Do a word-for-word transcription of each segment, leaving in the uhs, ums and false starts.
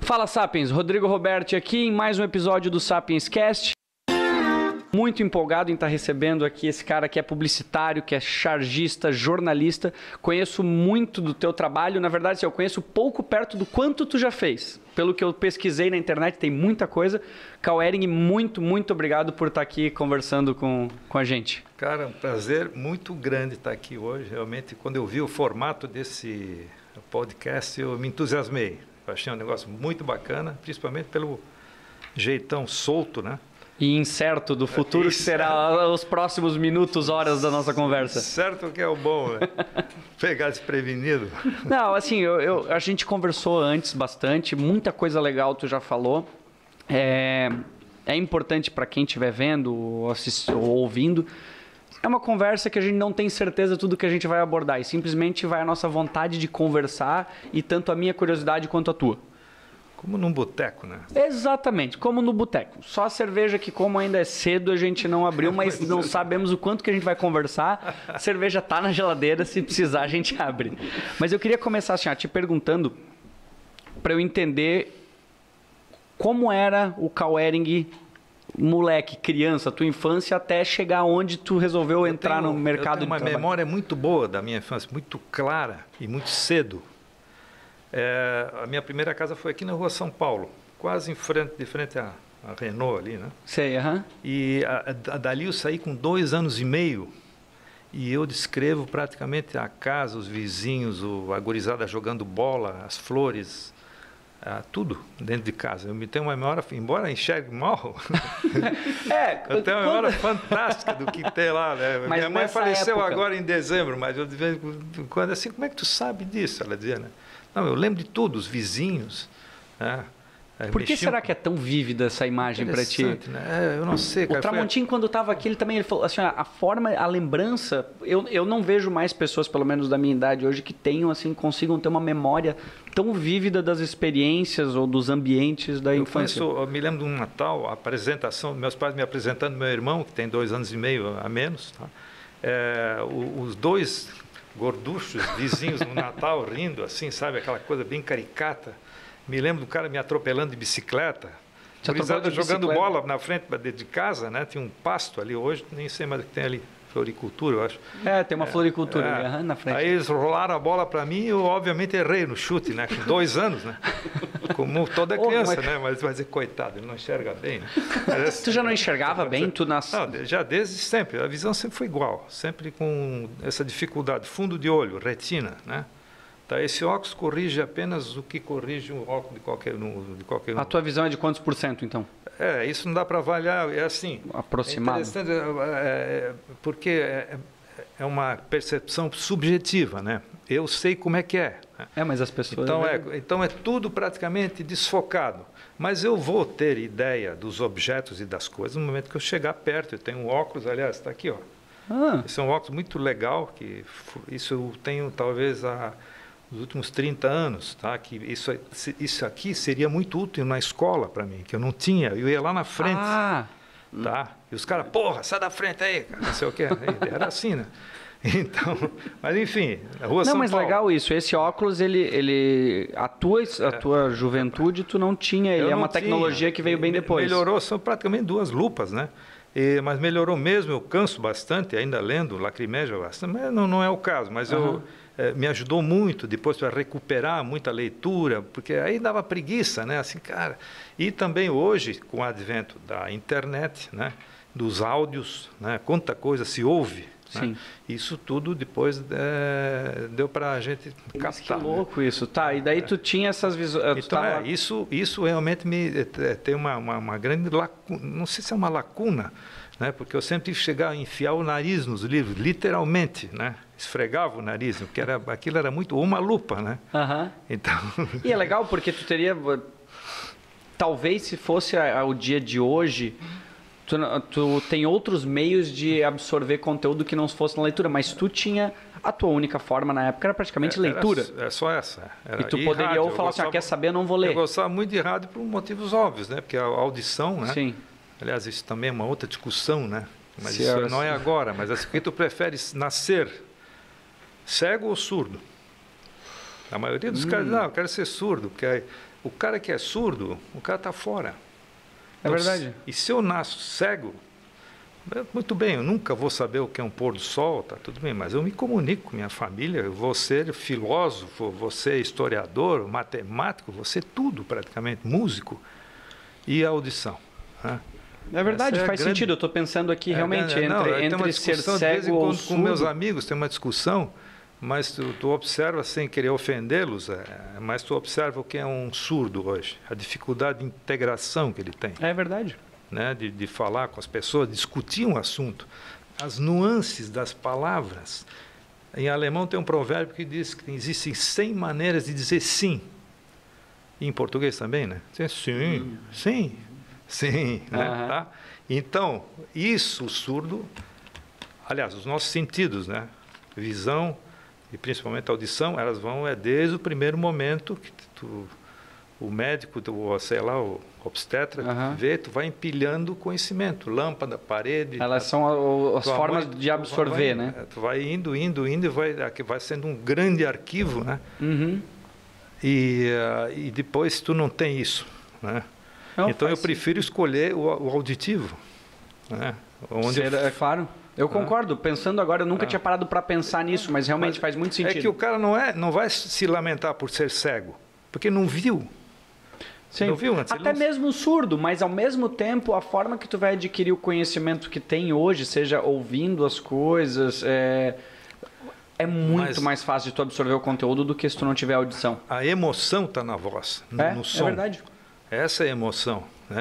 Fala Sapiens, Rodrigo Roberti aqui em mais um episódio do Sapiens Cast. Muito empolgado em estar recebendo aqui esse cara que é publicitário, que é chargista, jornalista. Conheço muito do teu trabalho, na verdade eu conheço pouco perto do quanto tu já fez. Pelo que eu pesquisei na internet, tem muita coisa. Cauê Ehring, muito, muito obrigado por estar aqui conversando com, com a gente. Cara, um prazer muito grande estar aqui hoje. Realmente, quando eu vi o formato desse podcast, eu me entusiasmei. Eu achei um negócio muito bacana, principalmente pelo jeitão solto, né? E incerto do futuro, é, que será os próximos minutos, horas da nossa conversa. Certo que é o bom, né? Pegar desprevenido. Não, assim, eu, eu, a gente conversou antes bastante, muita coisa legal tu já falou. É, é importante para quem estiver vendo ou, assist, ou ouvindo. É uma conversa que a gente não tem certeza tudo que a gente vai abordar. E simplesmente vai a nossa vontade de conversar e tanto a minha curiosidade quanto a tua. Como num boteco, né? Exatamente, como no boteco. Só a cerveja que, como ainda é cedo, a gente não abriu, mas não sabemos o quanto que a gente vai conversar. A cerveja tá na geladeira, se precisar a gente abre. Mas eu queria começar assim, ó, te perguntando para eu entender como era o Cauê Ehring, moleque, criança, tua infância, até chegar onde tu resolveu eu entrar tenho, no mercado de trabalho. Eu tenho uma memória muito boa da minha infância, muito clara e muito cedo. É, a minha primeira casa foi aqui na Rua São Paulo, quase em frente, de frente à, à Renault ali, né? Sei, aham. Uh-huh. E a, a, dali eu saí com dois anos e meio e eu descrevo praticamente a casa, os vizinhos, o, a gurizada jogando bola, as flores, a, tudo dentro de casa. Eu me tenho uma memória, embora enxergue mal, é, eu tenho uma quando... memória fantástica do que tem lá, né? Mas minha mãe faleceu época... agora em dezembro, mas eu de vez em quando assim, como é que tu sabe disso? Ela dizia, né? Não, eu lembro de tudo, os vizinhos. Né? Por que será que é tão vívida essa imagem para ti? Né? É, eu não sei. Cara, o Tramontim, foi... quando estava aqui, ele também ele falou assim, a forma, a lembrança, eu, eu não vejo mais pessoas, pelo menos da minha idade hoje, que tenham, assim, consigam ter uma memória tão vívida das experiências ou dos ambientes da eu infância. Conheço, eu me lembro de um Natal, a apresentação, meus pais me apresentando meu irmão, que tem dois anos e meio a menos. Tá? É, os dois gorduchos, vizinhos no Natal, rindo, assim, sabe? Aquela coisa bem caricata. Me lembro do cara me atropelando de bicicleta. Gurizada jogando bicicleta. Bola na frente de casa, né? Tinha um pasto ali hoje, nem sei mais o que tem ali. Floricultura, eu acho. É, tem uma é, floricultura é, ali, na frente. Aí eles rolaram a bola para mim e eu, obviamente, errei no chute, né? Com dois anos, né? Como toda criança, oh, mas... né? Mas, mas coitado, ele não enxerga bem, né? Mas, assim, tu já não enxergava bem? Você... Tu nas... Não, já desde sempre. A visão sempre foi igual. Sempre com essa dificuldade. Fundo de olho, retina, né? Tá, esse óculos corrige apenas o que corrige o óculos de qualquer um. De qualquer um. A tua visão é de quantos por cento, então? É, isso não dá para avaliar, é assim. Aproximado. É interessante, é, porque é, é uma percepção subjetiva, né? Eu sei como é que é. É, mas as pessoas... Então é, então é tudo praticamente desfocado. Mas eu vou ter ideia dos objetos e das coisas no momento que eu chegar perto. Eu tenho um óculos, aliás, está aqui, ó. Ah. Esse é um óculos muito legal, que isso eu tenho talvez há... nos últimos trinta anos, tá? Que isso, isso aqui seria muito útil na escola para mim, que eu não tinha. Eu ia lá na frente, ah. tá? E os caras, porra, sai da frente aí, cara, não sei o quê. Era assim, né? Então, mas enfim, a Rua São Paulo. Não, mas legal isso. Esse óculos, ele, ele a tua, a tua juventude, tu não tinha. Ele é uma tecnologia que veio bem depois. Melhorou, são praticamente duas lupas, né? E, mas melhorou mesmo. Eu canso bastante, ainda lendo, lacrimeja bastante, mas não, não é o caso. Mas uhum. eu é, me ajudou muito depois para recuperar muita leitura, porque aí dava preguiça, né? Assim, cara. E também hoje, com o advento da internet, né? Dos áudios, né? Quanta coisa se ouve. Sim. Né? Isso tudo depois é, deu para a gente captar. Que louco, né? Isso. Tá, e daí tu tinha essas visões. Então, tava... é, isso, isso realmente me é, tem uma, uma, uma grande lacuna, não sei se é uma lacuna, né? Porque eu sempre tive que chegar a enfiar o nariz nos livros, literalmente, né? Esfregava o nariz, porque era, aquilo era muito... Ou uma lupa, né? Uhum. Então... E é legal porque tu teria... Talvez se fosse o dia de hoje... Tu, tu tem outros meios de absorver conteúdo que não fosse na leitura, mas tu tinha a tua única forma na época, era praticamente era, leitura. É só essa. Era, e tu poderia rádio, ou falar gostava, assim, ah, quer saber, eu não vou ler. Eu gostava muito de rádio por motivos óbvios, né? Porque a audição, né? Sim. Aliás, isso também é uma outra discussão, né? Mas Se isso não é agora. Mas assim, que tu prefere nascer cego ou surdo? A maioria dos hum. caras, não, eu quero ser surdo, porque o cara que é surdo, o cara está fora. É verdade. E se eu nasço cego, muito bem, eu nunca vou saber o que é um pôr do sol, tá tudo bem, mas eu me comunico com minha família, eu vou ser filósofo, vou ser historiador, matemático, vou ser tudo praticamente, músico e audição. Né? É verdade, é faz grande... sentido. Eu estou pensando aqui é, realmente é, não, entre, entre ser cego ou surdo. Com meus amigos tem uma discussão, mas tu, tu observa sem querer ofendê-los, é, mas tu observa o que é um surdo hoje, a dificuldade de integração que ele tem. É verdade. Né, de, de falar com as pessoas, discutir um assunto, as nuances das palavras. Em alemão tem um provérbio que diz que existem cem maneiras de dizer sim. E em português também, né? Sim, hum. sim, sim. Né? Uhum. Tá? Então, isso, o surdo, aliás, os nossos sentidos, né? Visão e principalmente audição, elas vão é desde o primeiro momento que tu, o médico, tu, sei lá, o obstetra, uhum. vê, tu vai empilhando conhecimento, lâmpada, parede. Elas são as formas mãe, de absorver, vai, né? Tu vai indo, indo, indo e vai, vai sendo um grande arquivo, né? Uhum. E, uh, e depois tu não tem isso, né? Não, então eu prefiro sim. escolher o, o auditivo, né? Onde Ser, eu... É claro. Eu ah. concordo. Pensando agora, eu nunca ah. tinha parado para pensar nisso, mas realmente mas faz muito sentido. É que o cara não, é, não vai se lamentar por ser cego, porque não viu. Sim. Não viu antes? Até não... mesmo surdo, mas ao mesmo tempo a forma que tu vai adquirir o conhecimento que tem hoje, seja ouvindo as coisas, é, é muito mas, mais fácil de tu absorver o conteúdo do que se tu não tiver audição. A emoção está na voz, no, é, no som. É verdade. Essa é a emoção, né?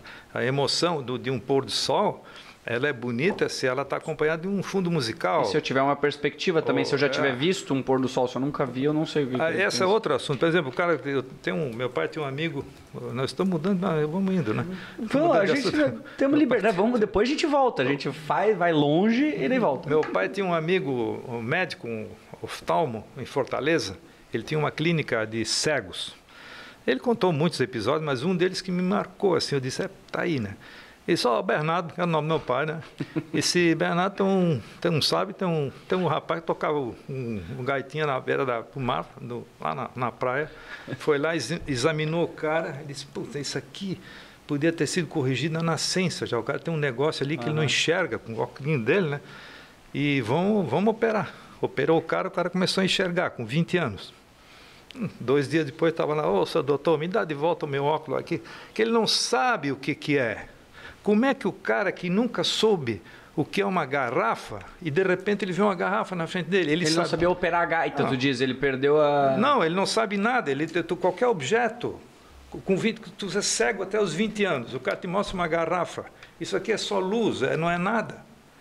A emoção do, de um pôr do sol, ela é bonita se ela está acompanhada de um fundo musical. E se eu tiver uma perspectiva também, oh, se eu já é. tiver visto um pôr do sol, se eu nunca vi, eu não sei o que. Ah, que esse é outro assunto. Por exemplo, o cara, eu tenho um, meu pai tem um amigo, nós estamos mudando, não, vamos indo, né? Não, a gente temos liberdade, vamos, depois a gente volta, a gente vai, vai longe e daí volta. Meu pai tinha um amigo, um médico, um oftalmo em Fortaleza, ele tinha uma clínica de cegos. Ele contou muitos episódios, mas um deles que me marcou, assim, eu disse, é, tá aí, né? Ele só, o Bernardo, que é o nome do meu pai, né? Esse Bernardo tem um, tem um sabe, tem um, tem um rapaz que tocava um, um gaitinha na beira da, do mar, do, lá na, na praia. Foi lá, examinou o cara, e disse, puta, isso aqui podia ter sido corrigido na nascença já. O cara tem um negócio ali que uhum. ele não enxerga, com o óculos dele, né? E vamos, vamos operar. Operou o cara, o cara começou a enxergar, com vinte anos. Dois dias depois estava lá, ô, seu doutor, me dá de volta o meu óculos aqui, que ele não sabe o que, que é. Como é que o cara que nunca soube o que é uma garrafa e de repente ele vê uma garrafa na frente dele? Ele, ele sabe... não sabia operar a gaita, ah. tu diz, ele perdeu a... Não, ele não sabe nada, ele tu, qualquer objeto, com vinte, tu é cego até os vinte anos, o cara te mostra uma garrafa, isso aqui é só luz, é, não é nada.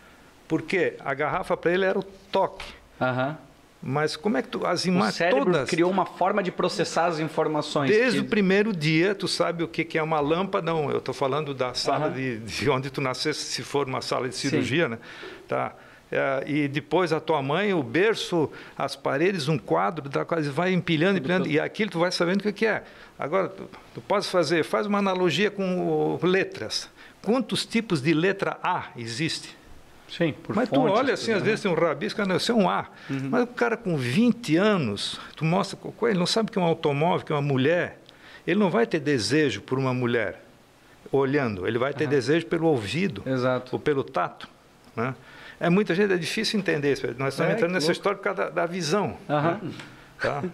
Por quê? A garrafa para ele era o toque. Aham. Uhum. Mas como é que tu, as imagens todas... O cérebro todas, criou uma forma de processar as informações. Desde que... o primeiro dia, tu sabe o que é uma lâmpada, não, eu estou falando da sala uhum. de, de onde tu nasceste, se for uma sala de cirurgia, Sim. né? Tá. É, e depois a tua mãe, o berço, as paredes, um quadro, da quase vai empilhando, empilhando, e aquilo tu vai sabendo o que é. Agora, tu, tu podes fazer, faz uma analogia com o, letras. Quantos tipos de letra A existe? Sim, por Mas fontes, tu olha assim, às vezes tem um rabisco, não, isso é um A. Uhum. Mas o cara com vinte anos, tu mostra, ele não sabe o que é um automóvel, que é uma mulher. Ele não vai ter desejo por uma mulher olhando, ele vai ter uhum. desejo pelo ouvido, Exato. ou pelo tato. Né? É muita gente, é difícil entender isso. Nós estamos é, entrando nessa louco. história por causa da, da visão. Uhum. Né? Tá?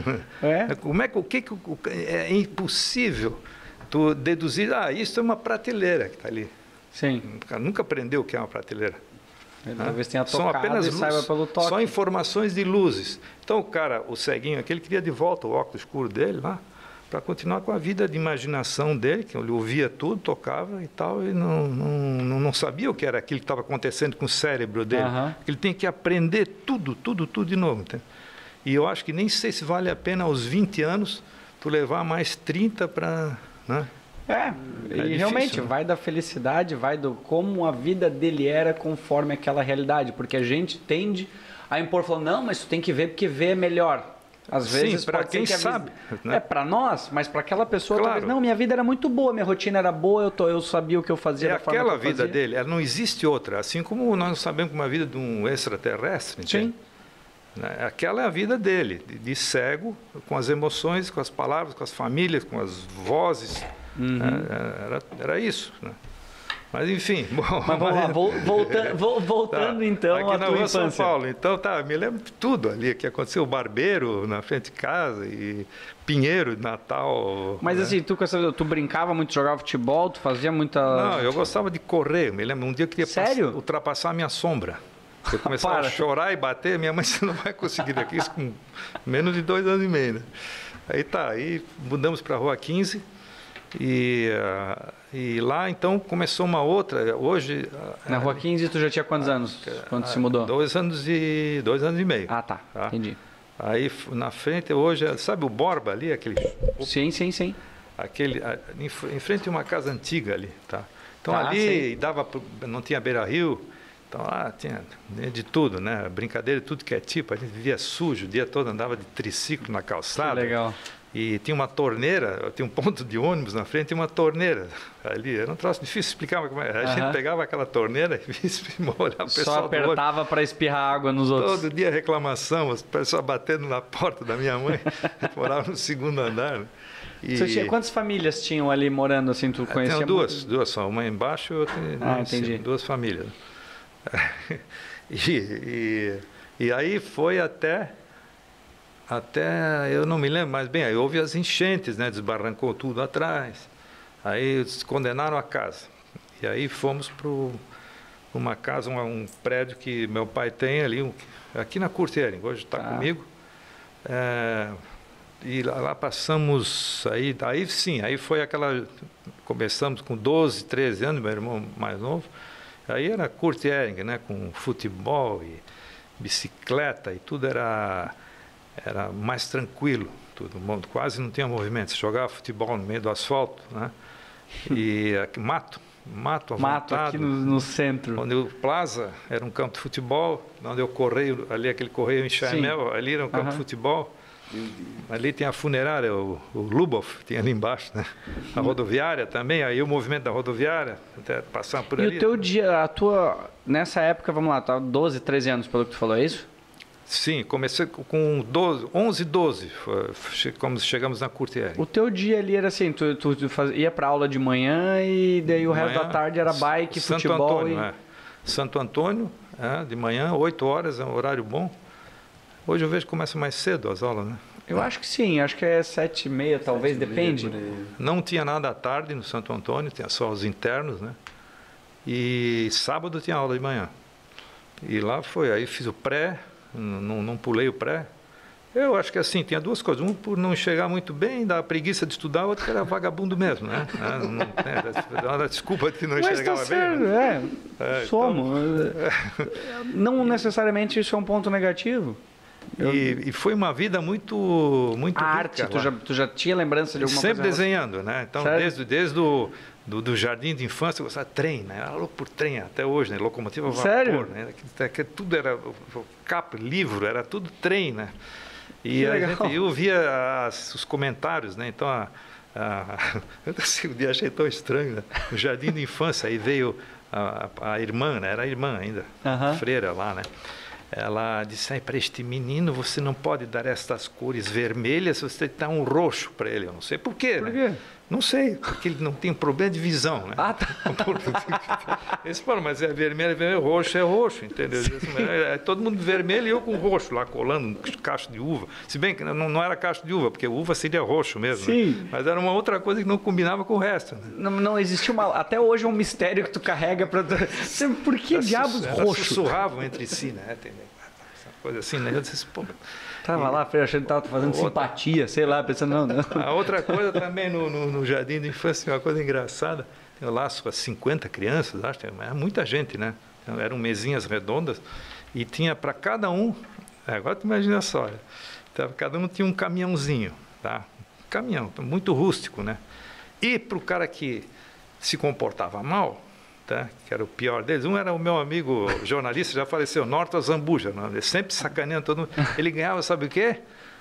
É? Como é que o que é impossível tu deduzir, ah, isso é uma prateleira que está ali. Sim. O cara nunca aprendeu o que é uma prateleira. Talvez tenha tocado São apenas e luz, saiba pelo toque. Só informações de luzes. Então o cara, o ceguinho aqui, ele queria de volta o óculos escuro dele lá, para continuar com a vida de imaginação dele, que ele ouvia tudo, tocava e tal, e não, não, não sabia o que era aquilo que estava acontecendo com o cérebro dele. Uhum. Ele tem que aprender tudo, tudo, tudo de novo. Entende? E eu acho que nem sei se vale a pena aos vinte anos tu levar mais trinta para... Né? É, é e difícil, realmente né? vai da felicidade, vai do como a vida dele era conforme aquela realidade, porque a gente tende a impor, falando, não, mas tu tem que ver porque ver é melhor. Às vezes, para quem que sabe. Vida... Né? É, para nós, mas para aquela pessoa, claro. talvez, não, minha vida era muito boa, minha rotina era boa, eu, tô, eu sabia o que eu fazia é da forma que eu fazia. aquela vida dele, ela não existe outra, assim como nós sabemos que uma vida de um extraterrestre, entende? Sim. Né? Aquela é a vida dele, de, de cego, com as emoções, com as palavras, com as famílias, com as vozes. Uhum. Né? Era, era isso. Né? Mas enfim, bom, mas vamos lá, voltando, voltando tá. então Aqui à na tua rua infância. São Paulo, então tá, me lembro de tudo ali que aconteceu, o barbeiro na frente de casa e pinheiro de Natal. Mas né? assim, tu, tu brincava muito, jogava futebol, tu fazia muita... Não, eu gostava de correr, me lembro, um dia eu queria Sério? Passar, ultrapassar a minha sombra. Eu começava a chorar e bater, minha mãe, você não vai conseguir daqui, isso com menos de dois anos e meio, né? Aí tá, aí mudamos para a Rua quinze e... Uh, E lá, então, começou uma outra. Hoje... Na Rua quinze, tu já tinha quantos anos quando se mudou? Dois anos e, dois anos e meio. Ah, tá. tá. Entendi. Aí, na frente, hoje... Sabe o Borba ali? Aquele... Sim, sim, sim. Aquele, em, em frente a uma casa antiga ali, tá? Então, tá, ali sei. dava... Não tinha beira-rio. Então, lá tinha de tudo, né? Brincadeira, tudo que é tipo. A gente vivia sujo o dia todo, andava de triciclo na calçada. Que legal. E tinha uma torneira, tinha um ponto de ônibus na frente e uma torneira ali. Era um troço difícil explicar, mas a uhum. gente pegava aquela torneira e olhava o pessoal. Só apertava para espirrar água nos outros. Todo dia reclamação, as pessoas batendo na porta da minha mãe, que morava no segundo andar. Né? E... Você tinha, quantas famílias tinham ali morando assim? Tu conhecia? Tinha duas, muito? duas só, uma embaixo e outra ah, entendi. Duas famílias. e, e, e aí foi até. Até, eu não me lembro mais bem, aí houve as enchentes, né? Desbarrancou tudo atrás. Aí eles condenaram a casa. E aí fomos para uma casa, um, um prédio que meu pai tem ali, um, aqui na Curtieri, hoje está ah. comigo. É, e lá, lá passamos, aí, aí sim, aí foi aquela, começamos com doze, treze anos, meu irmão mais novo. Aí era Curtieri, né? Com futebol e bicicleta e tudo era... Era mais tranquilo, todo mundo, quase não tinha movimento. Você jogava futebol no meio do asfalto, né? E aqui, mato, mato Mato avantado, aqui no, no centro. Onde o Plaza era um campo de futebol, onde eu correio, ali aquele correio em Chaimel, ali era um campo uhum. de futebol. Ali tem a funerária, o, o Lubov, tinha ali embaixo, né? A rodoviária também, aí o movimento da rodoviária, até passar por e ali. E o teu dia, a tua, nessa época, vamos lá, tá doze, treze anos, pelo que tu falou, é isso? Sim, comecei com doze, onze, doze, como chegamos na Curtieri. O teu dia ali era assim, tu, tu, tu faz, ia para aula de manhã e daí o manhã, resto da tarde era bike, Santo futebol Antônio, e... é. Santo Antônio, é, de manhã, oito horas, é um horário bom. Hoje eu vejo que começa mais cedo as aulas, né? Eu acho que sim, acho que é sete e meia, talvez, depende. Não tinha nada à tarde no Santo Antônio, tinha só os internos, né? E sábado tinha aula de manhã. E lá foi, aí fiz o pré... Não, não pulei o pré. Eu acho que assim, tinha duas coisas. Um por não chegar muito bem, da preguiça de estudar, outro que era vagabundo mesmo, né? Não, não, é, uma desculpa de não Mas chegava tá certo, bem. Né? É, é, somos. Então... Não necessariamente isso é um ponto negativo. Eu... E, e foi uma vida muito, muito a arte, rica, tu já, tu já tinha lembrança de alguma sempre coisa? Sempre desenhando, né? Então, Sério? desde, desde o do, do jardim de infância, eu gostava de trem, né? Era louco por trem até hoje, né? Locomotiva a vapor, Sério? né? Que, que tudo era capa, livro, era tudo trem, né? E a gente, eu via as, os comentários, né? Então, a, a, eu um dia achei tão estranho, né? No jardim de infância, aí veio a, a, a irmã, né? Era a irmã ainda, uh-huh. a freira lá, né? Ela disse, ah, para este menino você não pode dar estas cores vermelhas, você tem que dar um roxo para ele. Eu não sei por quê, Por né? quê? Não sei, porque ele não tem problema de visão, né? Ah, tá. Eles falam, mas é vermelho, é vermelho, roxo é roxo, entendeu? É todo mundo vermelho e eu com roxo lá, colando um cacho de uva. Se bem que não, não era cacho de uva, porque uva seria roxo mesmo. Sim. Né? Mas era uma outra coisa que não combinava com o resto. Né? Não, não existia uma... Até hoje é um mistério que tu carrega para... Por que elas diabos elas roxo? sussurravam entre si, né? Essa coisa assim, né? Eu disse, pô... Tava e... lá, achando que tava fazendo outra... simpatia, sei lá, pensando, não, não. A outra coisa também no, no, no jardim de infância, uma coisa engraçada, eu lá com cinquenta crianças, acho que era muita gente, né? Então, eram mesinhas redondas e tinha para cada um, agora tu imagina só, olha, então, cada um tinha um caminhãozinho, tá? Um caminhão, muito rústico, né? E para o cara que se comportava mal, tá? Que era o pior deles. Um era o meu amigo jornalista, já faleceu, Norton Zambuja, né? Ele sempre sacaneando todo mundo. Ele ganhava, sabe o quê?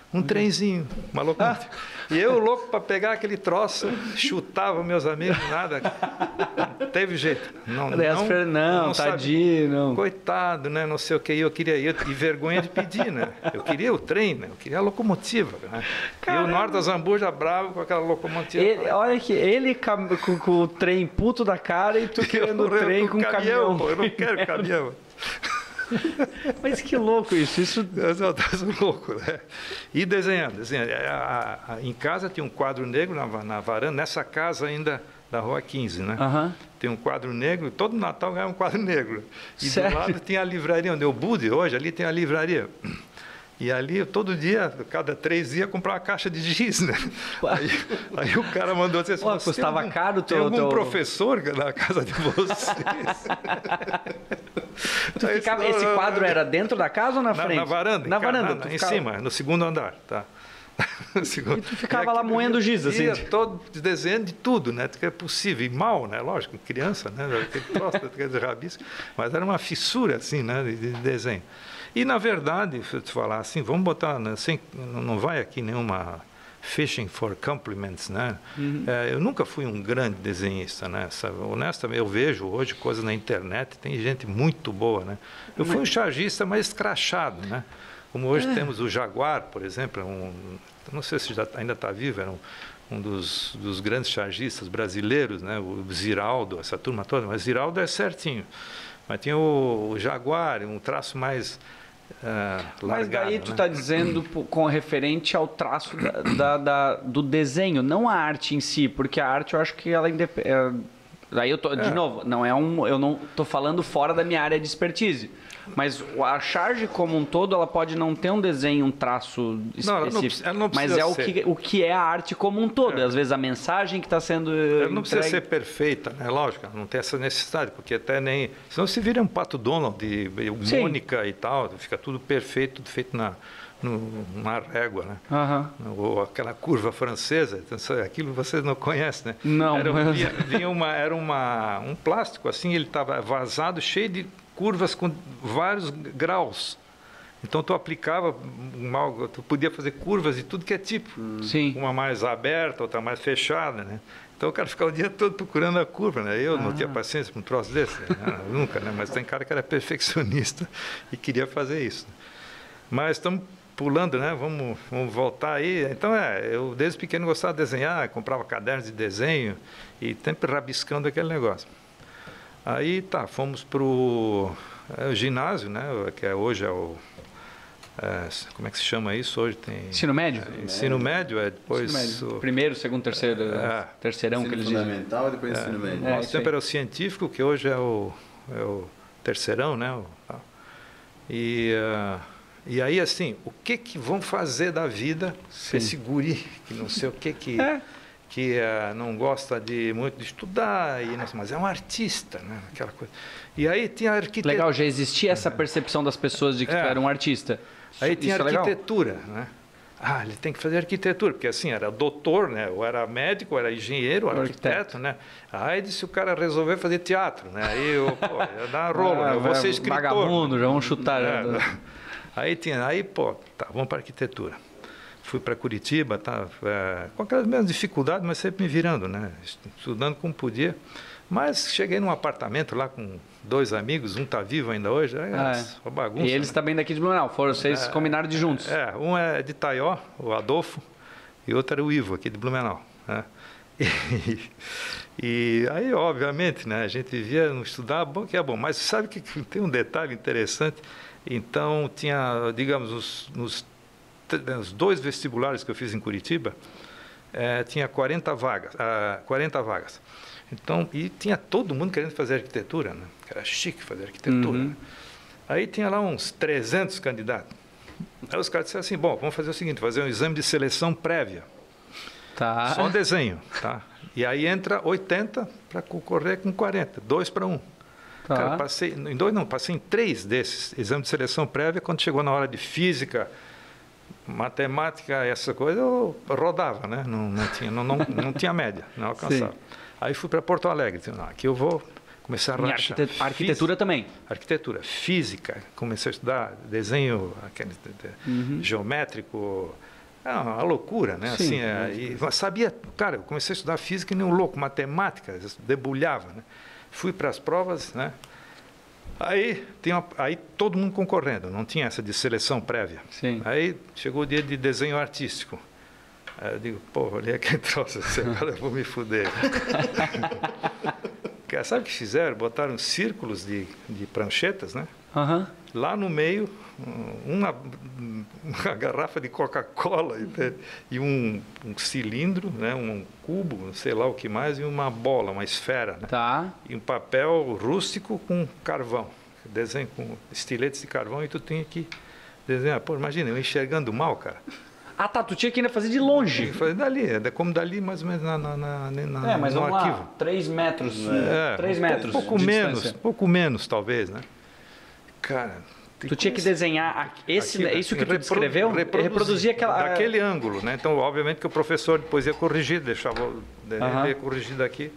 um trenzinho, uma locomotiva. E eu, louco para pegar aquele troço, chutava meus amigos, nada. Não teve jeito. Não, não, não, não tadinho, não. Coitado, né? Não sei o que. Eu queria ir, e vergonha de pedir, né? Eu queria o trem, né? Eu queria a locomotiva, né? E o Norte da Zambuja bravo com aquela locomotiva. Ele, olha que ele com, com o trem puto da cara e tu querendo o trem com o caminhão. caminhão. Pô, eu não quero caminhão. Mas que louco isso, isso... Eu tô louco, né? E desenhando, desenhando. A, a, a, em casa tinha um quadro negro na, na varanda, nessa casa ainda da Rua quinze, né? Uhum. Tem um quadro negro, todo Natal ganha um quadro negro. E Sério? do lado tinha a livraria, onde eu bude hoje, ali tem a livraria. E ali, todo dia, cada três dias, comprar uma caixa de giz, né? Aí, aí o cara mandou dizer assim... Pô, custava algum, caro o teu... Tem algum teu... professor na casa de vocês? Tu ficava, aí, esse quadro era dentro da casa ou na, na frente? Na varanda. Na varanda, na, em ficava... cima, no segundo andar, tá? E tu ficava lá moendo giz, assim? Ia todo desenhando de tudo, né? Que é possível. E mal, né? Lógico, criança, né? Aquele troço, aquele rabisco. Mas era uma fissura, assim, né? De, de desenho. E, na verdade, se eu te falar assim, vamos botar, né, sem, não vai aqui nenhuma fishing for compliments, né? Uhum. É, eu nunca fui um grande desenhista, né? Honestamente, eu vejo hoje coisas na internet, tem gente muito boa, né? Eu fui um chargista mais escrachado, né? Como hoje é. temos o Jaguar, por exemplo, um, não sei se já, ainda está vivo, era um, um dos, dos grandes chargistas brasileiros, né? O Ziraldo, essa turma toda, mas Ziraldo é certinho. Mas tinha o, o Jaguar, um traço mais... Uh, Mas largado, daí tu está né? dizendo com referente ao traço da, da, da, do desenho, não a arte em si, porque a arte eu acho que ela independe. É, daí eu tô, é. de novo, não é um, eu não tô falando fora da minha área de expertise, mas a charge como um todo ela pode não ter um desenho, um traço específico, não, ela não, ela não mas é o que, o que é a arte como um todo. É. Às vezes a mensagem que está sendo ela não entregue... precisa ser perfeita, né? Lógico, não tem essa necessidade, porque até nem... Senão se vira um Pato Donald, de Mônica e tal, fica tudo perfeito, tudo feito na, no, na régua, né? Uhum. Ou aquela curva francesa, aquilo vocês não conhecem, né? Não. Era, mas... vinha, vinha uma, era uma, um plástico, assim, ele estava vazado, cheio de curvas com vários graus. Então tu aplicava, mal, tu podia fazer curvas de tudo que é tipo. Sim. Uma mais aberta, outra mais fechada, né? Então o cara ficava o dia todo procurando a curva, né? Eu ah. não tinha paciência para um troço desse, né? Nunca, né? Mas tem cara que era perfeccionista e queria fazer isso. Mas estamos pulando, né? Vamos, vamos voltar aí. Então, é, eu desde pequeno gostava de desenhar, comprava cadernos de desenho e sempre rabiscando aquele negócio. Aí, tá, fomos para o é, ginásio, né? Que é, hoje é o... É, como é que se chama isso hoje? Tem, ensino médio? É, ensino médio, é depois... Médio. O... Primeiro, segundo, terceiro, é, terceirão ensino que eles dizem. fundamental e depois é, ensino médio. Nosso tempo era o científico, que hoje é o, é o terceirão, né? E, uh, e aí, assim, o que que vão fazer da vida esse guri, que não sei o que que... É. que uh, não gosta de muito de estudar, e, não, mas é um artista, né? Aquela coisa. E aí tinha arquitetura. Legal, já existia essa percepção das pessoas de que é. tu era um artista. Aí Isso tinha é arquitetura, né? Ah, ele tem que fazer arquitetura, porque assim, era doutor, né? Ou era médico, ou era engenheiro, ou era arquiteto, arquiteto, né? Aí disse o cara resolveu fazer teatro, né? Aí eu, pô, ia dar rolo, ah, né? Eu vou ser escritor. Vagabundo, já vamos chutar. É, já. Aí tinha, aí, pô, tá, vamos para arquitetura. Fui para Curitiba, tá, é, com aquelas mesmas dificuldades, mas sempre me virando, né? Estudando como podia. Mas cheguei num apartamento lá com dois amigos, um está vivo ainda hoje, é ah, é. uma bagunça. E eles né? também daqui de Blumenau, foram vocês é, combinaram de juntos? É, um é de Taió, o Adolfo, e outro era o Ivo, aqui de Blumenau. Né? E, e aí, obviamente, né, a gente vivia no estudar, bom que é bom, mas sabe que tem um detalhe interessante? Então, tinha, digamos, os, nos os dois vestibulares que eu fiz em Curitiba, é, tinha quarenta vagas, ah, quarenta vagas. Então, e tinha todo mundo querendo fazer arquitetura, né? Era chique fazer arquitetura. Uhum. Né? Aí tinha lá uns trezentos candidatos. Aí os caras disseram assim, bom, vamos fazer o seguinte, fazer um exame de seleção prévia. Tá. Só um desenho, tá? E aí entra oitenta para concorrer com quarenta, dois para um. Tá. Cara, passei, em dois não, passei em três desses exames de seleção prévia, quando chegou na hora de física, matemática, essa coisa, eu rodava, né? Não, não, tinha, não, não, não tinha média, não alcançava. Sim. Aí fui para Porto Alegre, disse, não, aqui eu vou começar a rachar. Arquite arquitetura física, também? Arquitetura, física, comecei a estudar desenho aquele, uhum. geométrico, É uma loucura, né? Assim, é, e sabia, cara, eu comecei a estudar física e nem um louco, matemática, debulhava, né? Fui para as provas, né? Aí, tinha uma, aí todo mundo concorrendo, não tinha essa de seleção prévia. Sim. Aí chegou o dia de desenho artístico. Aí eu digo, pô, olha que troço, agora eu vou me fuder. Sabe o que fizeram? Botaram círculos de, de pranchetas, né? Uhum. Lá no meio, uma, uma garrafa de Coca-Cola e, e um, um cilindro, né? Um cubo, sei lá o que mais, e uma bola, uma esfera. Né? Tá. E um papel rústico com carvão. Desenho com estiletes de carvão e tu tinha que desenhar. Pô, imagina, eu enxergando mal, cara. Ah, tá. Tu tinha que ainda fazer de longe. Fazer dali, é como dali mais ou menos na, na, na, na é, mas no vamos arquivo. Lá, três metros. É, três metros. Pouco menos, distância. pouco menos, talvez, né? Cara. Tu tinha que desenhar esse, aqui, isso que tu repro, descreveu? Reproduzir, reproduzir aquela. Daquele ângulo, né? Então, obviamente que o professor depois ia corrigir, deixava uhum. ia corrigir daqui.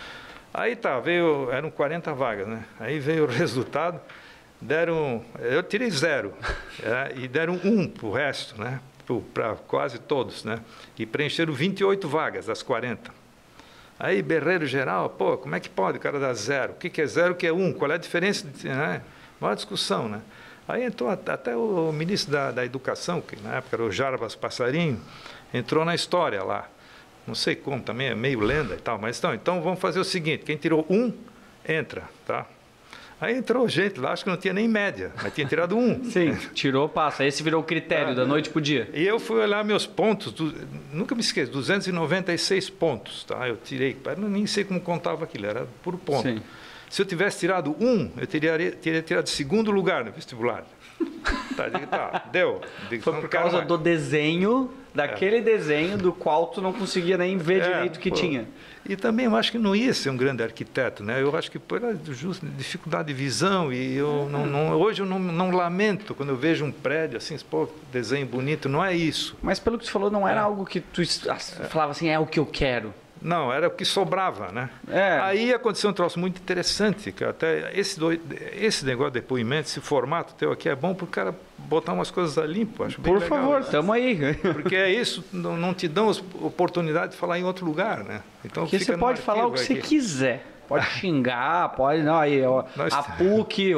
Aí tá, veio, eram quarenta vagas, né? Aí veio o resultado, deram, eu tirei zero, é, e deram um para o resto, né? Para quase todos, né? E preencheram vinte e oito vagas das quarenta. Aí, berreiro geral, pô, como é que pode o cara dar zero? O que, que é zero, o que é um? Qual é a diferença? Né? Uma discussão, né? Aí entrou até o ministro da, da Educação, que na época era o Jarbas Passarinho, entrou na história lá. Não sei como, também é meio lenda e tal, mas então, então vamos fazer o seguinte, quem tirou um, entra, tá? Aí entrou gente lá, acho que não tinha nem média, mas tinha tirado um. Sim, tirou, passa. Esse virou o critério ah, da noite para o dia. E eu fui olhar meus pontos, do, nunca me esqueço, duzentos e noventa e seis pontos, tá? Eu tirei, eu nem sei como contava aquilo, era por ponto. Sim. Se eu tivesse tirado um, eu teria, teria tirado segundo lugar no vestibular. Tá, digo, tá, deu. Digo, foi por causa mais. do desenho, daquele é. desenho do qual tu não conseguia nem ver é, direito o que pô. tinha. E também eu acho que não ia ser um grande arquiteto, né? Eu acho que por justo dificuldade de visão e eu não, não, hoje eu não, não lamento quando eu vejo um prédio assim, pô, desenho bonito, não é isso. Mas pelo que tu falou, não era é. algo que tu falava assim, é o que eu quero. Não, era o que sobrava, né? É. Aí aconteceu um troço muito interessante, que até esse, do, esse negócio de depoimento, esse formato teu aqui é bom para o cara botar umas coisas a limpo, acho bem Por legal, favor, né? estamos aí. Porque é isso, não, não te dão oportunidade de falar em outro lugar, né? Então Porque você pode falar o que aqui. você quiser. Pode xingar, pode... Não, aí, ó, Nós... a P U C...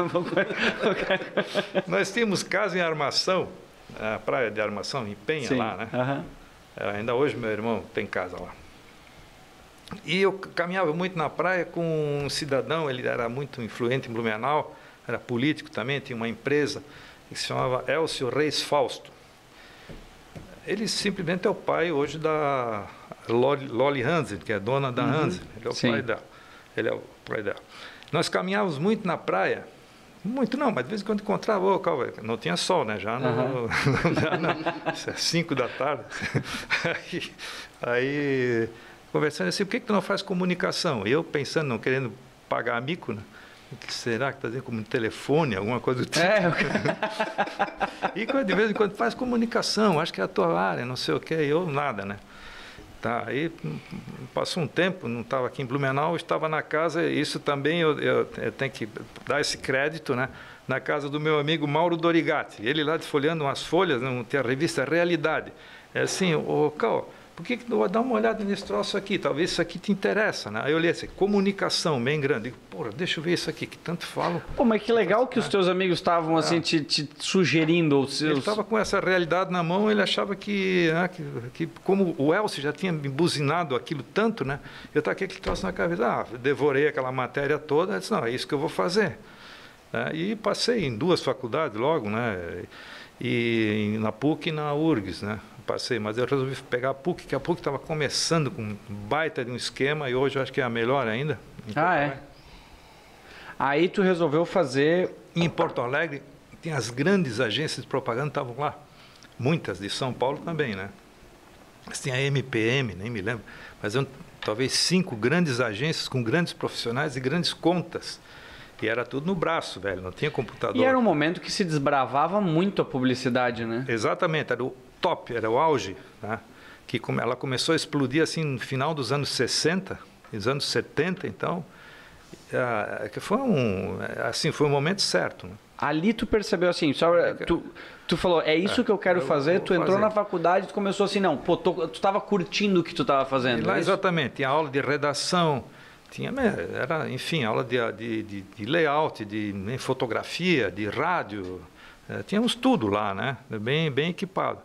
Nós temos casa em Armação, a praia de Armação, em Penha, Sim. lá, né? Uhum. É, ainda hoje meu irmão tem casa lá. E eu caminhava muito na praia com um cidadão, ele era muito influente em Blumenau, era político também, tinha uma empresa que se chamava Elcio Reis Fausto. Ele simplesmente é o pai hoje da Loli, Loli Hansen, que é dona da uhum. Hansen. Ele é o Sim. pai dela. Ele é o pai dela. Nós caminhávamos muito na praia, muito não, mas de vez em quando encontrava, oh, calma, não tinha sol, né? Já, no, uhum. já na, cinco da tarde. aí... aí conversando assim, por que, que tu não faz comunicação? E eu pensando, não querendo pagar mico, né? O que será que está dizendo como um telefone, alguma coisa do tipo? É. E de vez em quando faz comunicação, acho que é a tua área, não sei o quê, eu nada, né? Tá, aí passou um tempo, não estava aqui em Blumenau, estava na casa, isso também eu, eu, eu tenho que dar esse crédito, né? Na casa do meu amigo Mauro Dorigatti. Ele lá folheando umas folhas, não tem a revista Realidade. É assim, ô, Cal, por que que não dá uma olhada nesse troço aqui? Talvez isso aqui te interessa, né? Aí eu olhei assim, comunicação bem grande. Digo, porra, deixa eu ver isso aqui, que tanto falam. Pô, mas que legal que os teus amigos estavam assim, ah. te, te sugerindo. Os seus... Ele estava com essa realidade na mão, ele achava que, né, que, que como o Elcio já tinha me buzinado aquilo tanto, né? Eu estava com aquele troço na cabeça, ah, devorei aquela matéria toda, eu disse, não, é isso que eu vou fazer. É, e passei em duas faculdades logo, né? E na P U C e na U R G S, né? Passei, mas eu resolvi pegar a P U C, que a P U C estava começando com um baita de um esquema e hoje eu acho que é a melhor ainda. Ah, é? Aí tu resolveu fazer... Em Porto Alegre, tem as grandes agências de propaganda, estavam lá. Muitas, de São Paulo também, né? Mas tem a M P M, nem me lembro, mas eu, talvez cinco grandes agências com grandes profissionais e grandes contas. E era tudo no braço, velho, não tinha computador. E era um momento que se desbravava muito a publicidade, né? Exatamente, era o top, era o auge, né? Que ela começou a explodir assim no final dos anos sessenta, nos anos setenta, então, é, que foi um, assim, foi um momento certo, né? Ali tu percebeu assim, só, tu, tu falou, é isso é, que eu quero eu fazer, tu entrou fazer. na faculdade e tu começou assim, não, pô, tu, tu tava curtindo o que tu tava fazendo. Lá, é exatamente, tinha aula de redação, tinha, era, enfim, aula de, de, de, de layout, de, de fotografia, de rádio, é, tínhamos tudo lá, né, bem, bem equipado.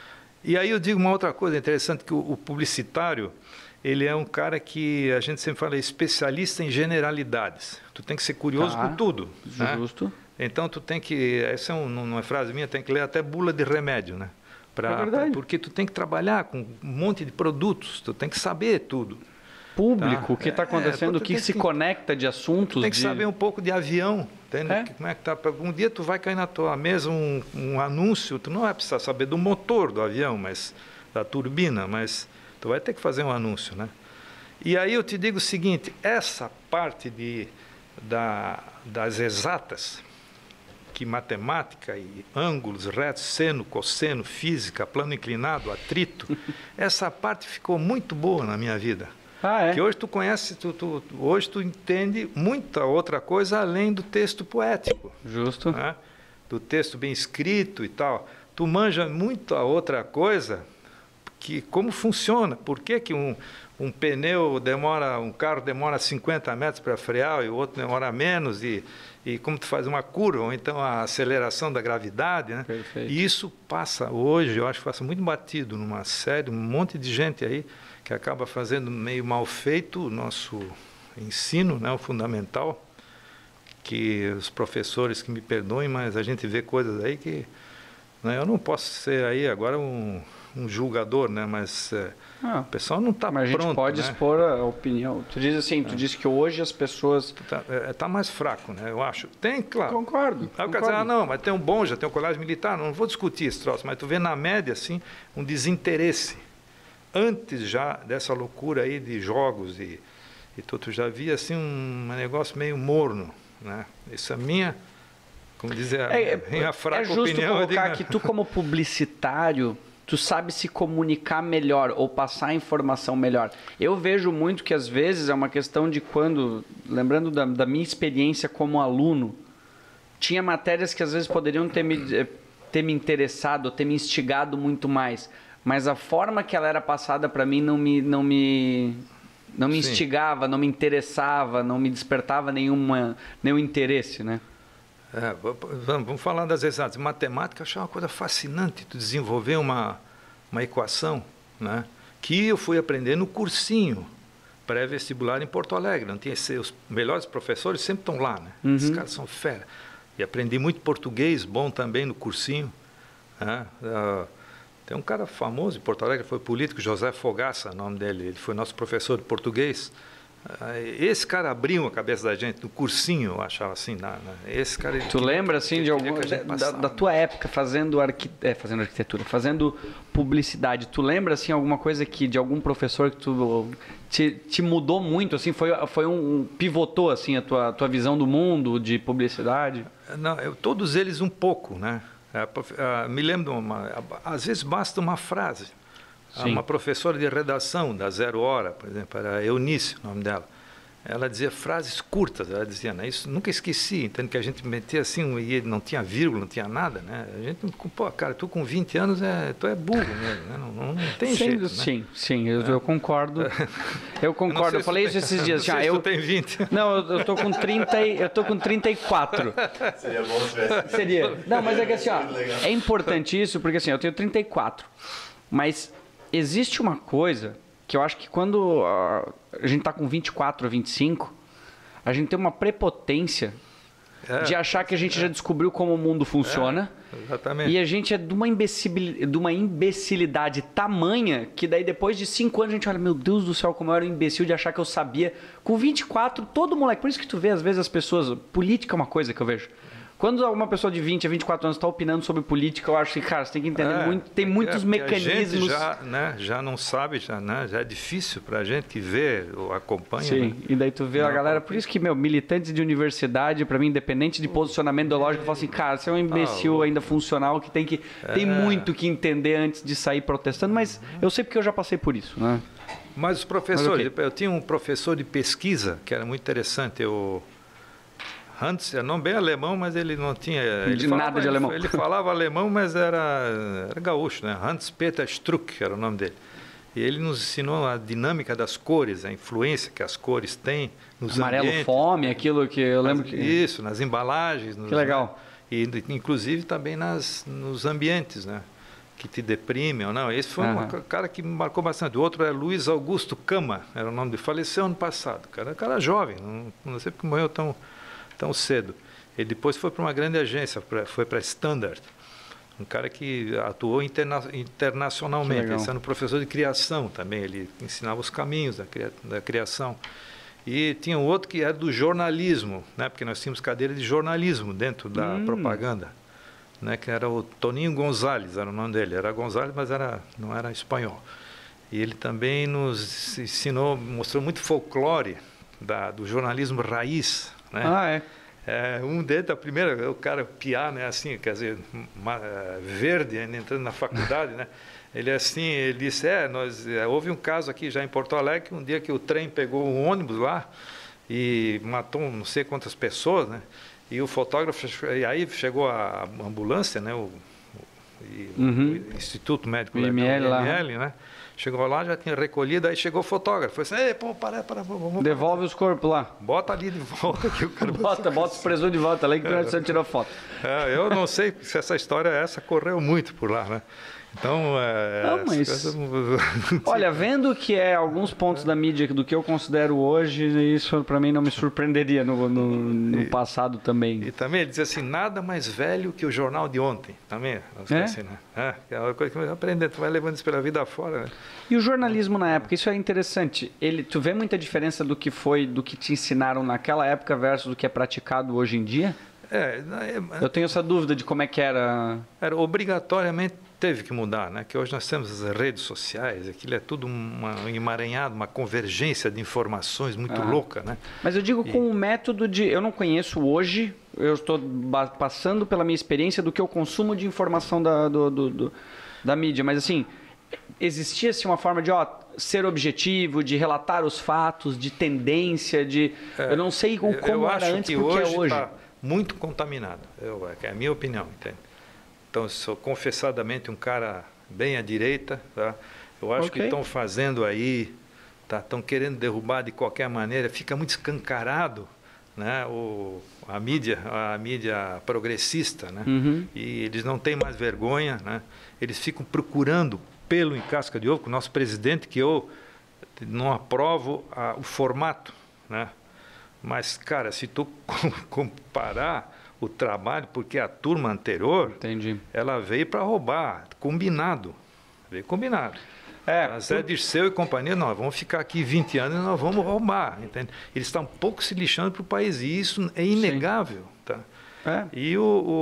E aí eu digo uma outra coisa interessante, que o, o publicitário, ele é um cara que, a gente sempre fala, é especialista em generalidades. Tu tem que ser curioso tá. com tudo. Justo. Né? Então, tu tem que... Essa é um, não é frase minha, tem que ler até bula de remédio, né? Pra, é verdade. Pra, porque tu tem que trabalhar com um monte de produtos, tu tem que saber tudo. Público, tá? o que está acontecendo, é, o que, que se que, conecta de assuntos. Tu tem que de... saber um pouco de avião. É? Como é que tá? Um dia tu vai cair na tua mesa um, um anúncio, tu não vai precisar saber do motor do avião, mas da turbina, mas tu vai ter que fazer um anúncio, né? E aí eu te digo o seguinte, essa parte de, da, das exatas, que matemática e ângulos, retos, seno, cosseno, física, plano inclinado, atrito, essa parte ficou muito boa na minha vida. Ah, é? Que hoje tu conhece, tu, tu, hoje tu entende muita outra coisa além do texto poético. Justo. Né? Do texto bem escrito e tal. Tu manja muita outra coisa, que como funciona, por que que um, um pneu demora, um carro demora cinquenta metros para frear e o outro demora menos, e, e como tu faz uma curva, ou então a aceleração da gravidade, né? Perfeito. E isso passa hoje, eu acho que passa muito batido numa série, um monte de gente aí que acaba fazendo meio mal feito o nosso ensino, né, o fundamental, que os professores que me perdoem, mas a gente vê coisas aí que, né, eu não posso ser aí agora um, um julgador, né, mas é, ah, o pessoal não está pronto. Mas a gente pode né? expor a opinião. Tu diz assim, tu é. diz que hoje as pessoas... Está é, tá mais fraco, né, eu acho. Tem, claro. Concordo. Aí o cara diz, ah, não, mas tem um bom, já tem um colégio militar, não vou discutir esse troço, mas tu vê na média, assim, um desinteresse. Antes já dessa loucura aí de jogos e, e tu, tu já via assim um, um negócio meio morno, né? Isso é minha, como dizer, a é, minha fraca é justo opinião. Colocar digo... que tu como publicitário, tu sabe se comunicar melhor ou passar a informação melhor. Eu vejo muito que às vezes é uma questão de quando, lembrando da, da minha experiência como aluno, tinha matérias que às vezes poderiam ter me, ter me interessado, ter me instigado muito mais. Mas a forma que ela era passada para mim não me, não me, não me instigava, não me interessava, não me despertava nenhuma, nenhum interesse, né? É, vamos, vamos falar das exatas. Matemática eu achei uma coisa fascinante, tu desenvolver uma, uma equação, né? Que eu fui aprender no cursinho pré-vestibular em Porto Alegre. Não tinha, os melhores professores sempre estão lá, né? Uhum. Esses caras são fera. E aprendi muito português, bom também no cursinho, né? Uh, Tem um cara famoso em Porto Alegre, foi político, José Fogaça, o nome dele. Ele foi nosso professor de português. Esse cara abriu a cabeça da gente no cursinho, eu achava assim. Na, na, esse cara, tu lembra assim de algum da, da tua época fazendo, arqui, é, fazendo arquitetura, fazendo publicidade? Tu lembra assim alguma coisa que de algum professor que tu te, te mudou muito assim? Foi foi um, um pivotou assim a tua tua visão do mundo de publicidade? Não, eu, todos eles um pouco, né? Me lembro, uma, às vezes basta uma frase. Sim. Uma professora de redação da Zero Hora, por exemplo, era Eunice, o nome dela. Ela dizia frases curtas, ela dizia, né? Isso nunca esqueci, entende que a gente metia assim, e não tinha vírgula, não tinha nada, né? A gente, pô, cara, tu com vinte anos, é, tu é burro mesmo, né? Não, não, não tem sim, jeito, sim, né? Sim, eu, é. eu concordo. Eu concordo, eu, eu falei isso esses dias. Não já, sei eu se tu tem vinte. Não, eu tô com trinta, eu tô com trinta e quatro. Seria bom se tivesse. Seria. Não, mas é que assim, ó, é importante isso, porque assim, eu tenho trinta e quatro, mas existe uma coisa que eu acho que quando uh, a gente tá com vinte e quatro, vinte e cinco, a gente tem uma prepotência é, de achar que a gente é. já descobriu como o mundo funciona. É, exatamente. E a gente é de uma, de uma imbecilidade tamanha que daí depois de cinco anos a gente olha, meu Deus do céu, como eu era um imbecil de achar que eu sabia. Com vinte e quatro, todo moleque. Por isso que tu vê, às vezes, as pessoas... Política é uma coisa que eu vejo. Quando uma pessoa de vinte a vinte e quatro anos está opinando sobre política, eu acho que, cara, você tem que entender é, muito, tem muitos é, mecanismos. A gente já, né, já não sabe, já, né, já é difícil para a gente que vê ou acompanha. Sim, né? E daí tu vê não, a galera, por isso que, meu, militantes de universidade, para mim, independente de posicionamento ideológico, eu falo assim, cara, você é um imbecil ah, ainda funcional que tem que é. tem muito que entender antes de sair protestando, mas eu sei porque eu já passei por isso, né? Mas os professores, mas, okay. eu tinha um professor de pesquisa que era muito interessante, eu... Hans, é nome bem alemão, mas ele não tinha... Ele de falava, nada de alemão. Ele, ele falava alemão, mas era, era gaúcho, né? Hans-Peter Struck era o nome dele. E ele nos ensinou a dinâmica das cores, a influência que as cores têm nos Amarelo ambientes. Fome, aquilo que eu lembro Nas, que... Isso, nas embalagens. Nos, que legal. Né? E inclusive também nas, nos ambientes, né? Que te deprimem ou não. Esse foi um cara que me marcou bastante. O outro é Luiz Augusto Cama, era o nome dele. Faleceu ano passado. Cara, cara jovem, não, não sei porque morreu tão, tão cedo. Ele depois foi para uma grande agência, pra, foi para a Standard. Um cara que atuou interna, internacionalmente. Esse era um professor de criação também. Ele ensinava os caminhos da, cria, da criação. E tinha um outro que era do jornalismo, né? Porque nós tínhamos cadeira de jornalismo dentro da hum. propaganda, né? Que era o Toninho Gonzalez, era o nome dele. Era Gonzalez, mas era, não era espanhol. E ele também nos ensinou, mostrou muito folclore da, do jornalismo raiz, né? Ah, é. É, um deles, a primeira, o cara piá, né, assim, quer dizer, uma, verde, entrando na faculdade, né? Ele assim, ele disse, é, nós, é, houve um caso aqui já em Porto Alegre, um dia que o trem pegou um ônibus lá e matou não sei quantas pessoas, né? E o fotógrafo, e aí chegou a ambulância, né? O, o, uhum. o Instituto Médico I M L, né? lá. I M L, né? Chegou lá, já tinha recolhido, aí chegou o fotógrafo. Falei assim, ei, pô, para, para, vamos... Devolve os corpos lá. Bota ali de volta. Que o cara bota, bota os presos de volta lá que você tirou foto. É, eu não sei se essa história, essa correu muito por lá, né? Então, é... Não, mas... coisas... Olha, vendo que é alguns pontos da mídia do que eu considero hoje, isso para mim não me surpreenderia no, no, no passado também. E também ele diz assim, nada mais velho que o jornal de ontem. Também, é? Assim, né? É, é uma coisa que vai aprendendo, tu vai levando isso pela vida fora, né? E o jornalismo na época, isso é interessante. Ele, tu vê muita diferença do que foi, do que te ensinaram naquela época versus do que é praticado hoje em dia? É, é, eu tenho essa dúvida de como é que era... Era obrigatoriamente teve que mudar, né? Que hoje nós temos as redes sociais, aquilo é tudo uma, um emaranhado, uma convergência de informações muito ah. louca, né? Mas eu digo e... com o método de... Eu não conheço hoje, eu estou passando pela minha experiência do que eu consumo de informação da, do, do, do, da mídia, mas assim, existia-se uma forma de ó, ser objetivo, de relatar os fatos, de tendência, de... É, eu não sei o como eu era acho antes, que porque hoje é hoje. Tá muito contaminado, eu, é a minha opinião, entende? Então, sou confessadamente um cara bem à direita, tá? Eu acho okay. que estão fazendo aí, tá? Estão querendo derrubar de qualquer maneira, fica muito escancarado, né? O, a mídia, a mídia progressista, né? Uhum. E eles não têm mais vergonha, né? Eles ficam procurando pelo em casca de ovo, com o nosso presidente, que eu não aprovo a, o formato, né? Mas, cara, se tu comparar o trabalho, porque a turma anterior, Entendi. ela veio para roubar, combinado, veio combinado. É, Zé Dirceu e companhia, nós vamos ficar aqui vinte anos e nós vamos roubar, entende? Eles estão um pouco se lixando para o país, e isso é inegável. Tá? É. E, o,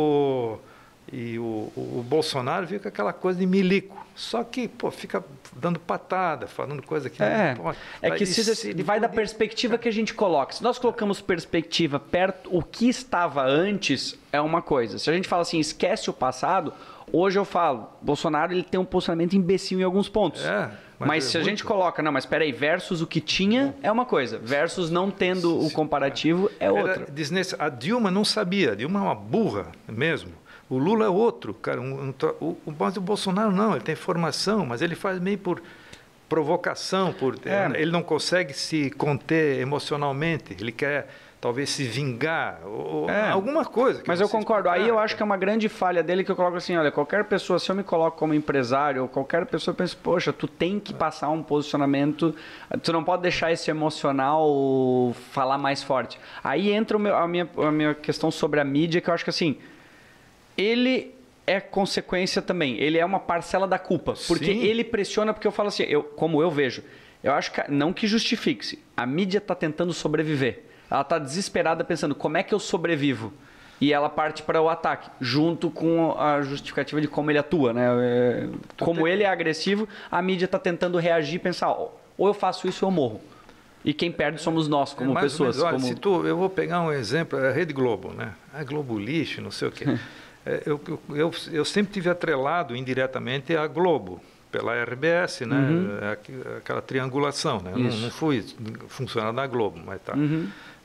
o, e o, o Bolsonaro fica aquela coisa de milico, só que, pô, fica dando patada, falando coisa que é, não pode. É que se, ele vai da perspectiva que a gente coloca. Se nós colocamos perspectiva perto, o que estava antes é uma coisa. Se a gente fala assim, esquece o passado, hoje eu falo, Bolsonaro ele tem um posicionamento imbecil em alguns pontos. É, mas mas é se a muito... gente coloca, não, mas peraí, versus o que tinha é uma coisa, versus não tendo o comparativo é outra. Desnece... A Dilma não sabia, a Dilma é uma burra mesmo. O Lula é outro, cara. Um, um, o, o Bolsonaro não, ele tem formação, mas ele faz meio por provocação, por, é. ele não consegue se conter emocionalmente, ele quer talvez se vingar, ou é. alguma coisa. Mas eu concordo, explicar. Aí eu acho que é uma grande falha dele que eu coloco assim, olha, qualquer pessoa, se eu me coloco como empresário, ou qualquer pessoa pensa, poxa, tu tem que passar um posicionamento, tu não pode deixar esse emocional falar mais forte. Aí entra o meu, a, minha, a minha questão sobre a mídia, que eu acho que assim, ele é consequência também, ele é uma parcela da culpa, porque Sim. ele pressiona, porque eu falo assim, eu, como eu vejo, eu acho que, não que justifique-se, a mídia está tentando sobreviver, ela está desesperada pensando, como é que eu sobrevivo? E ela parte para o ataque, junto com a justificativa de como ele atua, né? É, como ele é agressivo, a mídia está tentando reagir e pensar, ou eu faço isso ou eu morro. E quem perde somos nós, como é, pessoas. Olha, como... se tu, eu vou pegar um exemplo, a Rede Globo, né? A Globo lixo, não sei o quê. Eu, eu, eu, eu sempre tive atrelado indiretamente a Globo, pela R B S, né? Uhum. Aquela triangulação, né? Não, não fui funcionário da Globo, mas tá. Uhum.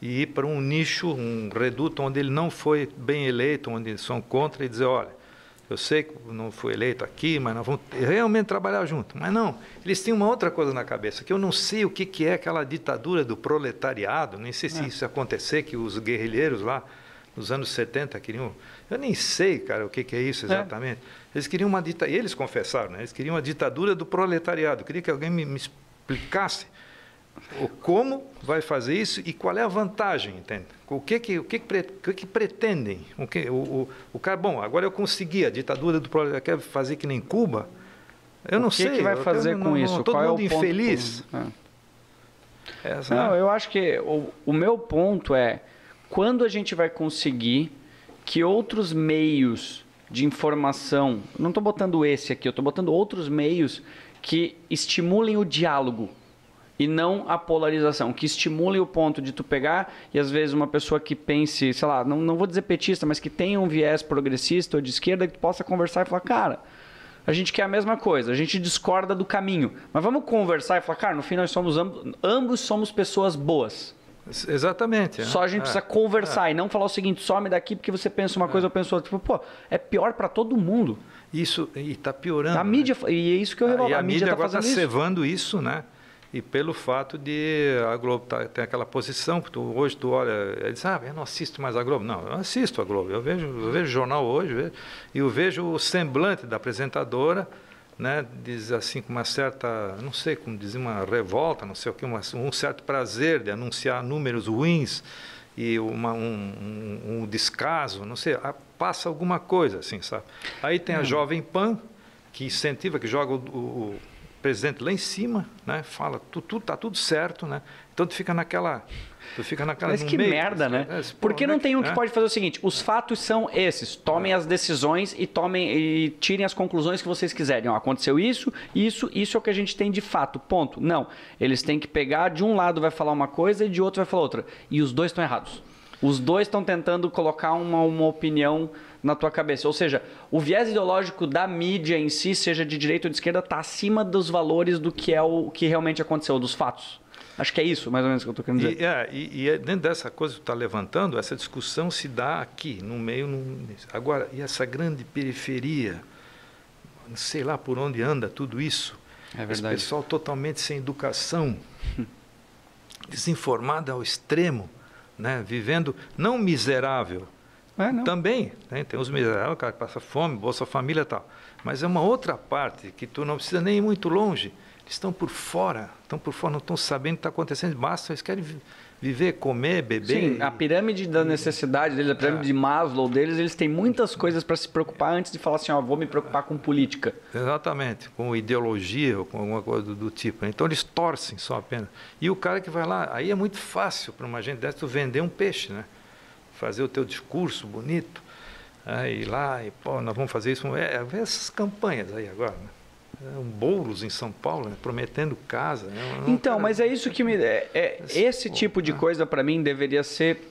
e ir para um nicho, um reduto onde ele não foi bem eleito, onde eles são contra, e dizer, olha, eu sei que não fui eleito aqui, mas nós vamos realmente trabalhar junto. Mas não, eles têm uma outra coisa na cabeça, que eu não sei o que, que é aquela ditadura do proletariado, nem sei se é. isso ia acontecer, que os guerrilheiros lá, nos anos setenta, queriam... Eu nem sei, cara, o que, que é isso exatamente. É. Eles queriam uma ditadura, eles confessaram, né? Eles queriam uma ditadura do proletariado. Eu queria que alguém me, me explicasse o como vai fazer isso e qual é a vantagem, entende? O que que, o que, que, pre, o que, que pretendem? O, que, o, o, o cara, bom, agora eu consegui a ditadura do proletariado, quer fazer que nem Cuba? Eu não o que sei. O que vai fazer eu, com não, isso? Não, todo qual mundo é o infeliz. Ponto? É. Essa, não, eu acho que o, o meu ponto é quando a gente vai conseguir que outros meios de informação, não estou botando esse aqui, eu estou botando outros meios que estimulem o diálogo e não a polarização, que estimulem o ponto de tu pegar e às vezes uma pessoa que pense, sei lá, não, não vou dizer petista, mas que tenha um viés progressista ou de esquerda, que possa conversar e falar, cara, a gente quer a mesma coisa, a gente discorda do caminho, mas vamos conversar e falar, cara, no fim nós somos ambos, ambos somos pessoas boas. Exatamente. Só a gente é, precisa conversar é. e não falar o seguinte, some daqui porque você pensa uma coisa, é. eu penso outra. Tipo, pô, é pior para todo mundo. Isso, e está piorando. A mídia, né? e é isso que eu revelo. E a, a mídia, mídia agora está tá cevando isso, né? E pelo fato de a Globo tá, tem aquela posição, que tu, hoje tu olha, e diz, ah, eu não assisto mais a Globo. Não, eu assisto a Globo, eu vejo, eu vejo jornal hoje, vejo, e eu vejo o semblante da apresentadora, né, diz assim com uma certa, não sei como dizer, uma revolta, não sei o que, uma, um certo prazer de anunciar números ruins e uma, um, um, um descaso, não sei, passa alguma coisa assim, sabe? Aí tem a Jovem Pan, que incentiva, que joga o, o, o presidente lá em cima, né, fala, tudo, tudo, tá tudo certo, né? Então tu fica naquela... Tu fica naquela, Mas que meio, merda, assim, né? É, Porque não tem um que né? pode fazer o seguinte, os fatos são esses, tomem é. as decisões e tomem e tirem as conclusões que vocês quiserem. Ó, aconteceu isso, isso, isso é o que a gente tem de fato, ponto. Não, eles têm que pegar, de um lado vai falar uma coisa e de outro vai falar outra. E os dois estão errados. Os dois estão tentando colocar uma, uma opinião na tua cabeça. Ou seja, o viés ideológico da mídia em si, seja de direita ou de esquerda, está acima dos valores do que é o que realmente aconteceu, dos fatos. Acho que é isso, mais ou menos, que eu estou querendo dizer. E, é, e, e dentro dessa coisa que tu está levantando, essa discussão se dá aqui, no meio. No... Agora, e essa grande periferia, não sei lá por onde anda tudo isso. É verdade. Esse pessoal totalmente sem educação, desinformado ao extremo, né? Vivendo, não miserável, é, não. também, né? Tem os miseráveis, o cara que passa fome, Bolsa Família e tal, mas é uma outra parte que tu não precisa nem ir muito longe. Estão por fora, estão por fora, não estão sabendo o que está acontecendo, basta, eles querem viver, comer, beber. Sim, e, a pirâmide da necessidade deles, a pirâmide é. de Maslow deles, eles têm muitas coisas para se preocupar antes de falar assim, ó, vou me preocupar com política. Exatamente, com ideologia ou com alguma coisa do, do tipo. Então eles torcem só apenas. E o cara que vai lá, aí é muito fácil para uma gente dessa tu vender um peixe, né? Fazer o teu discurso bonito, aí ir lá e, pô, nós vamos fazer isso. É, é essas campanhas aí agora, né? Um bolos em São Paulo, né? Prometendo casa. Né? Então, cara... mas é isso que me... É, é, esse Pô, tipo de né? coisa, para mim, deveria ser...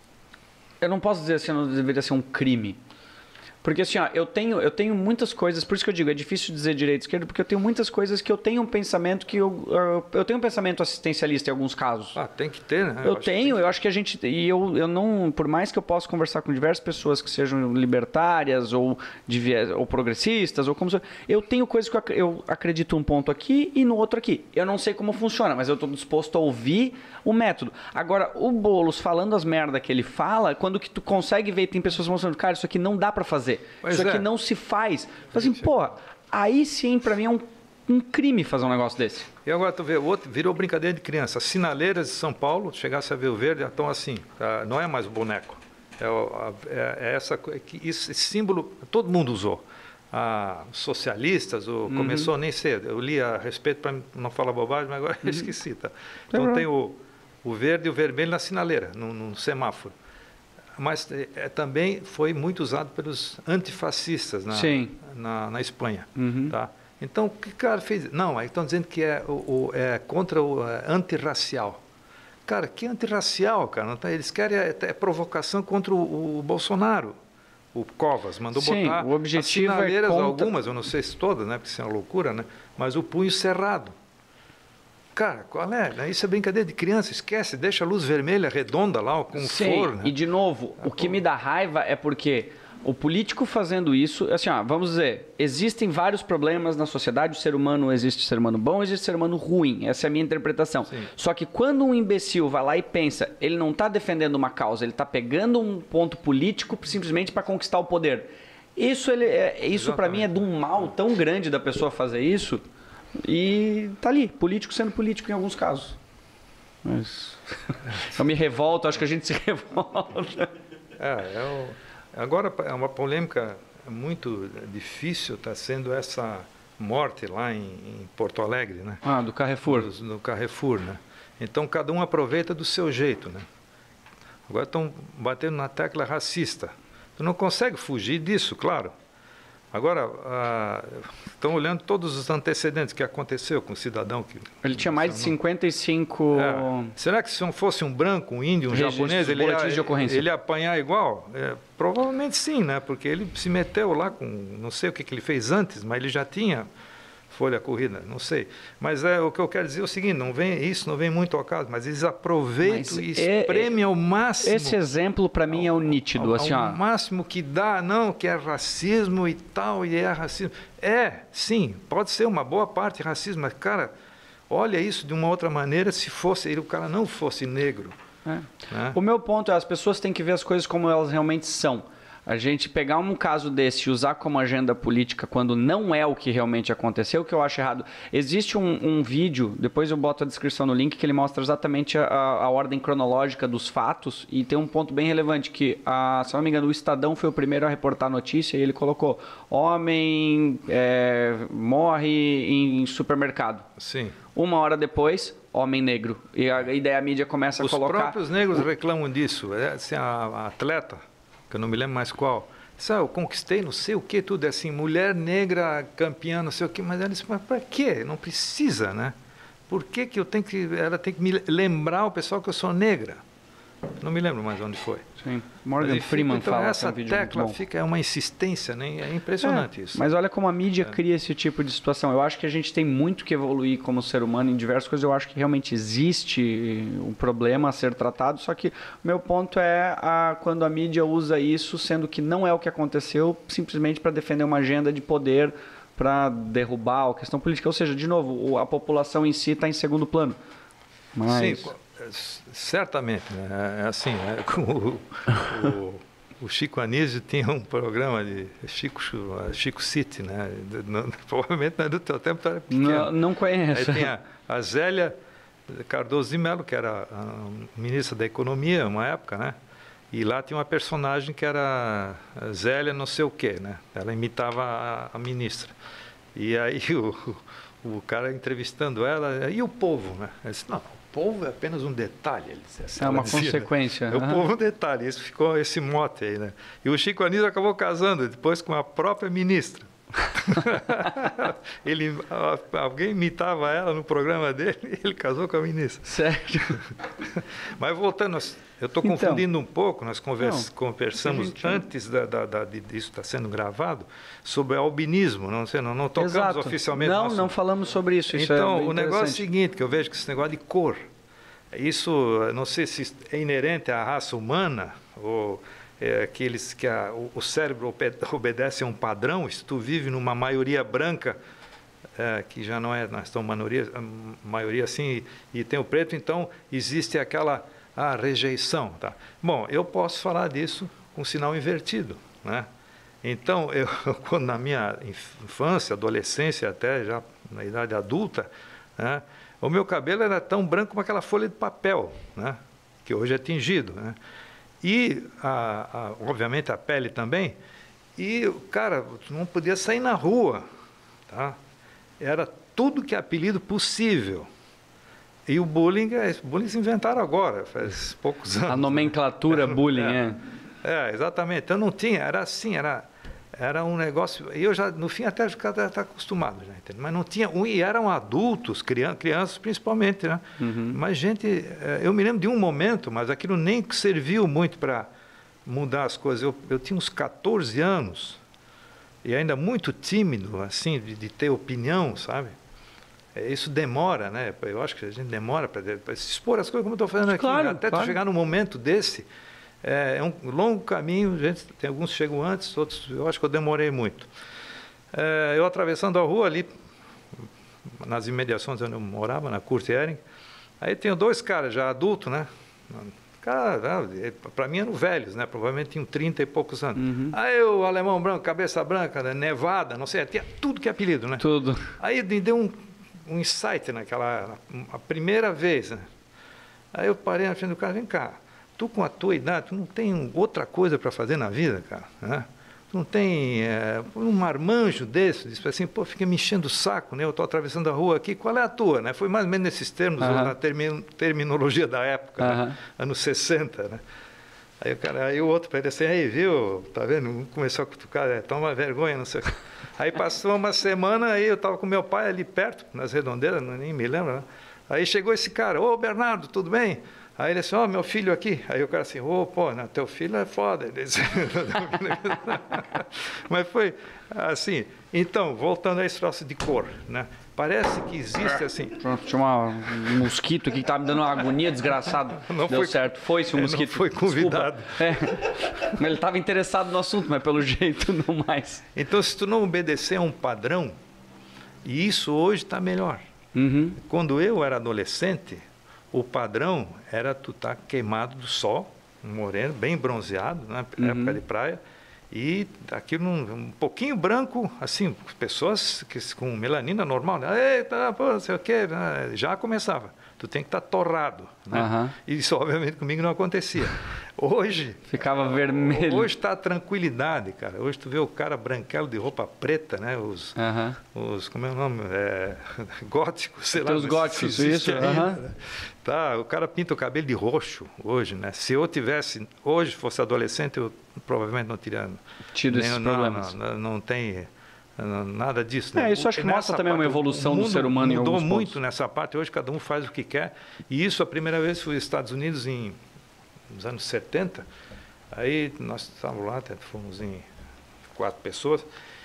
Eu não posso dizer assim, não deveria ser um crime. Porque assim, ó, eu tenho, eu tenho muitas coisas, por isso que eu digo, é difícil dizer direita e esquerda, porque eu tenho muitas coisas que eu tenho um pensamento que eu, eu, eu tenho um pensamento assistencialista em alguns casos. Ah, tem que ter, né? Eu, eu tenho, eu acho que a gente, e eu, eu não, por mais que eu possa conversar com diversas pessoas que sejam libertárias ou, de, ou progressistas, ou como se, eu tenho coisas que eu, eu acredito um ponto aqui e no outro aqui. Eu não sei como funciona, mas eu estou disposto a ouvir o método. Agora, o Boulos falando as merda que ele fala, quando que tu consegue ver, tem pessoas mostrando, cara, isso aqui não dá para fazer. Pois Isso aqui é. não se faz. Assim, pô, aí sim, para mim é um, um crime fazer um negócio desse. E agora tu vê, o outro virou brincadeira de criança. Sinaleiras de São Paulo, chegasse a ver o verde, então assim, não é mais o boneco. É, é, é essa que esse símbolo todo mundo usou. Ah, socialistas, ou, uhum. começou nem cedo. Eu li a respeito para não falar bobagem, mas agora uhum. esqueci. Tá? Então uhum. tem o, o verde e o vermelho na sinaleira, no, no semáforo. Mas é, também foi muito usado pelos antifascistas na, na, na Espanha. Uhum. Tá? Então, o que o cara fez? Não, aí estão dizendo que é, o, o, é contra o é, antirracial. Cara, que antirracial, cara? Não tá, eles querem é, é provocação contra o, o Bolsonaro. O Covas mandou Sim, botar o objetivo as sinaleiras, é contra... algumas, eu não sei se todas, né, porque isso é uma loucura, né? Mas o punho cerrado. cara, qual é? Isso é brincadeira de criança, esquece, deixa a luz vermelha redonda lá, como Sim, for. Né? E de novo, o que me dá raiva é porque o político fazendo isso, assim, ó, vamos dizer, existem vários problemas na sociedade, o ser humano existe ser humano bom, existe ser humano ruim, essa é a minha interpretação. Sim. Só que quando um imbecil vai lá e pensa, ele não está defendendo uma causa, ele está pegando um ponto político simplesmente para conquistar o poder. Isso, ele, é, isso para mim é de um mal tão grande da pessoa fazer isso. E tá ali, político sendo político em alguns casos. Mas eu me revolto, acho que a gente se revolta. É, é o, agora é uma polêmica muito difícil, está sendo essa morte lá em, em Porto Alegre, né? Ah, do Carrefour. No, no Carrefour, né? Então cada um aproveita do seu jeito, né? Agora estão batendo na tecla racista. Tu não consegue fugir disso, claro. Agora, ah, estão olhando todos os antecedentes que aconteceu com o cidadão que... Ele tinha mais de cinquenta e cinco... É. Será que se não fosse um branco, um índio, um registros, japonês, ele ia, de ocorrência. ele ia apanhar igual? É, provavelmente sim, né? Porque ele se meteu lá com... Não sei o que, que ele fez antes, mas ele já tinha folha corrida, não sei. Mas é, o que eu quero dizer é o seguinte, não vem, isso não vem muito ao caso, mas eles aproveitam mas e é, espremem ao máximo... Esse exemplo, para mim, é o nítido. Ao, assim, ao ó. máximo que dá, não, que é racismo e tal, e é racismo. É, sim, pode ser uma boa parte racismo, mas, cara, olha isso de uma outra maneira se fosse, ele, o cara não fosse negro. É. Né? O meu ponto é, as pessoas têm que ver as coisas como elas realmente são. A gente pegar um caso desse e usar como agenda política quando não é o que realmente aconteceu, que eu acho errado. Existe um, um vídeo, depois eu boto a descrição no link, que ele mostra exatamente a, a ordem cronológica dos fatos e tem um ponto bem relevante, que, a, se não me engano, o Estadão foi o primeiro a reportar a notícia e ele colocou, homem é, morre em supermercado. Sim. Uma hora depois, homem negro. E, a, e daí a mídia começa Os a colocar... Os próprios negros reclamam disso. É, assim, a, a atleta... que eu não me lembro mais qual. Sabe, eu conquistei não sei o que, tudo é assim, mulher negra campeã, não sei o que, mas ela disse, mas para quê? Não precisa, né? Por que que eu tenho que, ela tem que me lembrar o pessoal que eu sou negra? Não me lembro mais onde foi. Sim, Morgan mas, Freeman então, fala. Essa tecla fica, é uma insistência, né? É impressionante é, isso. Mas olha como a mídia é. cria esse tipo de situação. Eu acho que a gente tem muito que evoluir como ser humano em diversas coisas. Eu acho que realmente existe um problema a ser tratado, só que o meu ponto é a, quando a mídia usa isso, sendo que não é o que aconteceu, simplesmente para defender uma agenda de poder, para derrubar a questão política. Ou seja, de novo, a população em si está em segundo plano. Mas... Sim, certamente, né? É assim, né? o, o, o Chico Anísio tinha um programa de Chico, Chico City, né? Não, provavelmente não é do teu tempo, era pequeno. Não, não conheço. Aí tinha a Zélia Cardoso de Mello, que era a ministra da Economia, uma época, né? E lá tinha uma personagem que era a Zélia não sei o quê, né? Ela imitava a, a ministra. E aí o, o cara entrevistando ela, e o povo, né? Ela disse, não, o povo é apenas um detalhe. Ele disse, assim, é uma dizia, consequência. Né? É o povo um detalhe. Isso ficou esse mote aí, né? E o Chico Anísio acabou casando depois com a própria ministra. ele, alguém imitava ela no programa dele e ele casou com a ministra. Sério? Mas voltando, eu estou então, confundindo um pouco, nós convers, não, conversamos antes da, da, da, de, disso estar sendo gravado, sobre albinismo, não sei, não, não tocamos Exato. oficialmente. Não, nosso... não falamos sobre isso. isso então, é o negócio é o seguinte, que eu vejo que esse negócio de cor, isso, não sei se é inerente à raça humana, ou... É, que, eles, que a, o, o cérebro obedece a um padrão, se tu vive numa maioria branca, é, que já não é, nós estamos maioria, maioria assim, e, e tem o preto, então existe aquela a rejeição. Tá? Bom, eu posso falar disso com sinal invertido. Né? Então, eu, quando na minha infância, adolescência, até já na idade adulta, né, o meu cabelo era tão branco como aquela folha de papel, né, que hoje é tingido, né? E, a, a, obviamente, a pele também. E, cara, não podia sair na rua. Tá? Era tudo que é apelido possível. E o bullying, o bullying se inventaram agora, faz poucos anos. A nomenclatura né? bullying, é, é. É, exatamente. Então, não tinha, era assim, era, era um negócio... E eu já, no fim, até já está acostumado. Já, entende? Mas não tinha... E eram adultos, crianças principalmente, né? Uhum. Mas, gente, eu me lembro de um momento, mas aquilo nem serviu muito para mudar as coisas. Eu, eu tinha uns quatorze anos, e ainda muito tímido, assim, de, de ter opinião, sabe? isso demora, né? Eu acho que a gente demora para se expor as coisas como eu estou fazendo aqui. Claro, né? Até claro. tu chegar num momento desse, é, é um longo caminho, gente, tem alguns chegam antes, outros eu acho que eu demorei muito. É, eu atravessando a rua ali, nas imediações onde eu morava, na Kurt Ehring, aí tenho dois caras já adultos, né? Cara, para mim eram velhos, né? Provavelmente tinham trinta e poucos anos. Uhum. Aí o alemão branco, cabeça branca, né? Nevada, não sei, tinha tudo que é apelido, né? Tudo. Aí me deu um, um insight naquela, a primeira vez, né? Aí eu parei na frente do cara, vem cá, tu com a tua idade, tu não tem outra coisa para fazer na vida, cara, né? Tu não tem é, um marmanjo desse, disse assim, pô, fica me enchendo o saco, né? Eu estou atravessando a rua aqui, qual é a tua, né? Foi mais ou menos nesses termos, uh-huh. na termi terminologia da época, uh-huh. né? Anos sessenta, né? Aí o cara, aí o outro para ele assim, aí, viu, tá vendo? Começou a cutucar, é, toma vergonha, não sei o que. Aí passou uma semana, aí eu estava com meu pai ali perto, nas redondeiras, nem me lembro, né? Aí chegou esse cara, ô Bernardo, tudo bem? Aí ele disse, ó, oh, meu filho aqui. Aí o cara assim, ô, oh, pô, não, teu filho é foda. Ele disse, mas foi assim. Então, voltando a esse troço de cor, né? Parece que existe assim... Tinha uma, um mosquito aqui que estava me dando uma agonia desgraçada. Não Deu foi, certo, foi-se o um mosquito. Não foi convidado. É. Mas ele estava interessado no assunto, mas pelo jeito não mais. Então, se tu não obedecer a um padrão, e isso hoje está melhor. Uhum. Quando eu era adolescente, o padrão era tu estar tá queimado do sol, moreno, bem bronzeado, na né? Uhum. época de praia, e aquilo um, um pouquinho branco, assim, pessoas que, com melanina normal, né? Eita, pô, não sei o quê, né? Já começava. Tu tem que estar tá torrado, né? Uhum. Isso, obviamente, comigo não acontecia. Hoje... Ficava vermelho. Hoje está a tranquilidade, cara. Hoje tu vê o cara branquelo de roupa preta, né? Os, uhum. os como é o nome? É, góticos, sei Tem lá. Os góticos, isso. Ainda, uhum. né? Tá, o cara pinta o cabelo de roxo hoje, né? Se eu tivesse, hoje fosse adolescente, eu provavelmente não teria... Tido esses não, problemas. Não, não, não tem... Nada disso. Né? É, isso acho que mostra também parte, uma evolução do ser humano em alguns mudou muito pontos. Nessa parte. Hoje cada um faz o que quer. E isso a primeira vez foi nos Estados Unidos em nos anos setenta. Aí nós estávamos lá, fomos em quatro pessoas.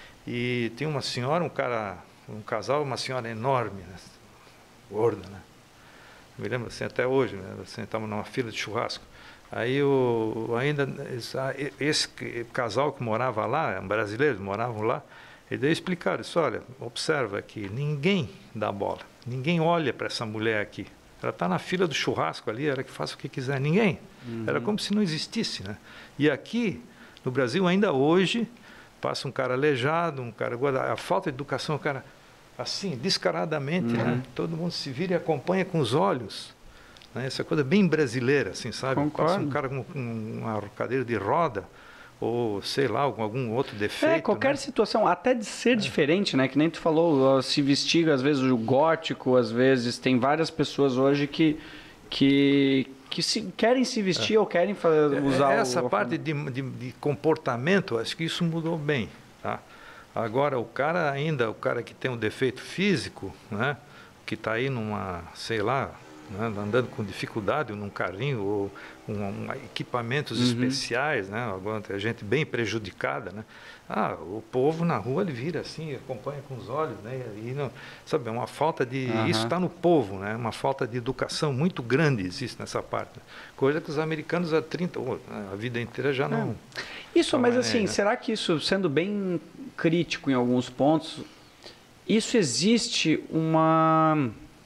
E tinha uma senhora, um cara, um casal, uma senhora enorme, né? Gorda, né? Me lembro assim até hoje, né? Assim, estávamos numa fila de churrasco. Aí o, ainda esse, esse casal que morava lá, brasileiros moravam lá, e daí explicaram isso, olha, observa que ninguém dá bola, ninguém olha para essa mulher aqui. Ela está na fila do churrasco ali, ela que faça o que quiser, ninguém. Uhum. Era como se não existisse, né? E aqui, no Brasil, ainda hoje, passa um cara aleijado, um cara... A falta de educação, o cara, assim, descaradamente, uhum. né? Todo mundo se vira e acompanha com os olhos. Né? Essa coisa bem brasileira, assim, sabe? Concordo. Passa um cara com uma cadeira de roda, ou sei lá, algum, algum outro defeito. É, qualquer né? situação, até de ser é. diferente, né? Que nem tu falou, se vestir, às vezes, o gótico, às vezes, tem várias pessoas hoje que, que, que se, querem se vestir é. ou querem fazer, usar... Essa o... parte de, de, de comportamento, acho que isso mudou bem, tá? Agora, o cara ainda, o cara que tem um defeito físico, né? Que está aí numa, sei lá, né? Andando com dificuldade num carrinho ou um, um, equipamentos uhum. especiais, né? Agora tem gente bem prejudicada, né? Ah, o povo na rua ele vira assim, acompanha com os olhos, né? E não, sabe, é uma falta de uhum. isso está no povo, né? Uma falta de educação muito grande existe nessa parte, né? Coisa que os americanos há trinta, a vida inteira já não. É. Isso, mas assim, né? será que isso, sendo bem crítico em alguns pontos, isso existe uma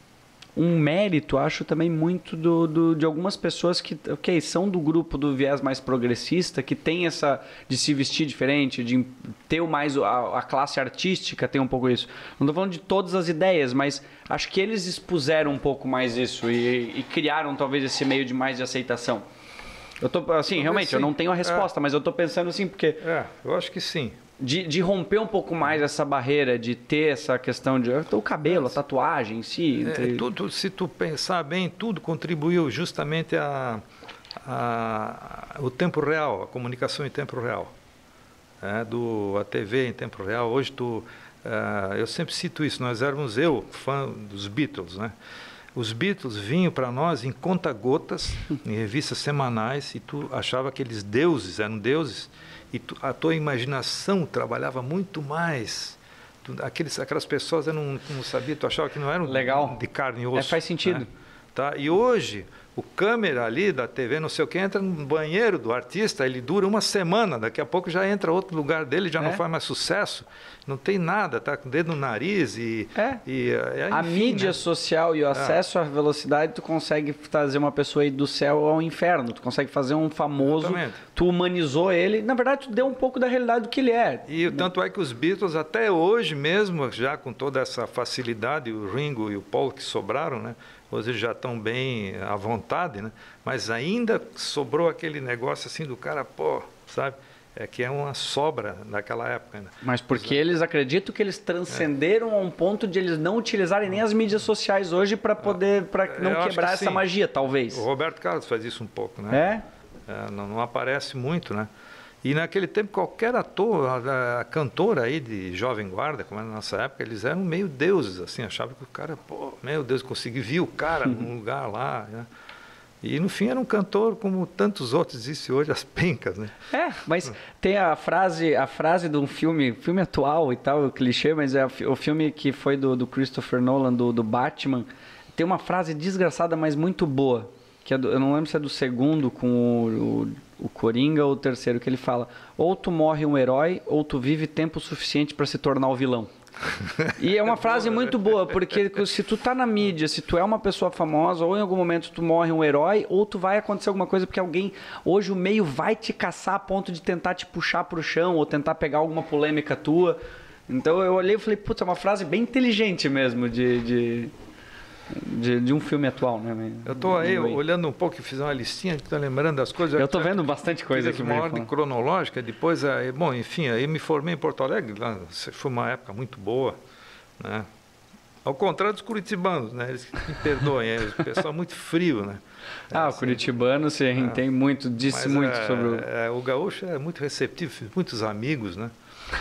um mérito, acho também muito do, do, de algumas pessoas que, ok, são do grupo do viés mais progressista, que tem essa de se vestir diferente, de ter mais a, a classe artística, tem um pouco isso. Não estou falando de todas as ideias, mas acho que eles expuseram um pouco mais isso e, e criaram talvez esse meio de mais de aceitação. Eu tô, assim, Talvez realmente, sim. eu não tenho a resposta, é. mas eu estou pensando assim, porque... É, eu acho que sim. De, de romper um pouco mais essa barreira, de ter essa questão de o cabelo, a tatuagem em si. Entre... É, tudo, se tu pensar bem, tudo contribuiu justamente a, a, o tempo real, a comunicação em tempo real. É, do, a T V em tempo real. Hoje tu, uh, eu sempre cito isso, nós éramos eu, fã dos Beatles, né? Os Beatles vinham para nós em conta-gotas, em revistas semanais, e tu achava que eles deuses, eram deuses, e tu, a tua imaginação trabalhava muito mais. aqueles, aquelas pessoas eu não, não sabia, tu achava que não eram Legal. de carne e osso. É, faz sentido. Né? Tá? E hoje, o câmera ali da T V, não sei o que, entra no banheiro do artista, ele dura uma semana, daqui a pouco já entra outro lugar dele, já é. não faz mais sucesso, não tem nada, tá com o dedo no nariz e... É. e é, a enfim, mídia né? social e o acesso é. à velocidade, tu consegue trazer uma pessoa aí do céu ao inferno, tu consegue fazer um famoso, Exatamente. tu humanizou ele, na verdade tu deu um pouco da realidade do que ele é. E tanto é que os Beatles, até hoje mesmo, já com toda essa facilidade, o Ringo e o Paul que sobraram, né? Hoje eles já estão bem à vontade, né? Mas ainda sobrou aquele negócio assim do cara, pô, sabe? É que é uma sobra daquela época. Né? Mas porque Exato. eles acreditam que eles transcenderam é. a um ponto de eles não utilizarem nem as mídias sociais hoje para poder, para não Eu quebrar que essa sim. magia, talvez. O Roberto Carlos faz isso um pouco, né? É? é não, não aparece muito, né? E naquele tempo, qualquer ator, a, a cantora aí de Jovem Guarda, como era na nossa época, eles eram meio deuses, assim, achavam que o cara, pô, meu Deus, consegui ver o cara num lugar lá, né? E no fim era um cantor como tantos outros, existe hoje, as pencas, né? É, mas tem a frase, a frase de um filme, filme atual e tal, o clichê, mas é o filme que foi do, do Christopher Nolan, do, do Batman, tem uma frase desgraçada, mas muito boa, que é do, eu não lembro se é do segundo com o, o, o Coringa ou o terceiro, que ele fala, ou tu morre um herói, ou tu vive tempo suficiente para se tornar o vilão. E é uma frase muito boa, porque se tu tá na mídia, se tu é uma pessoa famosa, ou em algum momento tu morre um herói, ou tu vai acontecer alguma coisa porque alguém, hoje o meio vai te caçar a ponto de tentar te puxar pro chão, ou tentar pegar alguma polêmica tua. Então eu olhei e falei, putz, é uma frase bem inteligente mesmo de... de... De, de um filme atual, né? Eu estou aí olhando um pouco e fiz uma listinha, estou lembrando das coisas. Eu estou vendo bastante coisa aqui. Uma ordem cronológica, depois, aí, bom, enfim, aí me formei em Porto Alegre, lá foi uma época muito boa, né? Ao contrário dos curitibanos, né? Eles me perdoem, é o pessoal muito frio, né? Ah, é, o assim, curitibano, sim, é, tem muito, disse muito é, sobre o... É, o gaúcho é muito receptivo, fiz muitos amigos, né?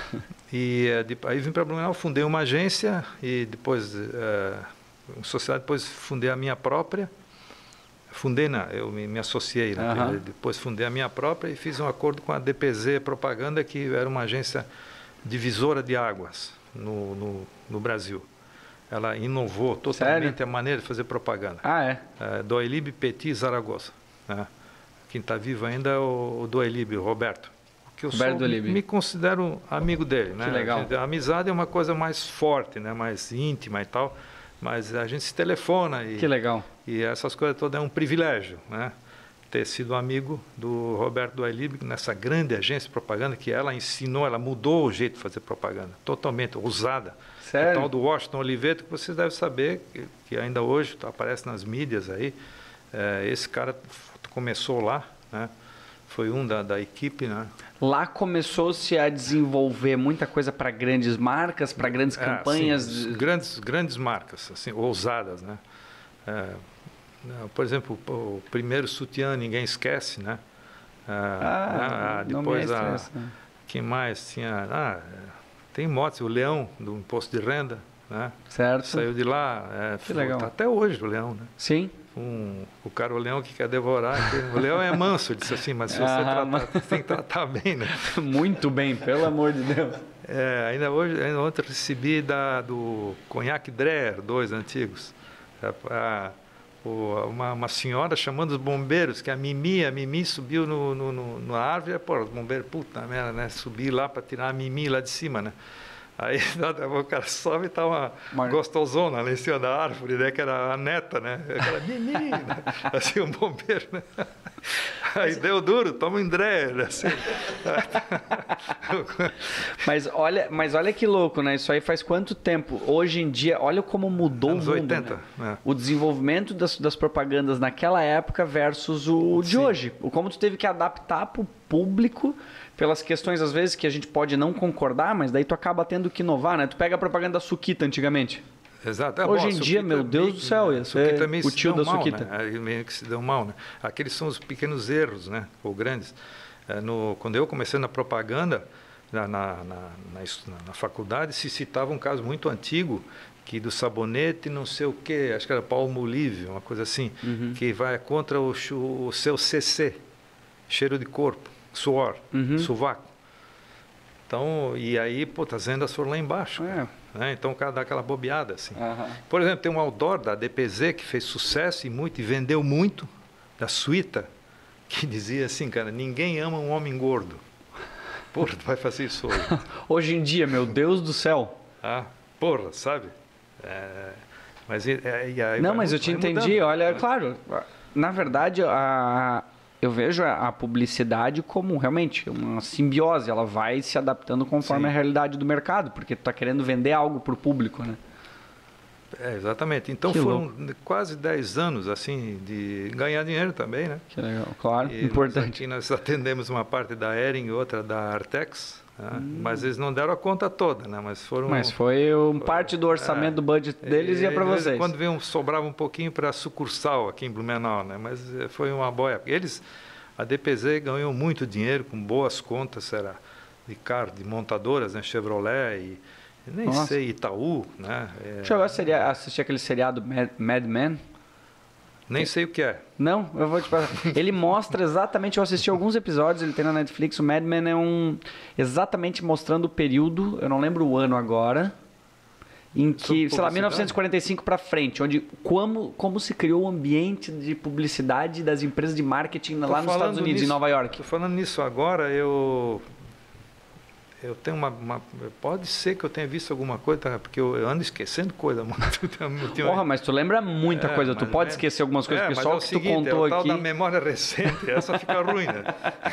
E aí vim para Blumenau, fundei uma agência e depois... É, uma sociedade, depois fundei a minha própria, fundei, não, eu me, me associei, né? Uhum. Depois fundei a minha própria e fiz um acordo com a D P Z Propaganda, que era uma agência divisora de águas no, no, no Brasil. Ela inovou totalmente Sério? a maneira de fazer propaganda. Ah, é? é Doelib, Petit e Zaragoza. Né? Quem está vivo ainda é o, o Doelib, o Roberto. Que eu Roberto sou, me, me considero amigo dele. Né? Que legal. A, gente, a amizade é uma coisa mais forte, né? Mais íntima e tal. Mas a gente se telefona e, que legal. e essas coisas todas é um privilégio, né? Ter sido amigo do Roberto Doelib nessa grande agência de propaganda que ela ensinou, ela mudou o jeito de fazer propaganda, totalmente ousada. Sério? O tal do Washington Oliveto, que vocês devem saber, que, que ainda hoje aparece nas mídias aí. É, esse cara começou lá, né? Foi um da, da equipe, né? Lá começou-se a desenvolver muita coisa para grandes marcas, para grandes campanhas. É, sim, grandes, grandes marcas, assim, ousadas, né? É, por exemplo, o primeiro sutiã ninguém esquece, né? Ah, ah, depois não me a, quem mais tinha? Ah, tem motos, o Leão do Imposto de Renda, né? Certo. Saiu de lá, é, que legal. Tá até hoje o Leão, né? Sim. Um, o cara, o leão que quer devorar, o leão é manso, ele disse assim, mas se você ah, tratar, mas... você tem que tratar bem, né? Muito bem, pelo amor de Deus. É, ainda hoje, ainda ontem eu recebi da, do Conhaque Dreher, dois antigos, a, a, o, uma, uma senhora chamando os bombeiros, que a Mimi, a Mimi subiu no, no, no, na árvore, pô, os bombeiros, puta merda, né? Subir lá para tirar a Mimi lá de cima, né? Aí o cara sobe e tá uma Mar... gostosona lá em cima da árvore, né? Que era a neta, né? Aquela menina, assim, um bombeiro, né? Aí mas... deu duro, toma um Dreher, assim. mas, olha, mas olha que louco, né? Isso aí faz quanto tempo? Hoje em dia, olha como mudou Anos o mundo. oitenta, né? É. O desenvolvimento das, das propagandas naquela época versus o de Sim. hoje. O como tu teve que adaptar para o público pelas questões, às vezes, que a gente pode não concordar, mas daí tu acaba tendo que inovar, né? Tu pega a propaganda da Suquita antigamente. Exato. É, Hoje bom, em dia, meu Deus do céu, ia ser o tio da mal, Suquita. Né? Meio que se deu mal, né? Aqueles são os pequenos erros, né? Ou grandes. É, no, quando eu comecei na propaganda, na, na, na, na, na faculdade, se citava um caso muito antigo, que do sabonete não sei o quê, acho que era Palmolive, uma coisa assim, uhum. que vai contra o, o seu C C, cheiro de corpo. Suor, uhum. sovaco. Então, e aí, pô, as vendas foram lá embaixo. É. Né? Então, o cara dá aquela bobeada, assim. Uhum. Por exemplo, tem um outdoor da D P Z que fez sucesso e muito, e vendeu muito, da Suíta, que dizia assim, cara, ninguém ama um homem gordo. Porra, tu vai fazer isso hoje. Hoje em dia, meu Deus do céu. Ah, porra, sabe? É, mas e, e aí Não, vai, mas eu te vai entendi. mudando, Olha, né? claro, na verdade, a, eu vejo a publicidade como realmente uma simbiose. Ela vai se adaptando conforme Sim. a realidade do mercado, porque tu está querendo vender algo para o público, né? É, exatamente. Então Que foram louco. quase dez anos assim de ganhar dinheiro também, né? Que legal, claro, E importante. Nós, aqui nós atendemos uma parte da Ering e outra da Artex, né? Hum. Mas eles não deram a conta toda, né? Mas foram. Mas foi um, parte do orçamento é, do budget deles e ia para vocês. Quando veio, sobrava um pouquinho para a sucursal aqui em Blumenau, né? Mas foi uma boa época. Eles, a D P Z ganhou muito dinheiro com boas contas, era de carro, de montadoras, né? Chevrolet e nem Nossa. sei, Itaú, né? É... Chegou a seria, assistir aquele seriado Mad, Mad Men? Nem sei o que é. Não, eu vou te passar. Ele mostra exatamente, eu assisti alguns episódios, ele tem na Netflix, o Mad Men é um... Exatamente mostrando o período, eu não lembro o ano agora, em que, sei lá, mil novecentos e quarenta e cinco para frente, onde como, como se criou o ambiente de publicidade das empresas de marketing lá nos Estados Unidos, nisso, em Nova York. Estou falando nisso agora, eu... Eu tenho uma, uma... Pode ser que eu tenha visto alguma coisa, tá? Porque eu, eu ando esquecendo coisa muito. Porra, mas tu lembra muita é, coisa. Tu pode é, esquecer algumas coisas, é, porque só é o que seguinte, tu contou é o tal aqui... da memória recente, essa fica ruim, né?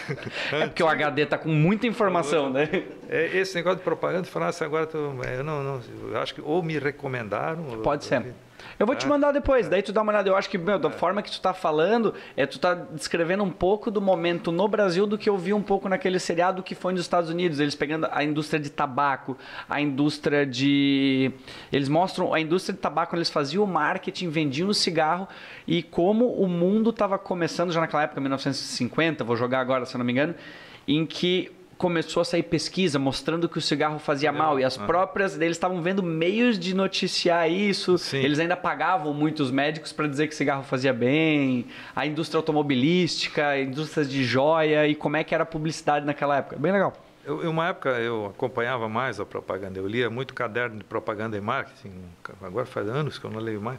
É porque o H D tá com muita informação, né? É, esse negócio de propaganda, falasse agora, tô, eu não, não... Eu acho que ou me recomendaram... Pode ou, ser. Eu vou te mandar depois, daí tu dá uma olhada. Eu acho que, meu, da é. forma que tu tá falando, é tu tá descrevendo um pouco do momento no Brasil do que eu vi um pouco naquele seriado que foi nos Estados Unidos. Eles pegando a indústria de tabaco, a indústria de... Eles mostram a indústria de tabaco, eles faziam o marketing, vendiam o cigarro e como o mundo estava começando já naquela época, mil novecentos e cinquenta, vou jogar agora, se eu não me engano, em que... começou a sair pesquisa mostrando que o cigarro fazia mal e as uhum. próprias deles estavam vendo meios de noticiar isso. Sim. Eles ainda pagavam muitos médicos para dizer que cigarro fazia bem, a indústria automobilística, a indústria de joia e como é que era a publicidade naquela época. Bem legal. Eu, uma época eu acompanhava mais a propaganda, eu lia muito caderno de propaganda e marketing, agora faz anos que eu não leio mais.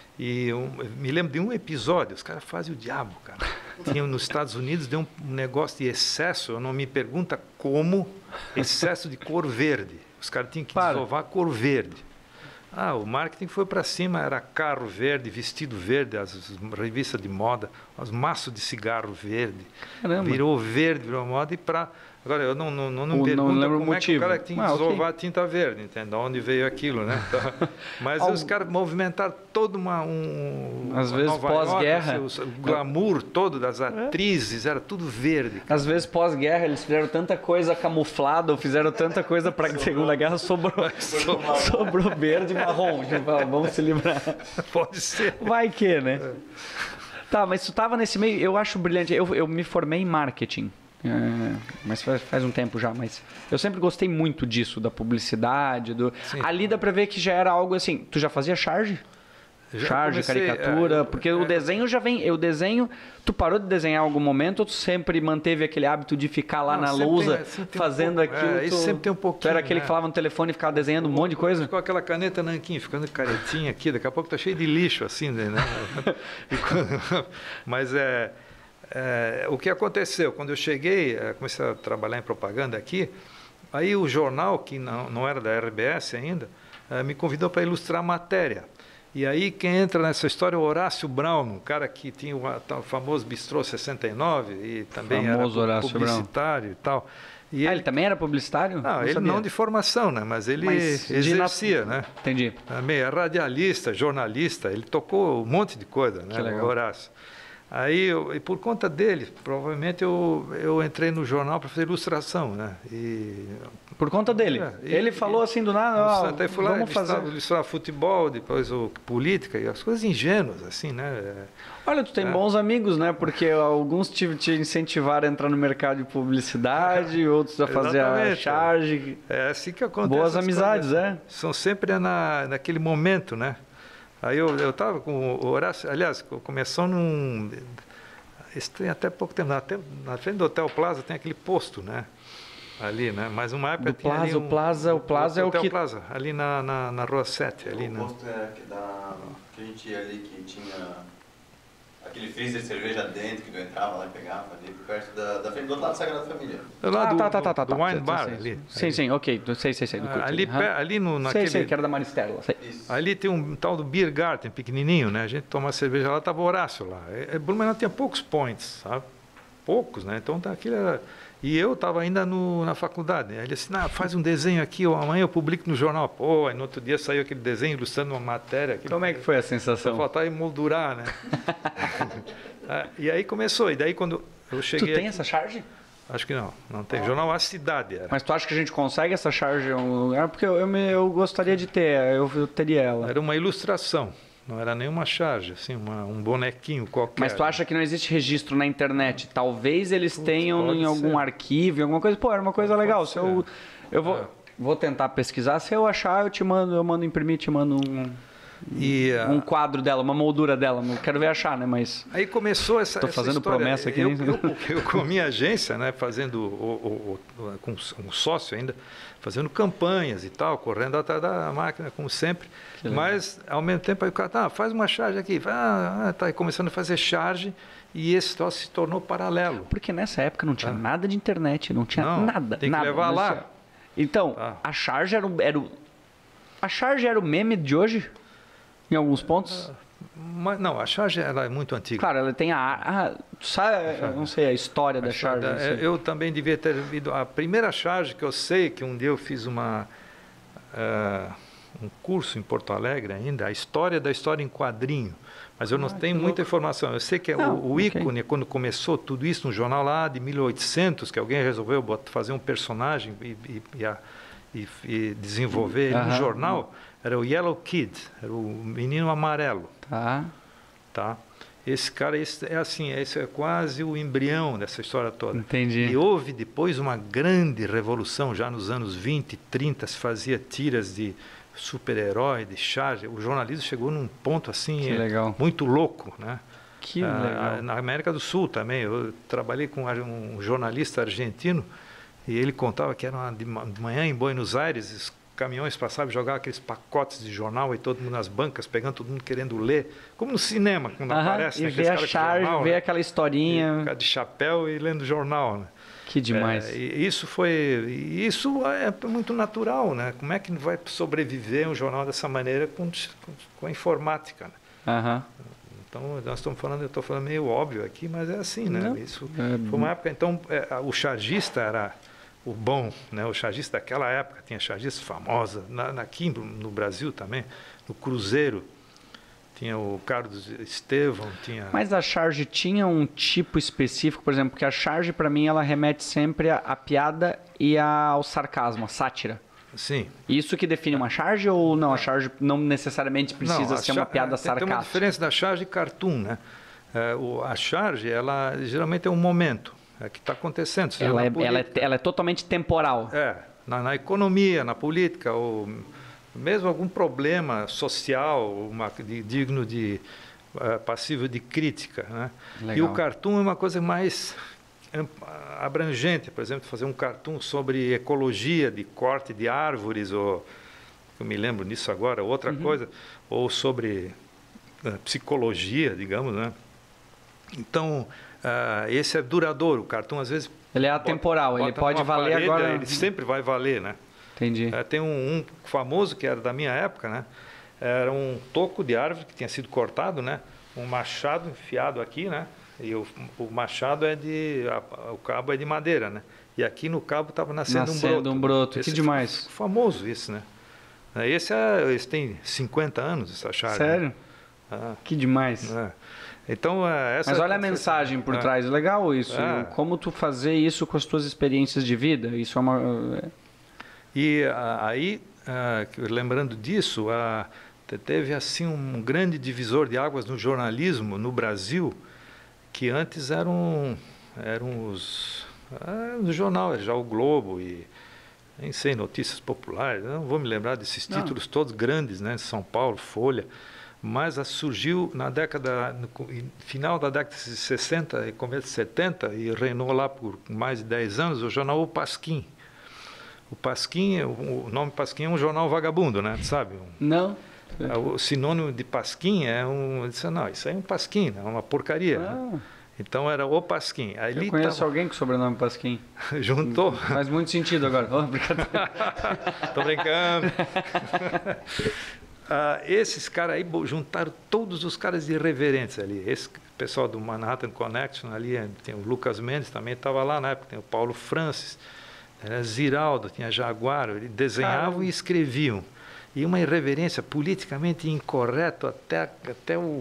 E eu me lembro de um episódio, os caras fazem o diabo, cara. Tinha nos Estados Unidos, deu um negócio de excesso, eu não me pergunta como, excesso de cor verde. Os caras tinham que Para. desovar cor verde. Ah, o marketing foi para cima, era carro verde, vestido verde, as revistas de moda, os maços de cigarro verde. Caramba. Virou verde, virou moda e para... Agora, eu não, não, não, não me pergunto como motivo. é que o cara tinha que ah, desovar okay. tinta verde, entende? De onde veio aquilo, né? Então, mas os caras movimentaram toda uma... Um, Às vezes pós-guerra. O glamour todo das atrizes, era tudo verde. Cara. Às vezes pós-guerra eles fizeram tanta coisa camuflada, ou fizeram tanta coisa para a Segunda Guerra, sobrou, sobrou, sobrou verde e marrom. Vamos se livrar. Pode ser. Vai que, né? É. Tá, mas tu estava nesse meio, eu acho brilhante. Eu, eu me formei em marketing. É, mas faz, faz um tempo já, mas eu sempre gostei muito disso, da publicidade, do... Ali dá pra ver que já era algo assim, tu já fazia charge? Já charge, comecei, caricatura, é, porque é, o desenho já vem, eu desenho, tu parou de desenhar em algum momento ou tu sempre manteve aquele hábito de ficar lá não, na lousa tem, fazendo um aquilo? É, isso sempre tem um pouquinho. Tu era aquele né? que falava no telefone e ficava desenhando um monte de coisa? Com aquela caneta nanquim, ficando caretinha aqui, daqui a pouco tá cheio de lixo assim, né? Mas é... É, o que aconteceu? Quando eu cheguei, comecei a trabalhar em propaganda aqui, aí o jornal, que não, não era da R B S ainda, me convidou para ilustrar a matéria. E aí quem entra nessa história é o Horácio Brown, um cara que tinha o, o famoso Bistrô sessenta e nove e também famoso era publicitário Brown. e tal. E ah, ele, ele também era publicitário? Não, não ele sabia. Não de formação, né? Mas ele Mas exercia, na... né? Entendi. Também é radialista, jornalista, ele tocou um monte de coisa, né? Que legal. O Horácio. Aí, eu, e por conta dele, provavelmente eu, eu entrei no jornal para fazer ilustração, né? E, por conta dele? É, e, ele falou assim do nada, ó, até fui lá, vamos fazer... ilustrar futebol, depois o política, e as coisas ingênuas, assim, né? Olha, tu tem é. bons amigos, né? Porque alguns te, te incentivaram a entrar no mercado de publicidade, outros a fazer a charge. É assim que acontece. Boas amizades, é? São sempre na, naquele momento, né? Aí eu eu estava com o Horácio, aliás, começou num... Isso tem até pouco tempo, na, na frente do Hotel Plaza tem aquele posto, né? Ali, né? Mas uma época Do tinha Plaza, ali um, o Plaza, o Plaza é o Hotel que... Plaza, ali na, na, na Rua sete. Ali o na... posto é que, da, que a gente ia ali, que tinha aquele freezer de cerveja dentro, que eu entrava lá e pegava ali, perto da, da frente, do outro lado da Sagrada Família. Lá Ah, do, tá, tá, tá, tá. do tá. Wine Sim, Bar, sim, ali. Sim, ali. sim, ok. Sei, sei, sei. Do Ah, ali, Uhum. pé- ali no, Sei, naquele... sei, que era da Maristela. Sei. Isso. Ali tem um tal do Beer Garden, pequenininho, né? A gente toma cerveja lá, tava Horácio lá. É, é, Blumenau tinha poucos points, sabe? Poucos, né? Então tá, aquilo era... E eu estava ainda no, na faculdade. Aí ele disse, nah, faz um desenho aqui, ó, amanhã eu publico no jornal. Pô, aí no outro dia saiu aquele desenho ilustrando uma matéria. Aquele... Como é que foi a Só sensação? faltava emoldurar, né? Ah, e aí começou. E daí quando eu Tu cheguei... tem aqui- essa charge? Acho que não, não tem. Jornal A Cidade era. Mas tu acha que a gente consegue essa charge em algum lugar? Porque eu, eu, me- eu gostaria de ter, eu, eu teria ela. Era uma ilustração, não era nenhuma charge, assim, uma, um bonequinho qualquer. Mas tu acha que não existe registro na internet? Talvez eles tenham pode em algum ser. arquivo, em alguma coisa. Pô, era uma coisa legal. Se eu, eu vou, É. vou tentar pesquisar. Se eu achar, eu te mando, eu mando imprimir, te mando um, E, ah, um quadro dela, uma moldura dela. Não quero ver achar, né? Mas aí começou essa, Tô essa fazendo história. promessa aqui, Eu, hein? eu, eu com a minha agência, né, fazendo, o, o, o, com um sócio ainda, fazendo campanhas e tal, correndo atrás da máquina, como sempre. Que legal. Mas, ao mesmo tempo, aí o cara, tá, faz uma charge aqui. Ah, ah, tá, e começando a fazer charge e esse troço se tornou paralelo. porque nessa época não tinha nada de internet, não tinha Não, nada. tem que nada, levar não lá. tinha. Então, Tá. a charge era, o- era o, a charge era o meme de hoje? Em alguns pontos? Mas, não, a charge ela é muito antiga. Claro, ela tem a. a tu sabe, eu não sei, a história da charge. Da- não sei. eu também devia ter visto a primeira charge que eu sei que um dia eu fiz uma ah, um curso em Porto Alegre ainda, a história da história em quadrinho, mas eu não Ah, tenho que muita informação. Eu sei que é Não, o, o ok. ícone quando começou tudo isso no jornal lá de mil e oitocentos, que alguém resolveu bot- fazer um personagem e, e- e a- e- e desenvolver ele no Aham. jornal, era o Yellow Kid, era o menino amarelo. Tá. Tá? Esse cara esse é assim, esse é quase o embrião dessa história toda. Entendi. E houve depois uma grande revolução, já nos anos vinte, trinta, se fazia tiras de super-herói, de charge. O jornalismo chegou num ponto assim Que é, legal. muito louco, né? Que Ah, legal. na América do Sul também. Eu trabalhei com um jornalista argentino e ele contava que era uma de ma- de manhã em Buenos Aires, os caminhões passavam e jogavam aqueles pacotes de jornal e todo mundo nas bancas, pegando todo mundo querendo ler, como no cinema, quando Aham, aparece e né, ver aqueles a caras com charge, jornal, ver né? aquela E historinha. ficar de chapéu e lendo jornal, né? Que demais. É, e isso foi, e isso é muito natural, né? Como é que vai sobreviver um jornal dessa maneira com, com, com a informática, né? Aham. Então nós estamos falando, eu estou falando meio óbvio aqui, mas é assim, né? Não. Isso É, foi uma época. Então é, o chargista era o bom, né? O chargista daquela época tinha chargista famosa, na, na- aqui no, no Brasil também, no Cruzeiro tinha o Carlos Estevão, tinha. Mas a charge tinha um tipo específico, por exemplo, porque a charge para mim ela remete sempre à, à piada e à- ao sarcasmo, à sátira. Sim. Isso que define uma charge ou não? A charge não necessariamente precisa Não, a ser uma cha- piada tem- Tem uma sarcástica. diferença da charge e cartoon, né? É, o, a charge, ela geralmente é um momento, é que está acontecendo. seja Ela na é, ela, é, política. ela é totalmente temporal. É, na, na economia, na política, ou mesmo algum problema social, uma, de, digno de eh, passível de crítica, né? E Legal. o cartoon é uma coisa mais am- abrangente, por exemplo, fazer um cartoon sobre ecologia, de corte de árvores, ou eu me lembro disso agora, outra Uhum. coisa, ou sobre eh, psicologia, digamos, né? Então, ah, esse é duradouro. O cartoon, às vezes, Ele é atemporal, ele bota pode numa valer parede, agora. Ele sempre vai valer, né? Entendi. É, tem um, um famoso que era da minha época, né? Era um toco de árvore que tinha sido cortado, né? Um machado enfiado aqui, né? E o, o machado é de... a- o cabo é de madeira, né? E aqui no cabo estava nascendo, Nascendo um broto. um broto, que Esse demais. f- famoso isso, né? Esse, é, esse tem cinquenta anos, essa charge. Sério? Né? Ah, Que demais. é. Então, é, essa Mas olha a mensagem por é. trás, legal isso. É. Como tu fazer isso com as tuas experiências de vida, isso é uma... E ah, aí, ah, que- lembrando disso, ah, te- teve assim um grande divisor de águas no jornalismo no Brasil, que antes eram, eram os ah, no jornal, já o Globo e nem sei, Notícias Populares, não vou me lembrar desses Não. títulos todos grandes, né? São Paulo, Folha, mas ah, surgiu na década, no co- em- final da década de sessenta e começo de setenta, e reinou lá por mais de dez anos, o jornal O Pasquim. O Pasquim, o nome Pasquim é um jornal vagabundo, né? Sabe? Não. O sinônimo de Pasquim é um... Eu disse, não, isso aí é um Pasquim, é uma porcaria. Ah. Né? Então era o Pasquim. Ali eu conheço tava... alguém com sobrenome Pasquim. Juntou? Faz muito sentido agora. Oh, brincadeira. Tô brincando. ah, esses caras aí juntaram todos os caras irreverentes ali. Esse pessoal do Manhattan Connection ali, tem o Lucas Mendes também estava lá na época, tem o Paulo Francis, era Ziraldo, tinha Jaguar, eles desenhavam ah. e escreviam. E uma irreverência politicamente incorreta até, até o...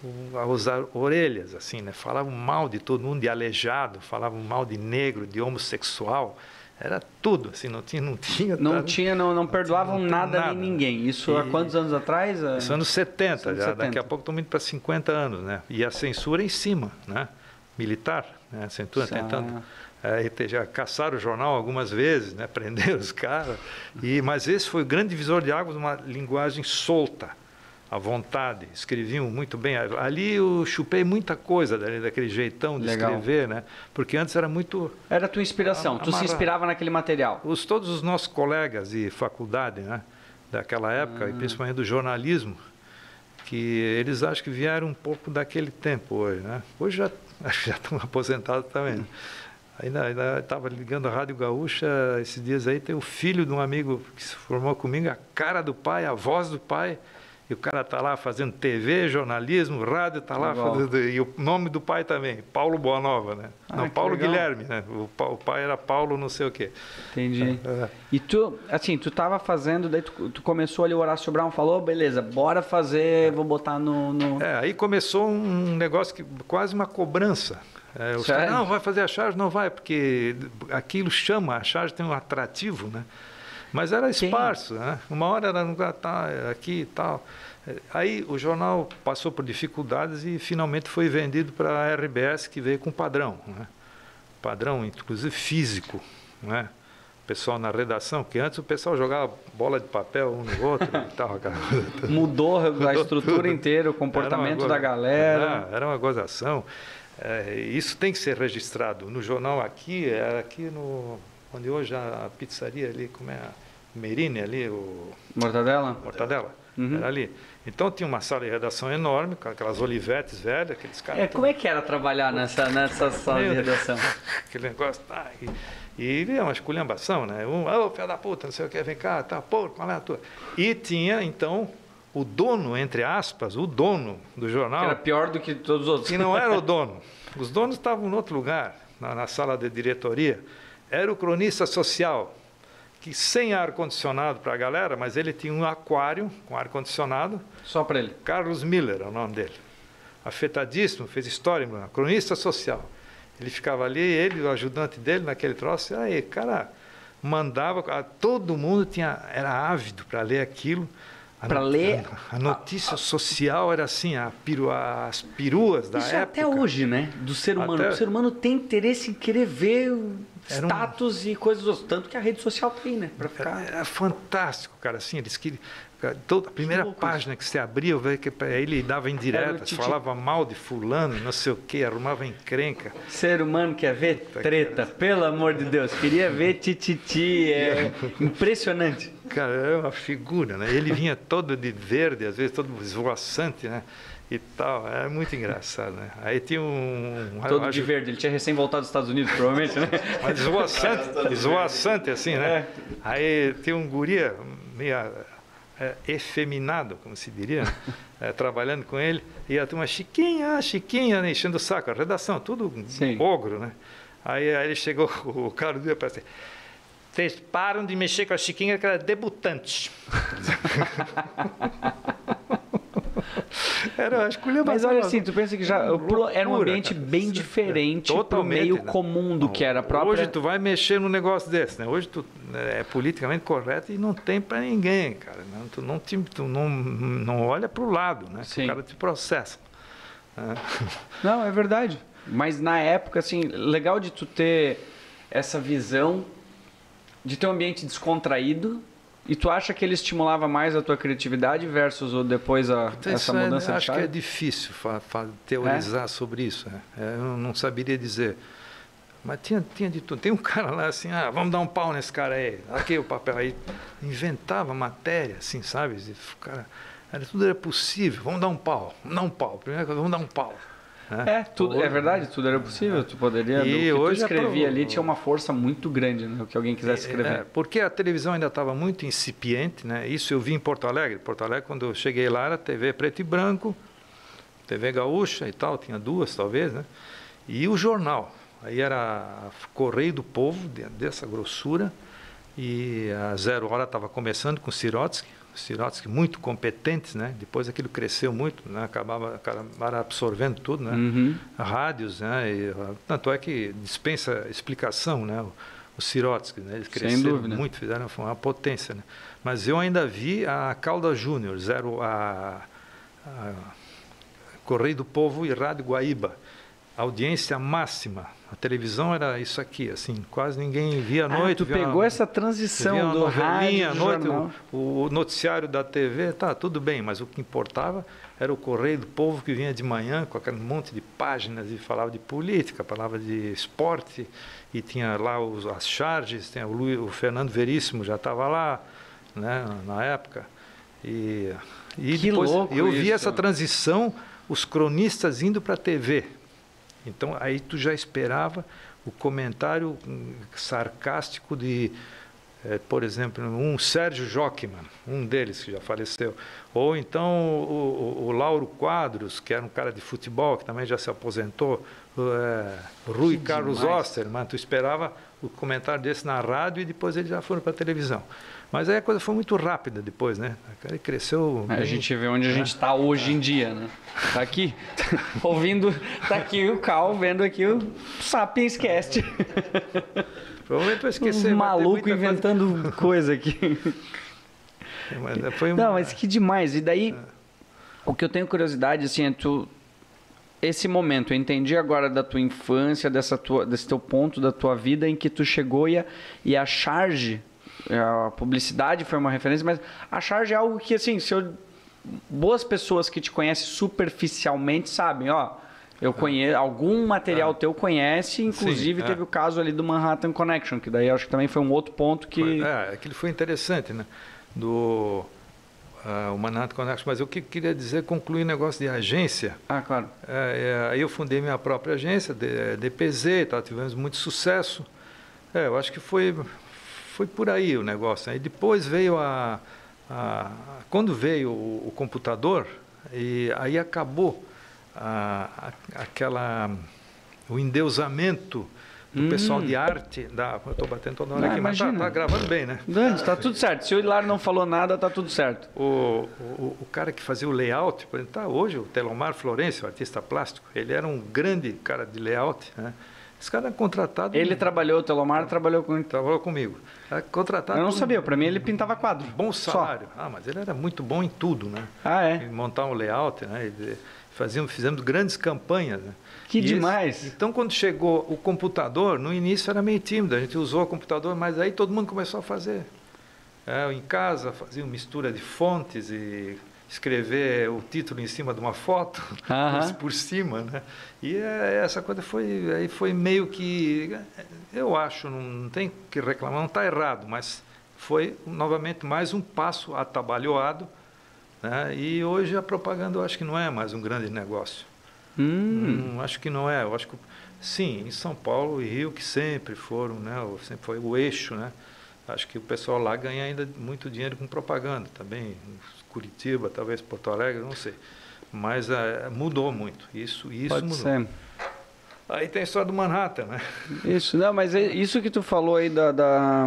usar orelhas, assim, né? Falavam mal de todo mundo, de aleijado, falavam mal de negro, de homossexual, era tudo, assim, não tinha, não tinha, não tá, tinha, não, não perdoavam não nada, nada nem ninguém. Isso e, há quantos anos atrás? Isso anos setenta, anos já. setenta. Daqui a pouco estamos indo para cinquenta anos, né? E a censura em cima, né? Militar, né? A censura ah. tentando é, já caçaram o jornal algumas vezes, né? Prenderam os caras. E mas esse foi o grande divisor de águas, uma linguagem solta. À vontade, escreviam muito bem. Ali eu chupei muita coisa dali, daquele jeitão de Legal. escrever, né? Porque antes era muito... Era a tua inspiração, amarrado. Tu se inspirava naquele material. Os, todos os nossos colegas de faculdade, né? Daquela época, ah. e principalmente do jornalismo, que eles acham que vieram um pouco daquele tempo hoje, né? Hoje já, já estão aposentados também. Né? Ainda estava ligando a Rádio Gaúcha esses dias aí, tem o filho de um amigo que se formou comigo, a cara do pai, a voz do pai... E o cara está lá fazendo T V, jornalismo, rádio, está lá fazendo... E o nome do pai também, Paulo Boanova, né? Ah, não, Paulo legal. Guilherme, né? O, o pai era Paulo não sei o quê. Entendi. É. E tu, assim, tu estava fazendo, daí tu, tu começou ali, o Horácio Brown falou, beleza, bora fazer, vou botar no... no... É, aí começou um negócio, que quase uma cobrança. É, os caras, não, vai fazer a charge? Não vai, porque aquilo chama, a charge tem um atrativo, né? Mas era esparso, né? Uma hora era no tá, aqui e tal. Aí o jornal passou por dificuldades e finalmente foi vendido para a R B S, que veio com padrão, né? Padrão, inclusive físico, né? O pessoal na redação, que antes o pessoal jogava bola de papel um no outro e tal. Mudou a estrutura inteira, o comportamento da galera. Era, era uma gozação. É, isso tem que ser registrado. No jornal aqui, era aqui no... onde hoje a pizzaria ali, como é a Merine ali, o... Mortadela? Mortadela, uhum. Era ali. Então tinha uma sala de redação enorme, com aquelas olivetes velhas, aqueles caras... É, como é que era trabalhar nessa, nessa sala de redação? Aquele negócio, tá, e, e é uma esculhambação, né? Um, ô, oh, filho da puta, não sei o que, vem cá, tá, pô, qual é a tua? E tinha, então, o dono, entre aspas, o dono do jornal... Que era pior do que todos os outros. Que não era o dono. Os donos estavam em outro lugar, na, na sala de diretoria. Era o cronista social, que sem ar-condicionado para a galera, mas ele tinha um aquário com ar-condicionado. Só para ele. Carlos Miller é o nome dele. Afetadíssimo, fez história, cronista social. Ele ficava ali, ele, o ajudante dele, naquele troço, aí, cara, mandava, todo mundo tinha, era ávido para ler aquilo. Para ler... A, a notícia a, social era assim, a peru, as peruas da isso época. Até hoje, né? Do ser humano. Até... O ser humano tem interesse em querer ver era status um... e coisas... Tanto que a rede social tem, né? Para ficar... Era, era fantástico, cara. Assim, eles queriam... Toda a primeira que página que você abria, eu vejo que ele dava indiretas, falava mal de fulano, não sei o quê, arrumava encrenca. Ser humano quer ver treta, pelo amor de Deus. Queria ver tititi, é impressionante. Cara, é uma figura, né? Ele vinha todo de verde, às vezes todo esvoaçante, né? E tal, é muito engraçado, né? Aí tinha um... Todo acho... de verde, ele tinha recém voltado dos Estados Unidos, provavelmente, né? Mas esvoaçante, esvoaçante assim, né? É. Aí tinha um guria meio... É, efeminado, como se diria, é, trabalhando com ele, e a turma, Chiquinha, Chiquinha, né, enchendo o saco, a redação, tudo Sim. ogro, né? Aí, aí ele chegou, o cara deu para assim, vocês param de mexer com a Chiquinha, que ela é debutante. Era, acho que Mas olha assim, tu pensa que já loucura, era um ambiente cara. bem diferente é, pro meio né? comum do não, que era a própria... Hoje tu vai mexer num negócio desse, né? Hoje tu é politicamente correto e não tem para ninguém, cara. Não, tu não, te, tu não, não olha pro lado, né? Sim. O cara te processa. É. Não, é verdade. Mas na época, assim, legal de tu ter essa visão de ter um ambiente descontraído. E tu acha que ele estimulava mais a tua criatividade versus o depois a, então, essa mudança é, de acho chave? que é difícil fa, fa, teorizar é? sobre isso. É. Eu não saberia dizer. Mas tinha, tinha de tudo. Tem um cara lá assim, ah, vamos dar um pau nesse cara aí. Aqui o papel. Aí inventava matéria, assim, sabe? O cara, era, tudo era possível. Vamos dar um pau. Vamos dar um pau. Primeira coisa, vamos dar um pau. É, tudo, é verdade, tudo era possível. Tu poderia. E o que hoje tu escrevia é pro... ali tinha uma força muito grande, né? O que alguém quisesse escrever. É, porque a televisão ainda estava muito incipiente, né? Isso eu vi em Porto Alegre. Porto Alegre, quando eu cheguei lá, era T V preto e branco, T V gaúcha e tal, tinha duas talvez, né? E o jornal. Aí era Correio do Povo, dessa grossura, e a Zero Hora estava começando com Sirotsky, Sirotsky muito competentes, né? Depois aquilo cresceu muito, né? Acabava, acabava absorvendo tudo, né? Uhum. Rádios, né? E, tanto é que dispensa explicação, né? O, o Sirotsky, né? Eles cresceram muito, fizeram uma potência, né? Mas eu ainda vi a Calda Júnior, Zero, a, a Correio do Povo e Rádio Guaíba, audiência máxima. A televisão era isso aqui, assim, quase ninguém via à noite. Ah, tu pegou uma, essa transição do rádio, à noite, o, o noticiário da T V, tá, tudo bem, mas o que importava era o Correio do Povo que vinha de manhã com aquele monte de páginas e falava de política, falava de esporte, e tinha lá os, as charges, tem o, Luiz, o Fernando Veríssimo já estava lá, né, na época. E, e que depois louco eu vi isso. essa transição, os cronistas indo para a T V. Então, aí tu já esperava o comentário sarcástico de, eh, por exemplo, um Sérgio Jockman, um deles que já faleceu. Ou então o, o, o Lauro Quadros, que era um cara de futebol, que também já se aposentou. É, Rui que Carlos Osterman, tu esperava o comentário desse na rádio e depois eles já foram para a televisão. Mas aí a coisa foi muito rápida depois, né? Ele cresceu... A bem, gente vê onde a gente está hoje em dia, né? Tá aqui, ouvindo, tá aqui o Cal, vendo aqui o Sapiens Cast. Provavelmente eu esqueci. Um maluco inventando coisa, coisa aqui. Mas foi uma... Não, mas que demais. E daí, o que eu tenho curiosidade, assim, é tu... Esse momento, eu entendi agora da tua infância, dessa tua, desse teu ponto da tua vida em que tu chegou e a, e a charge... A publicidade foi uma referência, mas a charge é algo que, assim, se eu, boas pessoas que te conhecem superficialmente sabem, ó, eu conheço, algum material é. teu conhece, inclusive Sim, teve é. o caso ali do Manhattan Connection, que daí acho que também foi um outro ponto que... Foi, é, aquilo foi interessante, né? Do uh, o Manhattan Connection, mas eu que queria dizer, concluir o negócio de agência. Ah, claro. É, é, aí eu fundei minha própria agência, D P Z, tá, tivemos muito sucesso. É, eu acho que foi... Foi por aí o negócio. Aí depois veio a, a quando veio o, o computador, e aí acabou a, a, aquela o endeusamento do hum. pessoal de arte. Da, eu estou batendo toda hora ah, aqui, imagina. mas tá, tá gravando bem, né? Dante, tá tudo certo. Se o Hilário não falou nada, tá tudo certo. O, o, o cara que fazia o layout, por exemplo, tá, hoje o Telomar Florencio, o artista plástico, ele era um grande cara de layout, né? Esse cara é contratado... Ele trabalhou, o Telomar trabalhou com... Trabalhou comigo. É contratado... Eu não sabia, para mim ele pintava quadro. Bom salário. Só. Ah, mas ele era muito bom em tudo, né? Ah, é? Em montar um layout, né? Fazíamos, fizemos grandes campanhas, né? Que e demais! Esse, então, quando chegou o computador, no início era meio tímido, a gente usou o computador, mas aí todo mundo começou a fazer. É, em casa, fazia uma mistura de fontes e... escrever o título em cima de uma foto, uh-huh. por, por cima, né? E é, essa coisa foi, aí foi meio que, eu acho, não tem que reclamar, não está errado, mas foi novamente mais um passo atabalhoado, né? E hoje a propaganda eu acho que não é mais um grande negócio. Hum. Não, acho que não é, eu acho que sim, em São Paulo e Rio que sempre foram, né? Sempre foi o eixo, né? Acho que o pessoal lá ganha ainda muito dinheiro com propaganda também. Curitiba, talvez Porto Alegre, não sei. Mas é, mudou muito. Isso, isso Pode mudou. Ser. Aí tem a história do Manhattan, né? Isso, não, mas isso que tu falou aí da, da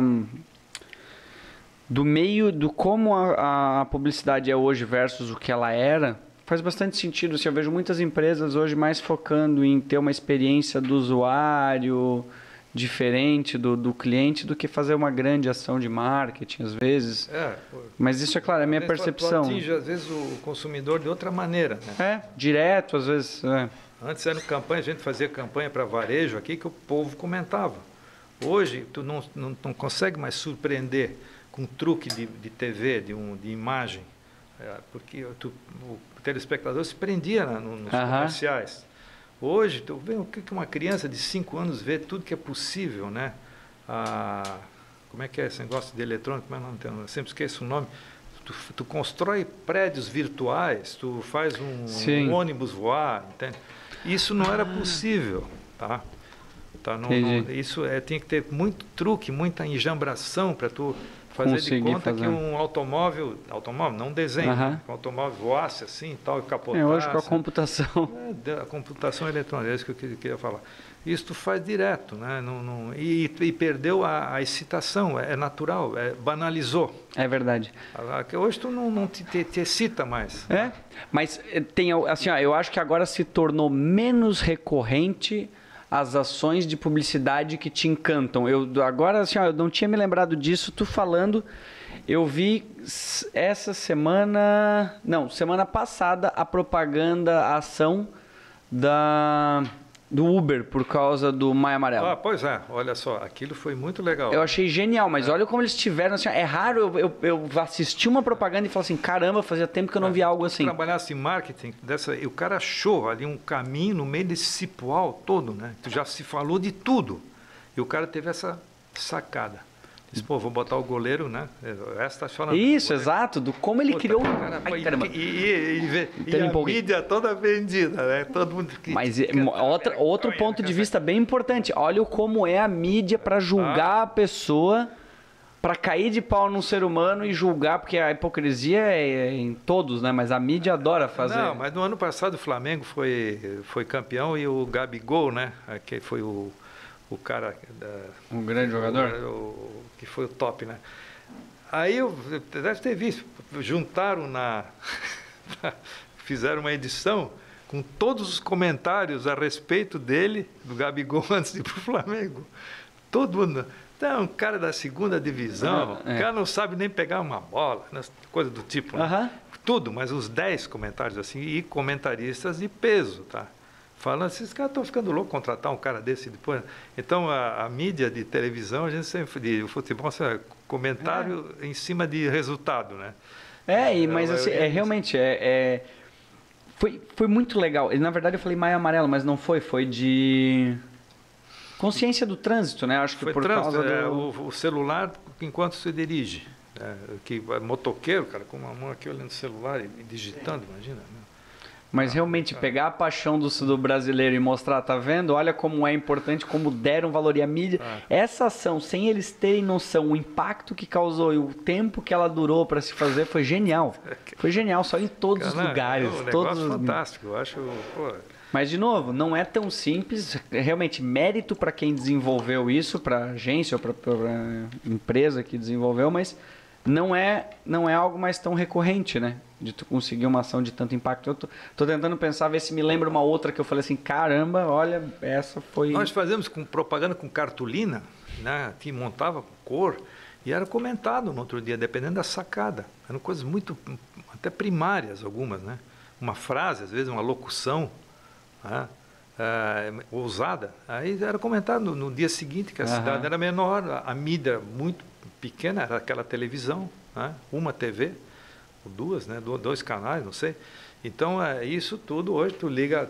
do meio, do como a, a publicidade é hoje versus o que ela era, faz bastante sentido. Assim, eu vejo muitas empresas hoje mais focando em ter uma experiência do usuário diferente do, do cliente do que fazer uma grande ação de marketing, às vezes. É, mas isso, é claro, é a minha percepção. Tu atinge, às vezes, o consumidor de outra maneira, né? É, direto, às vezes. É. Antes era campanha, a gente fazia campanha para varejo aqui que o povo comentava. Hoje, tu não, não, não consegue mais surpreender com um truque de, de T V, de, um, de imagem, é, porque tu, o telespectador se prendia na, no, nos uh-huh. comerciais. Hoje, tu vê o que uma criança de cinco anos vê tudo que é possível, né? Ah, como é que é esse negócio de eletrônico? Como é o nome? Eu sempre esqueço o nome. Tu, tu constrói prédios virtuais, tu faz um, um ônibus voar, entende? Isso não era possível, tá? Tá, não, não, isso é, tem que ter muito truque, muita enjambração para tu fazer Consegui de conta fazer. que um automóvel, automóvel, não um desenho, uh-huh. um automóvel voasse assim tal e capotasse. É, hoje com a computação. É, a computação eletrônica, é isso que eu queria falar. Isso tu faz direto, né? Não, não, e, e perdeu a, a excitação, é, é natural, é, banalizou. É verdade. Hoje tu não, não te, te, te excita mais. É, mas tem, assim, ó, eu acho que agora se tornou menos recorrente as ações de publicidade que te encantam. Eu agora, assim, ó, eu não tinha me lembrado disso, tu falando, eu vi essa semana, não, semana passada, a propaganda, a ação da, do Uber, por causa do Maio Amarelo. Ah, pois é, olha só, aquilo foi muito legal. Eu achei genial, mas é. olha como eles tiveram, assim, é raro eu, eu, eu assistir uma propaganda e falar assim, caramba, fazia tempo que eu não é. vi algo assim. Trabalhasse em marketing, dessa, e o cara achou ali um caminho no meio desse cipoal todo, né? Tu já se falou de tudo, e o cara teve essa sacada. Disse, pô, vou botar o goleiro, né? Essa tá falando. Isso, exato, do como ele Pô, criou. Cara, Ai, e, e, e, e, e a mídia toda vendida, né? Todo mundo critica. Mas outra, outro ponto de vista bem importante. Olha como é a mídia para julgar ah. a pessoa, para cair de pau num ser humano e julgar, porque a hipocrisia é em todos, né? Mas a mídia adora fazer. Não, mas no ano passado o Flamengo foi, foi campeão e o Gabigol, né? Que foi o. O cara... Da, um grande jogador? O, o, que foi o top, né? Aí eu... Deve ter visto. Juntaram na... fizeram uma edição com todos os comentários a respeito dele, do Gabigol, antes de ir para o Flamengo. Todo mundo... É um cara da segunda divisão, ah, é. o cara não sabe nem pegar uma bola, coisa do tipo. Né? Uh-huh. Tudo, mas os dez comentários assim, e comentaristas de peso, tá? Falando, esses caras estão ficando loucos contratar um cara desse depois. Então, a, a mídia de televisão, a gente sempre, de futebol, assim, comentário é. em cima de resultado, né? É, e, mas assim, é, realmente, é, é, foi, foi muito legal. Na verdade, eu falei Maio Amarelo, mas não foi, foi de consciência do trânsito, né? Acho que foi por trânsito, causa é, do... o, o celular enquanto se dirige. É, que, motoqueiro, cara, com uma mão aqui olhando o celular e, e digitando, imagina, né? Mas realmente, pegar a paixão do, do brasileiro e mostrar, tá vendo? Olha como é importante, como deram valor e a mídia. Ah. Essa ação, sem eles terem noção, o impacto que causou e o tempo que ela durou para se fazer, foi genial. Foi genial, só em todos Cara, os lugares. É um todos os... fantástico, eu acho... Pô. Mas, de novo, não é tão simples. Realmente, mérito para quem desenvolveu isso, para a agência ou para a empresa que desenvolveu, mas não é, não é algo mais tão recorrente, né? De tu conseguir uma ação de tanto impacto. Eu tô, tô tentando pensar, ver se me lembra uma outra que eu falei assim, caramba, olha, essa foi... Nós fazemos com propaganda com cartolina, né, que montava com cor, e era comentado no outro dia, dependendo da sacada. Eram coisas muito, até primárias algumas, né? Uma frase, às vezes uma locução, né? é, ousada. Aí era comentado no, no dia seguinte, que a uhum. cidade era menor, a, a mídia muito pequena, era aquela televisão, né? Uma T V, ou duas, né? dois canais, não sei. Então, é, isso tudo hoje, tu liga,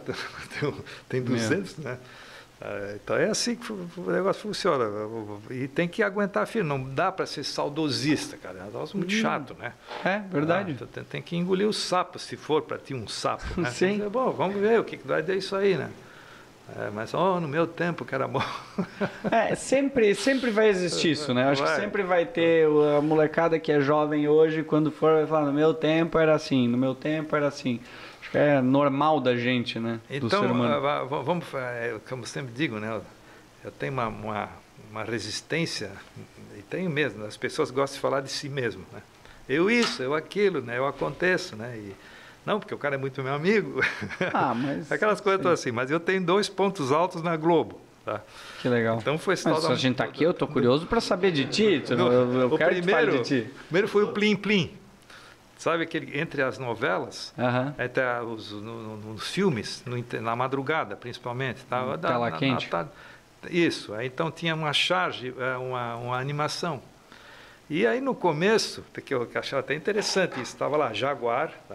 tem duzentos, Meu. né? É, então, é assim que o negócio funciona. E tem que aguentar firme, não dá para ser saudosista, cara. É um negócio muito hum. chato, né? É, verdade. Ah, tem, tem que engolir o sapo, se for para ti um sapo. Né? Sim. Dizer, bom, vamos ver o que vai dar isso aí, né? É, mas, oh, no meu tempo que era bom. É, sempre, sempre vai existir isso, né? Acho vai. que sempre vai ter a molecada que é jovem hoje, quando for, vai falar, no meu tempo era assim, no meu tempo era assim. Acho que é normal da gente, né? Então, do ser humano. Uh, vamos, uh, como eu sempre digo, né? Eu tenho uma, uma, uma resistência, e tenho mesmo, as pessoas gostam de falar de si mesmo, né? Eu isso, eu aquilo, né? Eu aconteço, né? E, não, porque o cara é muito meu amigo. Ah, mas... Aquelas coisas assim. Mas eu tenho dois pontos altos na Globo. Tá? Que legal. Então foi mas se a gente está aqui, eu estou curioso para saber de ti. Tu, no, eu, eu o quero primeiro, que de ti. primeiro foi o Plim Plim. Sabe aquele entre as novelas, uh-huh. até os, no, no, nos filmes, no, na madrugada principalmente. Tá? Da, Tela na, quente. Na, na, isso. Aí, então tinha uma charge, uma, uma animação. E aí no começo, que eu achava até interessante isso, estava lá, Jaguar, tá?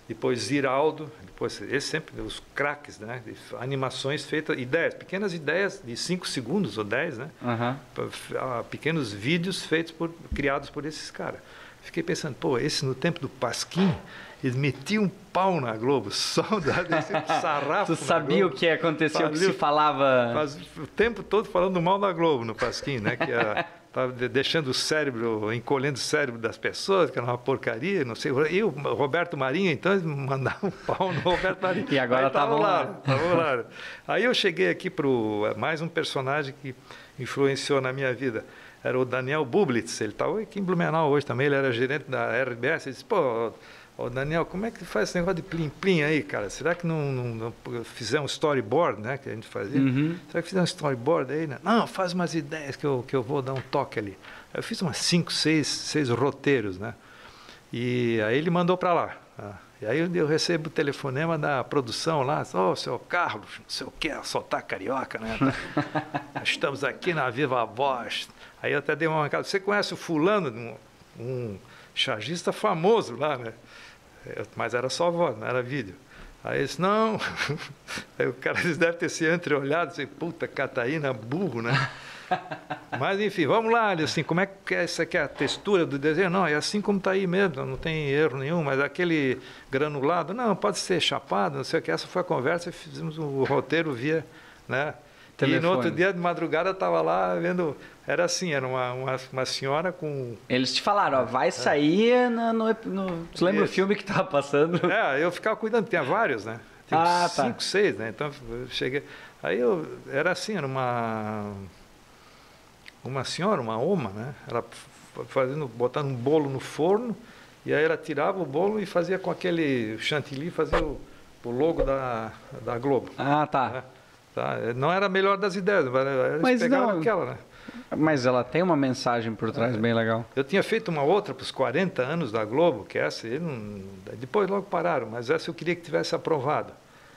depois Ziraldo, depois esse sempre os craques, né? Animações feitas, ideias, pequenas ideias de cinco segundos ou dez, né? Uhum. Pequenos vídeos feitos por criados por esses caras. Fiquei pensando, pô, esse no tempo do Pasquim, eles metiam um pau na Globo, só desse sarrafo. Tu sabia o que acontecia, o que se falava? Faz, o tempo todo falando mal da Globo no Pasquim, né? Que era, tava deixando o cérebro, encolhendo o cérebro das pessoas, que era uma porcaria, não sei. E o Roberto Marinho, então, mandava um pau no Roberto Marinho. E agora estavam lá. Tava lá. Aí eu cheguei aqui para mais um personagem que influenciou na minha vida. Era o Daniel Bublitz, ele estava aqui em Blumenau hoje também, ele era gerente da R B S. Ele disse, pô, ô Daniel, como é que faz esse negócio de plim-plim aí, cara? Será que não, não, não fizer um storyboard, né, que a gente fazia? Uhum. Será que fizer um storyboard aí? Né? Não, faz umas ideias que eu, que eu vou dar um toque ali. Eu fiz umas cinco, seis, seis roteiros, né? E aí ele mandou para lá. Tá? E aí eu recebo o telefonema da produção lá, ô, oh, seu Carlos, não sei o que, soltar carioca, né? Estamos aqui na Viva Voz. Aí eu até dei uma mancada. Você conhece o fulano, um, um chargista famoso lá, né? Mas era só voz, não era vídeo. Aí eles, não. Aí o cara, eles devem ter se entreolhado, assim, puta, Cataína, burro, né? Mas enfim, vamos lá, assim, como é que é, essa aqui é a textura do desenho? Não, é assim como está aí mesmo, não tem erro nenhum, mas aquele granulado, não, pode ser chapado, não sei o que. Essa foi a conversa, fizemos o roteiro via, né? Telefone. E no outro dia de madrugada estava lá vendo, era assim, era uma, uma, uma senhora com... Eles te falaram, ó, vai sair é. no, no, no... Tu lembra Esse. o filme que estava passando? É, eu ficava cuidando, tinha vários, né? Tinha ah, uns tá. cinco, seis, né? Então eu cheguei, aí eu, era assim, era uma... uma senhora, uma oma, né? Ela fazendo, botando um bolo no forno, e aí ela tirava o bolo e fazia com aquele chantilly, fazia o, o logo da, da Globo. Ah, tá. Né? Tá. Não era a melhor das ideias, mas mas pegaram não, aquela, né? Mas ela tem uma mensagem por trás é. bem legal. Eu tinha feito uma outra para os quarenta anos da Globo, que essa, ele não, depois logo pararam, mas essa eu queria que tivesse aprovado.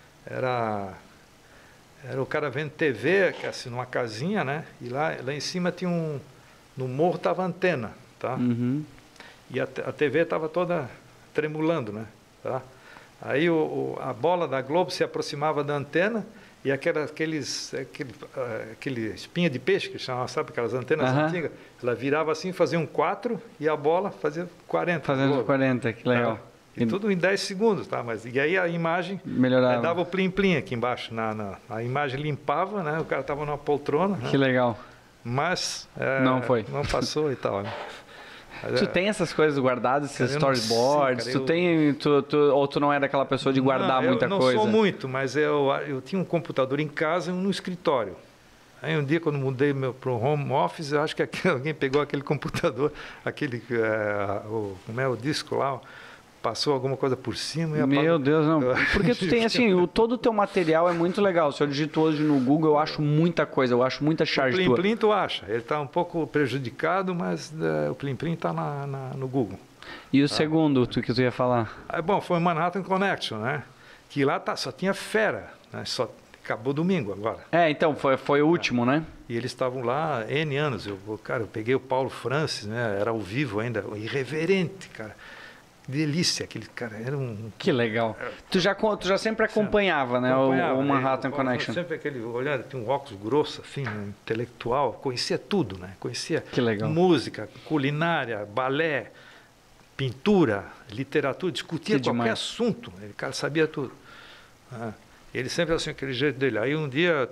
Era... Era o cara vendo T V, que assim, numa casinha, né? E lá, lá em cima tinha um... No morro estava a antena, tá? Uhum. E a, a T V estava toda tremulando, né? Tá? Aí o, o, a bola da Globo se aproximava da antena e aquela, aqueles, aquele, uh, aquele espinha de peixe, que chamava, sabe? Aquelas antenas uhum. antigas. Ela virava assim, fazia um quatro e a bola fazia quarenta. Fazendo quarenta, que legal. Tá? E tudo em dez segundos, tá? Mas, e aí a imagem melhorava. Dava o plim-plim aqui embaixo. Na, na, a imagem limpava, né? O cara estava numa poltrona. Que né? legal. Mas é, não foi. Não passou e tal, né? Mas, tu é, tem essas coisas guardadas, esses storyboards? Sei, cara, tu eu... tem, tu, tu, ou tu não é daquela pessoa de guardar não, muita eu não coisa? Não sou muito, mas eu, eu tinha um computador em casa e um no escritório. Aí um dia, quando mudei para o home office, eu acho que aqui, alguém pegou aquele computador, aquele, é, o, como é o disco lá, passou alguma coisa por cima e Meu Deus, não. Porque tu tem assim, o, todo o teu material é muito legal. Se eu digito hoje no Google, eu acho muita coisa, eu acho muita charge tua. O Plim Plim tu acha. Ele está um pouco prejudicado, mas uh, o Plim Plim está na, na, no Google. E o tá? segundo tu, que tu ia falar? Ah, bom, foi o Manhattan Connection, né? Que lá tá, só tinha fera, né? Só acabou domingo agora. É, então, foi, foi o último, é. né? E eles estavam lá N anos. Eu, cara, eu peguei o Paulo Francis, né? Era ao vivo ainda, irreverente, cara. Delícia, aquele cara era um... Que legal. Tu já, tu já sempre acompanhava, sempre. né, acompanhava, o, o Manhattan ele, Connection. Sempre aquele olhar, tinha um óculos grosso, assim, né, intelectual, conhecia tudo, né? Conhecia que legal. música, culinária, balé, pintura, literatura, discutia que qualquer demais. assunto, ele, cara, sabia tudo. Ah, ele sempre assim, aquele jeito dele. Aí um dia,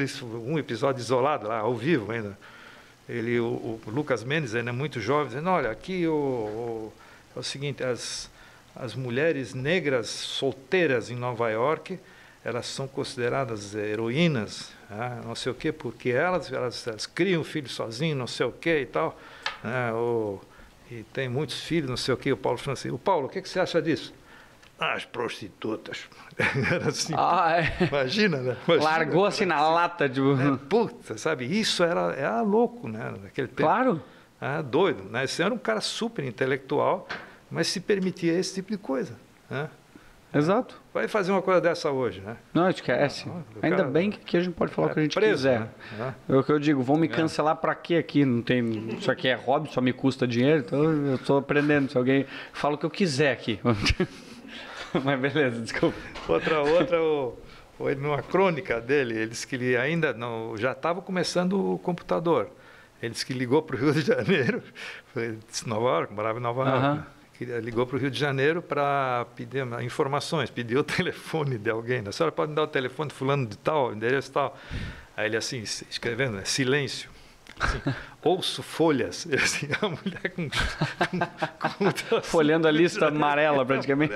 um episódio isolado lá, ao vivo ainda, ele, o, o Lucas Mendes, ainda muito jovem, dizendo, olha, aqui o... o é o seguinte, as, as mulheres negras solteiras em Nova York, elas são consideradas heroínas, né? Não sei o quê, porque elas, elas, elas criam filhos sozinhas, não sei o quê e tal, né? Ou, e tem muitos filhos, não sei o quê, o Paulo Francis. O Paulo, o que, que você acha disso? Ah, as prostitutas. Era assim, ah, é. imagina, né? Imagina, largou assim na assim, lata de... É, puta, sabe, isso era, era louco, né? Naquele tempo. Claro. Ah, doido, né? Esse era um cara super intelectual, mas se permitia esse tipo de coisa, né? Exato. Vai fazer uma coisa dessa hoje, né? Não, esquece. Ah, Ainda cara, bem que aqui a gente pode falar é o que a gente preso, quiser. Né? É o que eu digo, vão me cancelar para quê aqui? Não tem, isso aqui é hobby, só me custa dinheiro, então eu estou aprendendo. Se alguém fala o que eu quiser aqui. Mas beleza, desculpa. Outra, outra, o, o, numa crônica dele, ele disse que ele ainda não, já estava começando o computador. Ele disse que ligou para o Rio de Janeiro, foi de Nova York, morava em Nova York, uhum. né? que ligou para o Rio de Janeiro para pedir informações, pediu o telefone de alguém. A senhora pode me dar o telefone de fulano de tal, endereço tal. Aí ele assim, escrevendo, né? Silêncio. Assim, ouço folhas. E assim, a mulher com... com, com folhando a lista amarela, praticamente.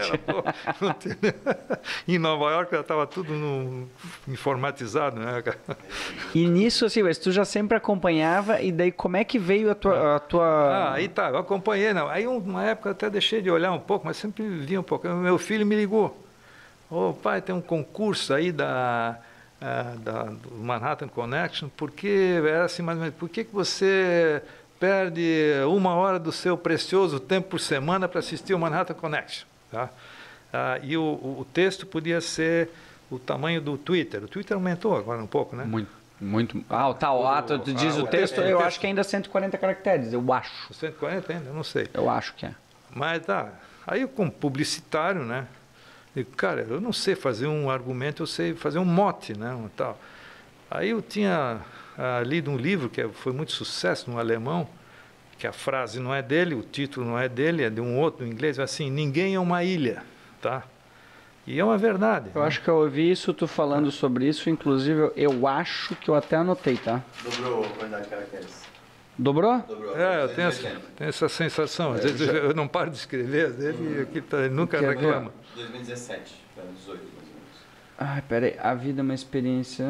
Em Nova York já estava tudo no, informatizado, né? E nisso, assim, mas tu já sempre acompanhava, e daí como é que veio a tua... A tua... Ah, aí tá, eu acompanhei, não. Aí uma época eu até deixei de olhar um pouco, mas sempre vi um pouco. Meu filho me ligou. Ô, pai, tem um concurso aí da... Uh, da, do Manhattan Connection, porque era assim, mais ou menos, por que, que você perde uma hora do seu precioso tempo por semana para assistir o Manhattan Connection? Tá? Uh, e o, o texto podia ser o tamanho do Twitter. O Twitter aumentou agora um pouco, né? Muito. Muito. Ah, tá, o ato, tu diz ah, o, o texto, texto, eu texto. acho que ainda é cento e quarenta caracteres, eu acho. cento e quarenta ainda, eu não sei. Eu acho que é. Mas tá, aí como publicitário, né? Digo, cara, eu não sei fazer um argumento, eu sei fazer um mote, né, um tal. Aí eu tinha ah, lido um livro que foi muito sucesso no alemão, que a frase não é dele, o título não é dele, é de um outro em inglês, assim, ninguém é uma ilha, tá? E é uma verdade. Eu né? acho que eu ouvi isso, tu falando sobre isso, inclusive eu acho que eu até anotei, tá? Dobrou a quantidade de caracteres. Dobrou? Dobrou. É, eu tenho essa, tenho essa sensação. Às vezes eu não paro de escrever, às vezes hum. aqui tá, ele nunca reclama. dois mil e dezessete, para dezoito mais ou menos. Ai, peraí, a vida é uma experiência...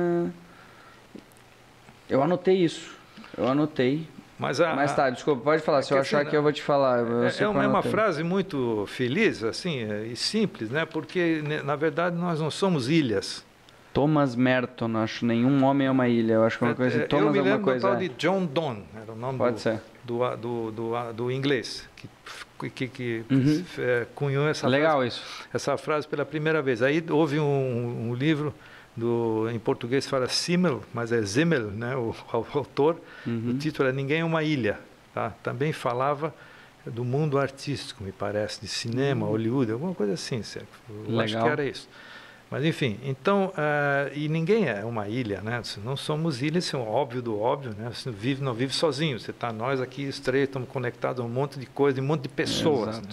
Eu anotei isso, eu anotei. Mas, a, Mas tá, desculpa, pode falar, se eu achar assim, que eu vou te falar. Eu é é uma, uma frase muito feliz, assim, e simples, né? Porque, na verdade, nós não somos ilhas. Thomas Merton, acho. Nenhum homem é uma ilha. Eu acho que é uma coisa assim. Thomas eu me lembro alguma coisa, do tal é. de John Donne, era o nome Pode do, ser. Do, do, do, do inglês, que, que, que uhum. é, cunhou essa Legal frase, isso. essa frase pela primeira vez. Aí houve um, um livro, do, em português fala Simmel, mas é Simmel, né, o, o autor. Uhum. O título é Ninguém é uma Ilha. Tá? Também falava do mundo artístico, me parece, de cinema, uhum. Hollywood, alguma coisa assim. Certo? Eu Legal. acho que era isso. Mas, enfim, então, uh, e ninguém é uma ilha, né? Não somos ilhas, isso é óbvio do óbvio, né? Você não vive, não vive sozinho. Você está, nós aqui, os três, estamos conectados a um monte de coisa, um monte de pessoas. É, né?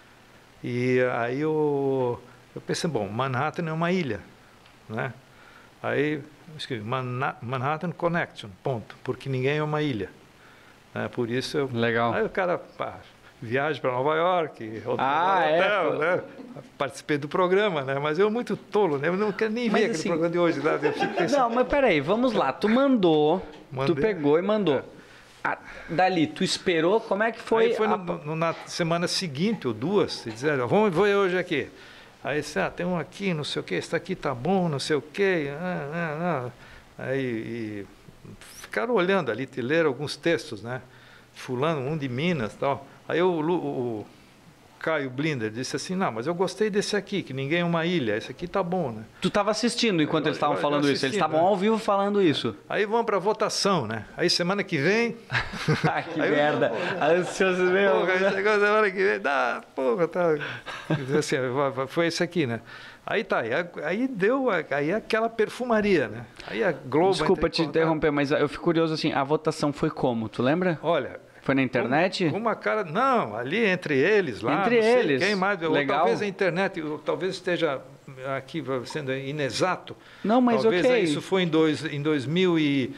E aí eu, eu pensei, bom, Manhattan é uma ilha, né? Aí eu escrevi Manhattan Connection, ponto, porque ninguém é uma ilha. Né? Por isso eu... Legal. Aí o cara... Pá, viagem para Nova York, hotel, ah, hotel, é, né? Participei do programa, né? Mas eu muito tolo, né? Eu não quero nem mas ver assim, aquele programa de hoje. Né? Eu fico pensando... Não, mas peraí, vamos lá. Tu mandou, Mandei. tu pegou e mandou. É. Ah, dali, tu esperou, como é que foi? Aí foi a... no, no, na semana seguinte, ou duas, e disseram, vamos ver hoje aqui. Aí disse, ah, tem um aqui, não sei o quê, esse aqui tá bom, não sei o quê. Ah, ah, ah. Aí e ficaram olhando ali, te leram alguns textos, né? Fulano, um de Minas e tal. Aí o, o, o Caio Blinder disse assim, não, mas eu gostei desse aqui, que ninguém é uma ilha, esse aqui tá bom, né? Tu estava assistindo enquanto eu, eles estavam falando isso, eles estavam né? ao vivo falando isso. Aí vamos para votação, né? Aí semana que vem... ah, que aí merda, ansioso mesmo. Porra, esse negócio semana que vem, dá, porra, tá... assim, foi esse aqui, né? Aí tá, aí, aí deu aí aquela perfumaria, né? Aí a Globo... Desculpa te interromper, mas eu fico curioso assim, a votação foi como, tu lembra? Olha... Foi na internet? Uma cara, não, ali entre eles, lá, entre não sei eles. Quem mais? Legal. Ou talvez a internet, ou talvez esteja aqui sendo inexato. Não, mas talvez ok. Isso foi em, dois, em dois mil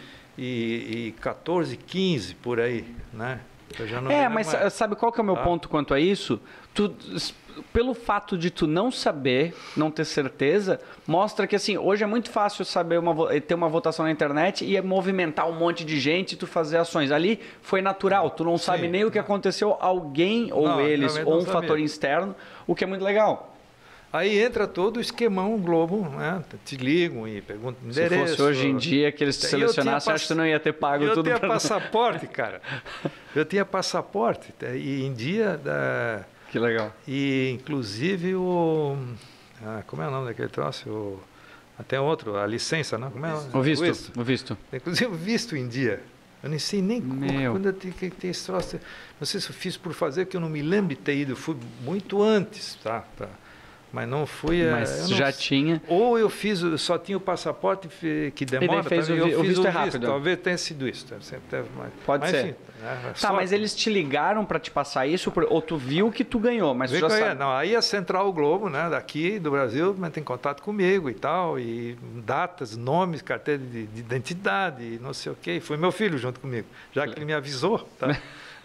e quatorze, quinze, por aí, né? Eu já não é, mas mais. Sabe qual que é o meu ah. ponto quanto a isso? Tu, pelo fato de tu não saber, não ter certeza, mostra que assim, hoje é muito fácil saber uma, ter uma votação na internet e movimentar um monte de gente e tu fazer ações. Ali foi natural, tu não Sim. sabe nem o que aconteceu, alguém ou não, eles, ou um fator externo, o que é muito legal. Aí entra todo o esquemão Globo, né? Te ligam e perguntam endereço. Se fosse hoje em dia que eles te selecionassem, acho que tu não ia ter pago eu tudo. Eu tinha pra... passaporte, cara. Eu tinha passaporte. E em dia da... Que legal. E inclusive o... Ah, como é o nome daquele troço? O... Até outro, a licença, não? Como é? O visto. O visto. O visto. Inclusive o visto em dia. Eu nem sei nem Meu. quando eu tenho que ter esse troço. Não sei se eu fiz por fazer, que eu não me lembro de ter ido. Eu fui muito antes, tá? Pra... Mas não fui... Mas eu não, já tinha... Ou eu fiz, só tinha o passaporte que demora, fez tá? o, eu o fiz visto o é rápido. Talvez tenha sido isso. Sempre teve mais. Pode mas, ser. Enfim, é, tá, sorte. mas eles te ligaram para te passar isso, ou tu viu que tu ganhou, mas tu já sabe... Não, aí a Central Globo, né, daqui do Brasil, tem contato comigo e tal, e datas, nomes, carteira de, de identidade, e não sei o quê. Foi meu filho junto comigo, já que ele me avisou, tá?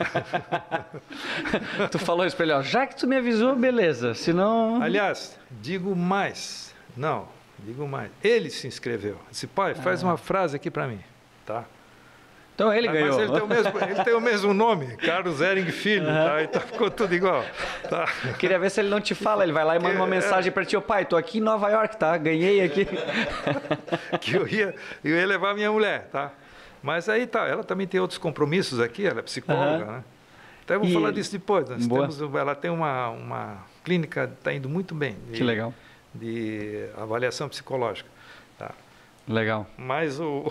Tu falou isso para ele, ó, já que tu me avisou, beleza, senão... Aliás, digo mais, não, digo mais, ele se inscreveu, disse, pai, faz ah. uma frase aqui para mim, tá? Então ele ah, ganhou. Mas ele tem o mesmo, ele tem o mesmo nome, Carlos Ehring Filho, uhum. tá? Então ficou tudo igual. Tá? Queria ver se ele não te fala, ele vai lá e manda que, uma mensagem é... para ti, ô pai, tô aqui em Nova York, tá? Ganhei aqui. Que eu ia, eu ia levar minha mulher, tá? Mas aí tá, ela também tem outros compromissos aqui, ela é psicóloga, uhum. né? Então eu vou e... falar disso depois. Nós temos, ela tem uma, uma clínica, está indo muito bem. De, que legal. De avaliação psicológica. Tá? Legal. Mas o...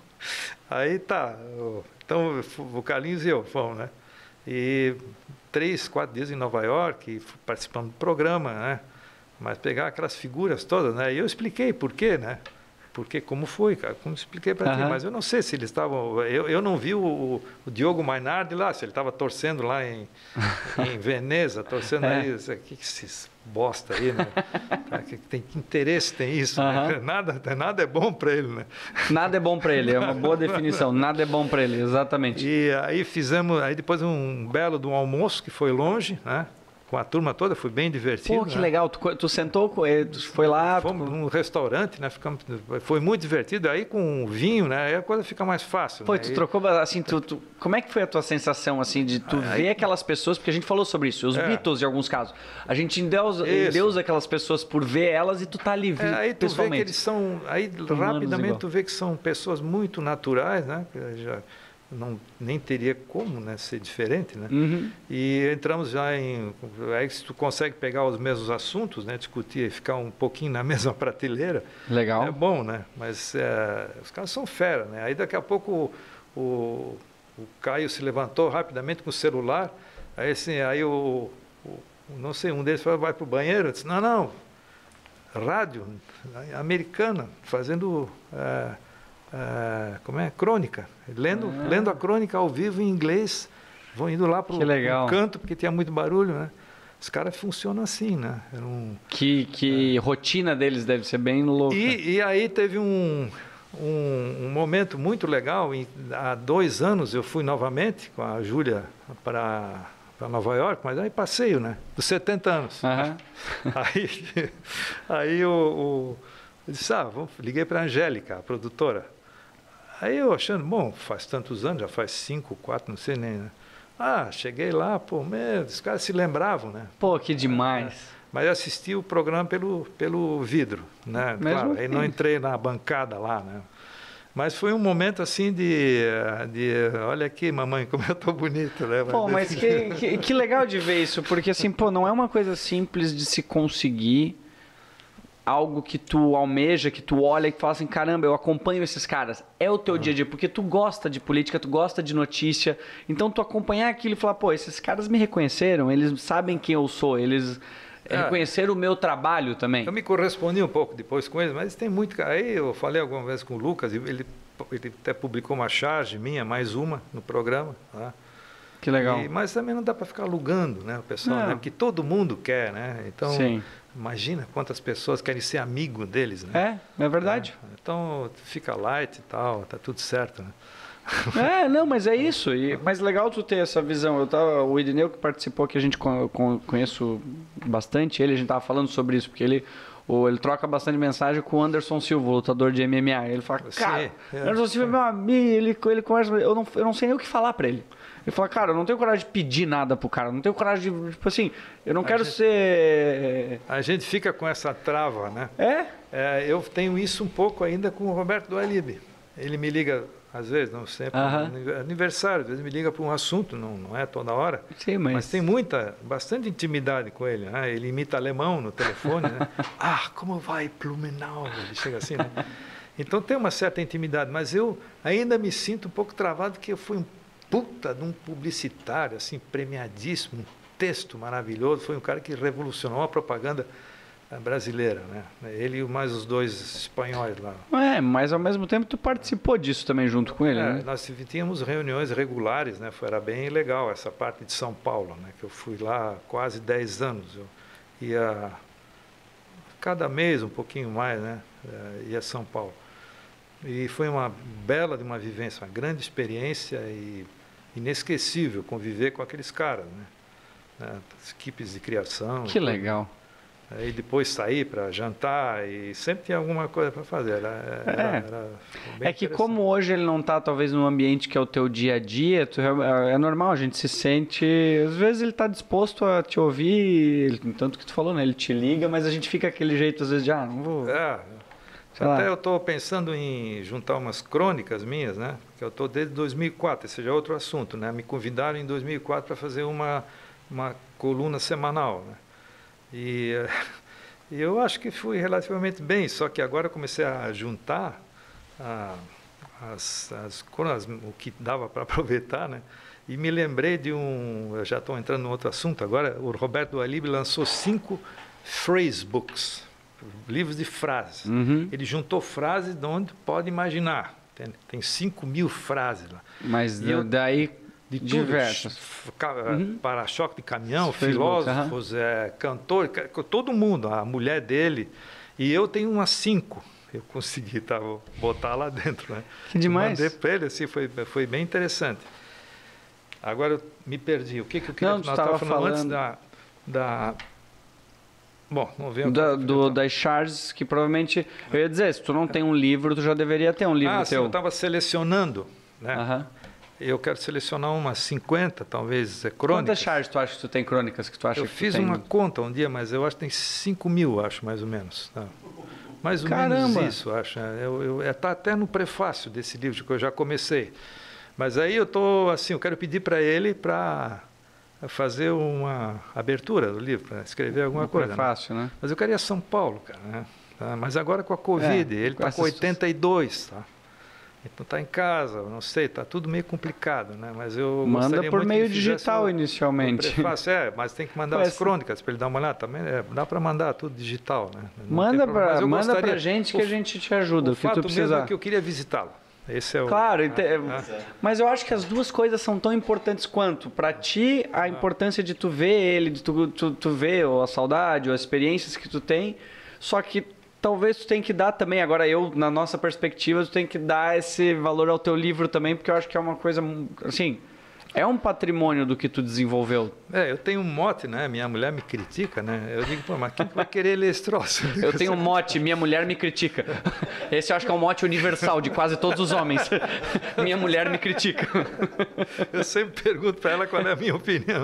Aí tá, então o Carlinhos e eu fomos, né? E três, quatro dias em Nova York, participando do programa, né? Mas pegar aquelas figuras todas, né? E eu expliquei por quê, né? Porque como foi, cara, como expliquei para ti, mas eu não sei se eles estavam, eu, eu não vi o, o Diogo Mainardi lá, se ele estava torcendo lá em, em Veneza, torcendo é. aí, o que que esses bosta aí, né? Que, tem, que interesse tem isso? Uh-huh. né? Nada, nada é bom para ele, né? Nada é bom para ele, é uma boa definição, nada é bom para ele, exatamente. E aí fizemos, aí depois um belo de um almoço que foi longe, né? Com a turma toda, foi bem divertido. Pô, que né? legal, tu, tu sentou, tu foi lá... Fomos tu... num restaurante, né? Ficamos, foi muito divertido, aí com vinho, né? Aí a coisa fica mais fácil. Pô, né? tu aí... trocou, assim, tu, tu, como é que foi a tua sensação, assim, de tu aí... ver aquelas pessoas, porque a gente falou sobre isso, os é. Beatles, em alguns casos, a gente endeusa, endeusa aquelas pessoas por ver elas e tu tá ali, é, aí tu pessoalmente. Vê que eles são, aí rapidamente tu vê que são pessoas muito naturais, né? Já... não nem teria como, né, ser diferente, né? Uhum. E entramos já em aí se tu consegue pegar os mesmos assuntos, né, discutir e ficar um pouquinho na mesma prateleira, legal, é bom, né? Mas é, os caras são fera, né? Aí daqui a pouco o, o, o Caio se levantou rapidamente com o celular, aí assim, aí o, o não sei, um deles falou, vai pro banheiro, eu disse, não, não, rádio americana, fazendo é, Uh, como é? Crônica. Lendo, ah. lendo a crônica ao vivo em inglês, vão indo lá para o canto, porque tinha muito barulho, né? Os caras funcionam assim, né? Era um, que que é. rotina deles deve ser bem louca. E, e aí teve um, um, um momento muito legal. Em, há dois anos eu fui novamente com a Júlia para... para Nova York, mas aí passeio, né? Dos setenta anos. Uhum. Aí, aí o, o, eu disse, ah, vamos, liguei para a Angélica, a produtora. Aí eu achando, bom, faz tantos anos, já faz cinco, quatro, não sei nem, né? Ah, cheguei lá, pô, meu, os caras se lembravam, né? Pô, que demais. É, mas assisti o programa pelo, pelo vidro, né? Claro, aí não entrei na bancada lá, né? Mas foi um momento assim de, de olha aqui, mamãe, como eu tô bonito, né? Pô, mas que, que, que legal de ver isso, porque assim, pô, não é uma coisa simples de se conseguir algo que tu almeja, que tu olha e fala assim, caramba, eu acompanho esses caras. É o teu uhum. dia a dia, porque tu gosta de política, tu gosta de notícia. Então tu acompanhar aquilo e falar, pô, esses caras me reconheceram, eles sabem quem eu sou, eles é. reconheceram o meu trabalho também. Eu me correspondi um pouco depois com eles, mas tem muito... Aí eu falei alguma vez com o Lucas, ele, ele até publicou uma charge minha, mais uma, no programa, tá? Que legal. E, mas também não dá para ficar alugando, né, o pessoal, né? Porque todo mundo quer, né? Então, sim. Imagina quantas pessoas querem ser amigo deles, né? É, é verdade. É, então, fica light e tal, tá tudo certo, né? É, não, mas é isso. E, mas legal tu ter essa visão. Eu tava, o Irineu que participou, que a gente conheço bastante, ele, a gente tava falando sobre isso, porque ele, o, ele troca bastante mensagem com o Anderson Silva, lutador de M M A. Ele fala, cara, sim, é, Anderson Silva é meu amigo, ele, ele conversa, eu não, eu não sei nem o que falar pra ele. Ele fala, cara, eu não tenho coragem de pedir nada pro cara, não tenho coragem de, tipo assim, eu não a quero gente, ser... A gente fica com essa trava, né? É? é eu tenho isso um pouco ainda com o Roberto Dualib. Ele me liga, às vezes, não sempre, uh-huh. aniversário, às vezes me liga para um assunto, não, não é toda hora. Sim, mas... mas tem muita, bastante intimidade com ele, né? Ele imita alemão no telefone, né? Ah, como vai, Blumenau? Ele chega assim, né? Então tem uma certa intimidade, mas eu ainda me sinto um pouco travado, porque eu fui um puta de um publicitário, assim, premiadíssimo, um texto maravilhoso, foi um cara que revolucionou a propaganda brasileira, né? Ele e mais os dois espanhóis lá. É, mas ao mesmo tempo tu participou disso também junto com ele, é, né? Nós tínhamos reuniões regulares, né? Foi, era bem legal essa parte de São Paulo, né? Que eu fui lá há quase dez anos. Eu ia cada mês, um pouquinho mais, né? Ia a São Paulo. E foi uma bela de uma vivência, uma grande experiência e inesquecível conviver com aqueles caras, né? As equipes de criação. Que legal. E depois sair para jantar e sempre tinha alguma coisa para fazer. Era, era, é era é que como hoje ele não está talvez num ambiente que é o teu dia a dia, tu, é normal, a gente se sente... Às vezes ele está disposto a te ouvir, ele, tanto que tu falou, né? Ele te liga, mas a gente fica aquele jeito às vezes de, ah, não vou... É, até lá. eu estou pensando em juntar umas crônicas minhas, né? Que eu estou desde dois mil e quatro, esse já é outro assunto, né? Me convidaram em dois mil e quatro para fazer uma, uma coluna semanal, né? E, e eu acho que fui relativamente bem, só que agora eu comecei a juntar a, as, as, as, o que dava para aproveitar, né? E me lembrei de um, eu já estou entrando em outro assunto agora, o Roberto Alib lançou cinco phrase books, livros de frases. Uhum. Ele juntou frases de onde pode imaginar, tem, tem cinco mil frases lá. Mas e eu, daí... De tudo, diversas. Uhum. Para-choque de caminhão, filósofos, uhum. é, cantor, todo mundo, a mulher dele. E eu tenho umas cinco. Eu consegui tá, botar lá dentro. Né? Que demais. Mandei para ele, assim, foi, foi bem interessante. Agora eu me perdi. O que, que eu queria Não, nós estávamos falando, falando antes da... da... Bom, não vemos. Da, do, das charges, que provavelmente... Eu ia dizer, se tu não tem um livro, tu já deveria ter um livro ah, teu. Sim, eu estava selecionando, né? Uhum. Eu quero selecionar umas cinquenta, talvez, é, crônicas. Quantas charges tu acha que tu tem crônicas que tu acha eu que tu fiz tem? uma conta um dia, mas eu acho que tem cinco mil, acho, mais ou menos. Tá? Mais ou Caramba. menos isso, acho. Eu, eu, tá até no prefácio desse livro que eu já comecei. Mas aí eu tô assim, eu quero pedir para ele para fazer uma abertura do livro, para escrever alguma um coisa. Prefácio, né? né? Mas eu queria São Paulo, cara. Né? Tá? Mas agora com a Covid, é, ele está com oitenta e dois, tá? Então está em casa, não sei, está tudo meio complicado, né? Mas eu manda por meio digital o, inicialmente. O prefácio, é, mas tem que mandar Parece... as crônicas para ele dar uma olhada também. É, dá para mandar tudo digital, né? Não manda para manda para gente que o, a gente te ajuda. O, o que tu precisar. Mesmo é que eu queria visitá-lo. Esse é o. Claro, ah, ah, mas eu acho que as duas coisas são tão importantes quanto para ti a importância de tu ver ele, de tu, tu, tu ver a saudade, ou as experiências que tu tem, só que talvez tu tenha que dar também, agora eu, na nossa perspectiva, tu tem que dar esse valor ao teu livro também, porque eu acho que é uma coisa, assim, é um patrimônio do que tu desenvolveu. É, eu tenho um mote, né? Minha mulher me critica, né? Eu digo, pô, mas quem vai querer ler esse troço? Eu tenho um mote, minha mulher me critica. Esse eu acho que é um mote universal de quase todos os homens. Minha mulher me critica. Eu sempre pergunto para ela qual é a minha opinião.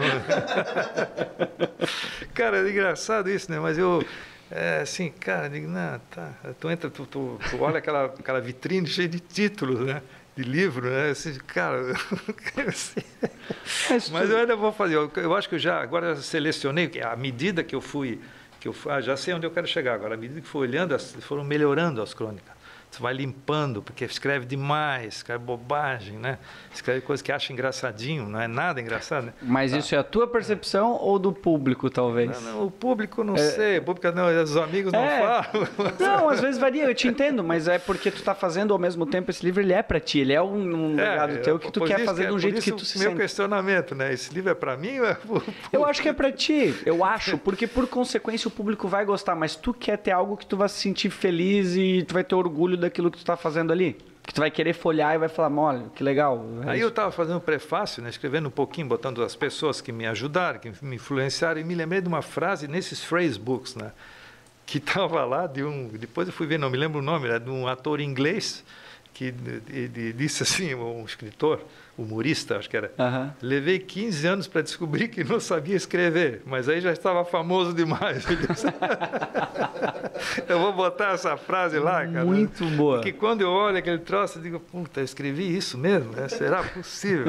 Cara, é engraçado isso, né? Mas eu... É assim, cara, digo, não, tá. Tu entra, tu, tu, tu olha aquela, aquela vitrine cheia de títulos, né? De livro, né? Assim, cara, assim, mas eu ainda vou fazer. Eu, eu acho que eu já agora eu selecionei, à medida que eu fui, que eu ah, já sei onde eu quero chegar agora. À medida que fui olhando, foram melhorando as crônicas. Você vai limpando, porque escreve demais, escreve bobagem, né? Escreve coisas que acha engraçadinho, não é nada engraçado, né? Mas tá. Isso é a tua percepção ou do público, talvez? Não, não, o público não é... sei, o público não, os amigos não é... falam. Não, às vezes varia, eu te entendo, mas é porque tu está fazendo ao mesmo tempo esse livro, ele é para ti, ele é um, um é, legado teu que tu quer fazer que é, de um jeito que tu se meu sente. questionamento, né? Esse livro é para mim ou é pro... Eu acho que é para ti, eu acho, porque por consequência o público vai gostar, mas tu quer ter algo que tu vai se sentir feliz e tu vai ter orgulho daquilo que tu está fazendo ali. Que tu vai querer folhear e vai falar, olha, que legal. É Aí isso. Eu estava fazendo um prefácio, né, escrevendo um pouquinho, botando as pessoas que me ajudaram, que me influenciaram, e me lembrei de uma frase nesses phrase books, né, que estava lá de um... Depois eu fui ver, não me lembro o nome, era de um ator inglês que de, de, disse assim, um escritor, humorista, acho que era, uh-huh. Levei quinze anos para descobrir que não sabia escrever, mas aí já estava famoso demais. Eu vou botar essa frase lá, cara. Muito boa. Porque quando eu olho aquele troço, eu digo, puta, eu escrevi isso mesmo? Né? Será possível?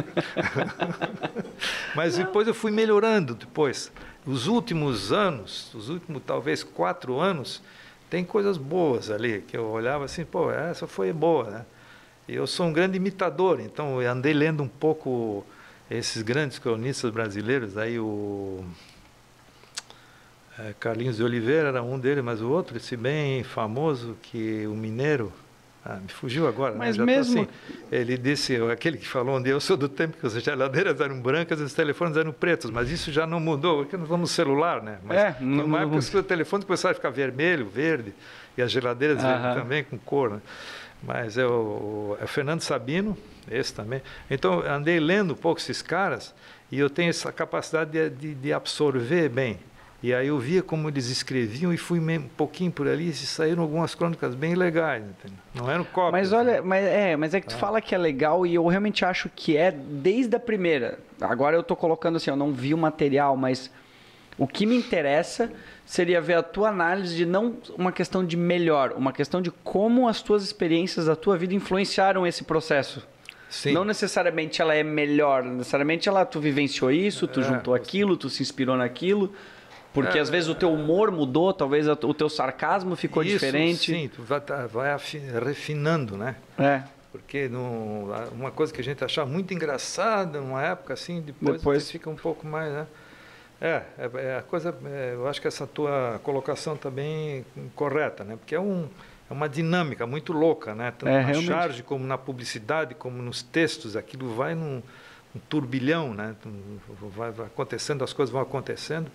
Mas depois eu fui melhorando depois. Os últimos anos, os últimos talvez quatro anos, tem coisas boas ali, que eu olhava assim, pô, essa foi boa, né? Eu sou um grande imitador, então eu andei lendo um pouco esses grandes cronistas brasileiros, aí o... é, Carlinhos de Oliveira era um deles, mas o outro, esse bem famoso, que o mineiro... Ah, me fugiu agora, mas né? Já mesmo... assim, ele disse, aquele que falou onde eu sou do tempo que as geladeiras eram brancas e os telefones eram pretos, mas isso já não mudou, porque nós vamos no celular, né? Mas é, não, numa não, época não... os telefones começaram a ficar vermelho, verde, e as geladeiras uh-huh. também com cor, né? Mas é o, é o Fernando Sabino, esse também. Então, andei lendo um pouco esses caras, e eu tenho essa capacidade de, de, de absorver bem. E aí eu via como eles escreviam e fui um pouquinho por ali e saíram algumas crônicas bem legais, entendeu? Não eram cópias. Mas olha, mas é, mas é que tu ah. fala que é legal e eu realmente acho que é desde a primeira. Agora eu estou colocando assim, eu não vi o material, mas o que me interessa seria ver a tua análise de não uma questão de melhor, uma questão de como as tuas experiências da tua vida influenciaram esse processo. Sim. Não necessariamente ela é melhor, necessariamente ela tu vivenciou isso, tu é, juntou aquilo, tu se inspirou naquilo. Porque é, às vezes o teu humor mudou, talvez o teu sarcasmo ficou isso, diferente. Sim, tu vai, vai refinando, né? É. Porque no, uma coisa que a gente achava muito engraçada numa época assim, depois, depois... fica um pouco mais, né? É, é, é a coisa, é, eu acho que essa tua colocação está bem correta, né? Porque é, um, é uma dinâmica muito louca, né? Tanto é, na realmente. charge como na publicidade, como nos textos, aquilo vai num um turbilhão, né? Vai, vai acontecendo, as coisas vão acontecendo.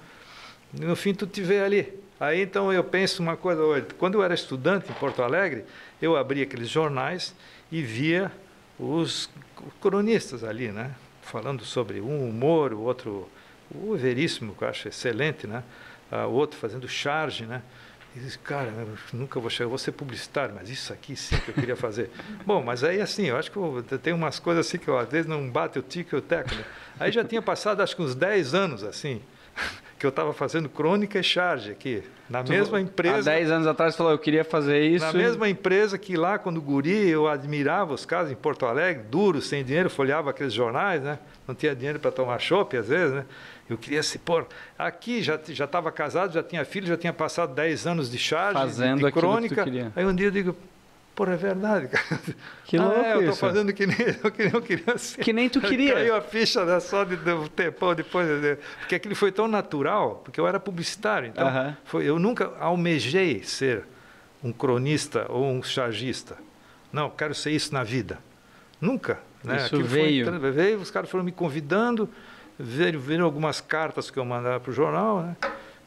No fim, tu te vê ali. Aí, então, eu penso uma coisa hoje. Quando eu era estudante em Porto Alegre, eu abria aqueles jornais e via os cronistas ali, né? Falando sobre um humor, o outro, o Veríssimo, que eu acho excelente, né? Ah, o outro fazendo charge, né? E disse, cara, eu nunca vou chegar, eu vou ser publicitário, mas isso aqui sim que eu queria fazer. Bom, mas aí assim, eu acho que eu, eu tenho umas coisas assim que eu, às vezes não bate o tique e o teco, né? Aí já tinha passado, acho que uns dez anos, assim, que eu estava fazendo crônica e charge aqui, na tu, mesma empresa... Há dez anos atrás, você falou, eu queria fazer isso... Na e... mesma empresa que lá, quando guri, eu admirava os casos em Porto Alegre, duro, sem dinheiro, folheava aqueles jornais, né? Não tinha dinheiro para tomar chopp, às vezes, né? Eu queria se pôr... Aqui, já já estava casado, já tinha filho, já tinha passado dez anos de charge, fazendo de crônica. Aí um dia eu digo... Pô, é verdade, cara. Que ah, louco é, eu estou isso. fazendo que nem eu queria, eu queria ser. Que nem tu queria. Caiu a ficha, né, só de, de um tempão depois. De, porque aquilo foi tão natural, porque eu era publicitário. Então, uh-huh. foi, eu nunca almejei ser um cronista ou um chargista. Não, quero ser isso na vida. Nunca. Né? Isso aquilo veio. Foi, veio. Os caras foram me convidando, viram, viram algumas cartas que eu mandava para o jornal, né?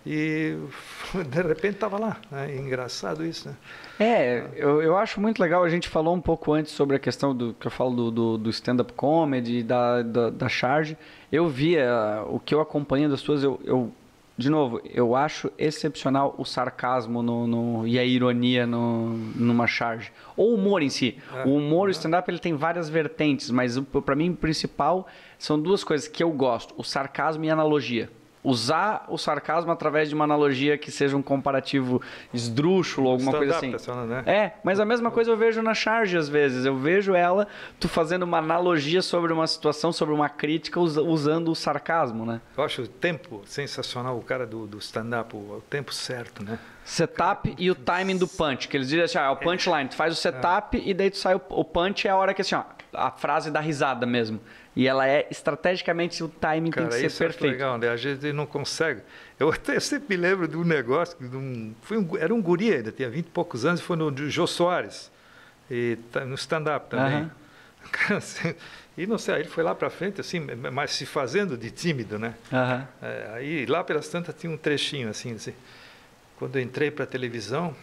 E de repente estava lá, né? Engraçado isso, né? É, eu, eu acho muito legal, a gente falou um pouco antes sobre a questão do que eu falo do, do, do stand-up comedy, da, da, da charge. Eu via o que eu acompanho das tuas, eu, eu de novo, eu acho excepcional o sarcasmo no, no, e a ironia no, numa charge. Ou o humor em si. É, o humor, é. o stand-up, ele tem várias vertentes, mas para mim o principal são duas coisas que eu gosto, o sarcasmo e a analogia. Usar o sarcasmo através de uma analogia que seja um comparativo esdrúxulo, alguma coisa assim. Né? É, mas a mesma coisa eu vejo na charge às vezes. Eu vejo ela, tu fazendo uma analogia sobre uma situação, sobre uma crítica, usando o sarcasmo, né? Eu acho o tempo sensacional, o cara do, do stand-up, o, o tempo certo, né? Setup e o timing do punch, que eles dizem assim, ah, é o punchline, tu faz o setup é. e daí tu sai o, o punch, é a hora que assim, ó, a frase dá risada mesmo. E ela é, estrategicamente, o timing Cara, tem que ser isso perfeito. É legal, né? A gente não consegue. Eu até sempre me lembro de um negócio, de um, foi um, era um guri ainda, tinha vinte e poucos anos, foi no Jô Soares, e, no stand-up também. Uhum. Cara, assim, e não sei, aí ele foi lá para frente, assim, mas se fazendo de tímido, né? Uhum. É, aí lá pelas tantas tinha um trechinho assim, assim. Quando eu entrei para a televisão,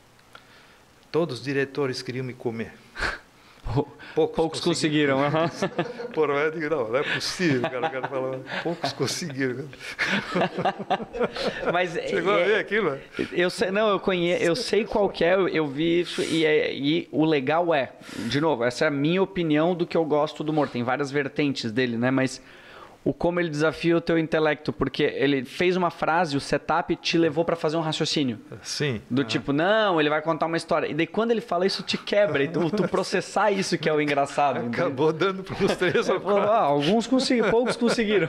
todos os diretores queriam me comer. Poucos, Poucos conseguiram. conseguiram. Uhum. Porra, eu digo, não, não é possível, cara, o cara falando. Poucos conseguiram. Mas chegou é, a ver aquilo? Eu sei, não, eu conheço, eu sei qual que é, eu, eu vi isso e, é, e o legal é, de novo, essa é a minha opinião do que eu gosto do humor. Tem várias vertentes dele, né? Mas o como ele desafia o teu intelecto, porque ele fez uma frase, o setup te levou para fazer um raciocínio. Sim. Do ah. tipo, não, ele vai contar uma história. E daí quando ele fala isso, te quebra. E tu, tu processar isso que é o engraçado. Acabou entendeu? Dando para os três ou quatro. Ah, alguns conseguiram, poucos conseguiram.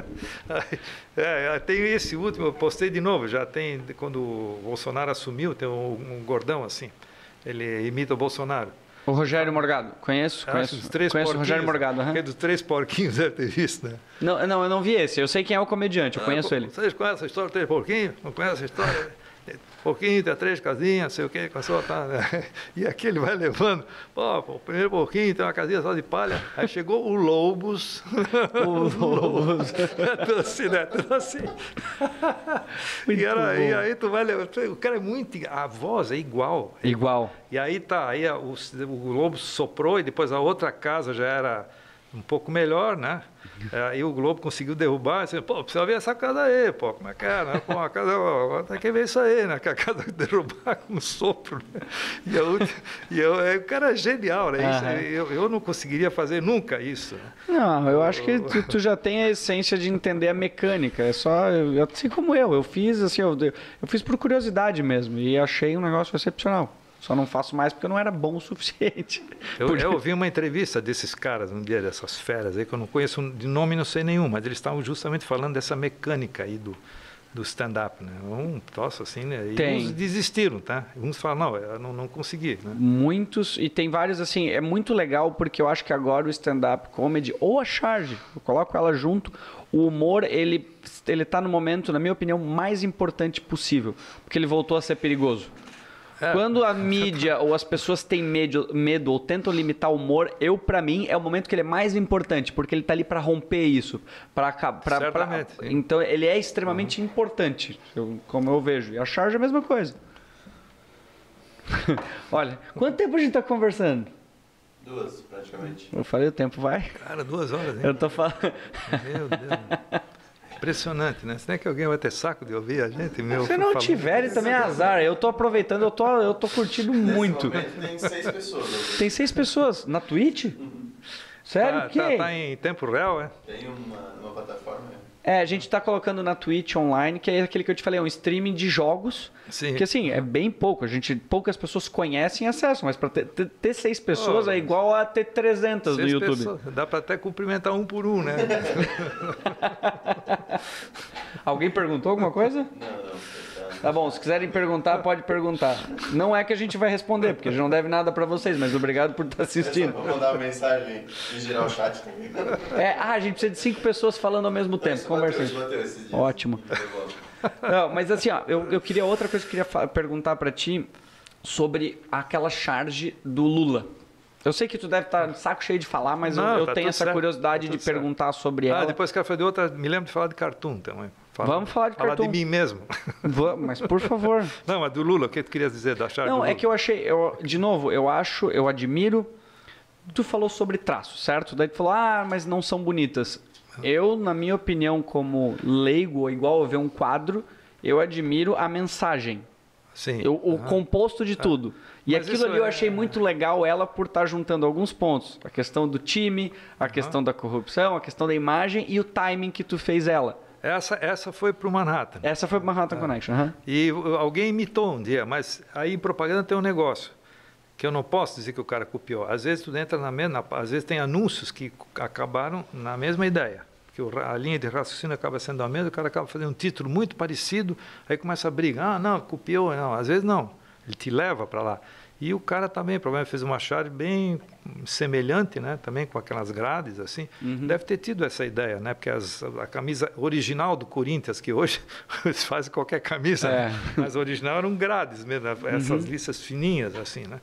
É, tem esse último, eu postei de novo, já tem, quando o Bolsonaro assumiu, tem um, um gordão assim, ele imita o Bolsonaro. O Rogério Morgado, conheço, conheço, dos três conheço o Rogério Morgado. Uhum. Dos três porquinhos deve ter visto, né? Não, não, eu não vi esse, eu sei quem é o comediante, eu ah, conheço pô, ele. Vocês conhecem a história dos três porquinhos? Não conhecem a história? Porquinho, tem três casinhas, não sei o que, começou a tá, né? E aqui ele vai levando, pô, o primeiro porquinho tem uma casinha só de palha, aí chegou o Lobos, o Lobos, tudo assim, né? Tudo assim. E, era, e aí tu vai levando, o cara é muito, a voz é igual. É igual. E aí tá, aí o, o Lobo soprou e depois a outra casa já era um pouco melhor, né? Aí o Globo conseguiu derrubar, assim, pô, precisa ver essa casa aí, pô, como é que é, né? Pô, a casa, ó, tem que ver isso aí, né? Que a casa derrubar com um sopro, né? E, eu, e eu, o cara é genial, né? Isso, eu, eu não conseguiria fazer nunca isso. Né? Não, eu acho que tu, tu já tem a essência de entender a mecânica, é só, eu, assim como eu, eu fiz assim, eu, eu fiz por curiosidade mesmo, e achei um negócio excepcional. Só não faço mais porque eu não era bom o suficiente. Eu, porque... eu ouvi uma entrevista desses caras um dia, dessas feras aí, que eu não conheço de nome, não sei nenhum, mas eles estavam justamente falando dessa mecânica aí do, do stand-up, né? Um troço assim, né? E tem. uns desistiram, tá? Uns falam, não, eu não, não consegui, né? Muitos, e tem vários assim, é muito legal porque eu acho que agora o stand-up comedy, ou a charge, eu coloco ela junto, o humor, ele, ele tá no momento, na minha opinião, mais importante possível, porque ele voltou a ser perigoso. É. Quando a mídia ou as pessoas têm medo, medo ou tentam limitar o humor, eu, pra mim, é o momento que ele é mais importante, porque ele tá ali pra romper isso. Pra, pra, Certamente. Pra, então, ele é extremamente uhum. importante, eu, como eu vejo. E a charge é a mesma coisa. Olha, quanto tempo a gente tá conversando? Duas, praticamente. Eu falei, o tempo vai. Cara, duas horas, hein? Eu tô falando... Meu Deus. Impressionante, né? Se não é que alguém vai ter saco de ouvir a gente, meu. Se não falando... tiver, também é azar. Eu tô aproveitando, eu tô, eu tô curtindo muito. Nesse momento tem seis pessoas. Tem seis pessoas na Twitch? Uhum. Sério? Tá, que? Tá, tá em tempo real, é? Tem uma, uma plataforma. É, a gente tá colocando na Twitch online, que é aquele que eu te falei, é um streaming de jogos. Sim. Que assim, é bem pouco. A gente, poucas pessoas conhecem e acessam, mas para ter, ter, ter seis pessoas oh, é igual a ter trezentas no YouTube. Pessoas. Dá para até cumprimentar um por um, né? Alguém perguntou alguma coisa? Não, não. Tá bom, se quiserem perguntar, pode perguntar. Não é que a gente vai responder, porque não deve nada para vocês, mas obrigado por estar assistindo. Vou mandar uma mensagem e girar o chat também. É, ah, a gente precisa de cinco pessoas falando ao mesmo tempo. Conversando. Ótimo. Não, mas assim, ó, eu, eu queria outra coisa que eu queria perguntar para ti sobre aquela charge do Lula. Eu sei que tu deve estar de saco cheio de falar, mas não, eu, eu tá tenho essa certo. curiosidade tá de certo. perguntar sobre ah, ela. Depois que eu fazer outra, me lembro de falar de cartoon também. Fala, Vamos falar de falar cartoon. de mim mesmo. Vamos, mas por favor. Não, mas do Lula, o que tu querias dizer da charge Não, do Lula? é que eu achei, eu, de novo, eu acho, eu admiro. Tu falou sobre traços, certo? Daí tu falou, ah, mas não são bonitas. Eu, na minha opinião, como leigo, igual eu ver um quadro, eu admiro a mensagem. Sim. Eu, o ah. composto de tudo. E mas aquilo ali é... eu achei muito legal ela por estar juntando alguns pontos. A questão do time, a questão da corrupção, a questão da imagem e o timing que tu fez ela. Essa, essa foi para o Manhattan. Essa foi para o Manhattan ah. Connection. Uhum. E alguém imitou um dia, mas aí em propaganda tem um negócio que eu não posso dizer que o cara copiou. Às vezes tu entra na mesma, às vezes tem anúncios que acabaram na mesma ideia. Que a linha de raciocínio acaba sendo a mesma, o cara acaba fazendo um título muito parecido, aí começa a briga. Ah, não, copiou, não. Às vezes não. Ele te leva para lá. E o cara também, provavelmente, fez uma charge bem semelhante, né? Também com aquelas grades, assim. Uhum. Deve ter tido essa ideia, né? Porque as, a camisa original do Corinthians, que hoje eles fazem qualquer camisa, é. né? Mas a original eram grades mesmo, essas uhum. listas fininhas, assim, né?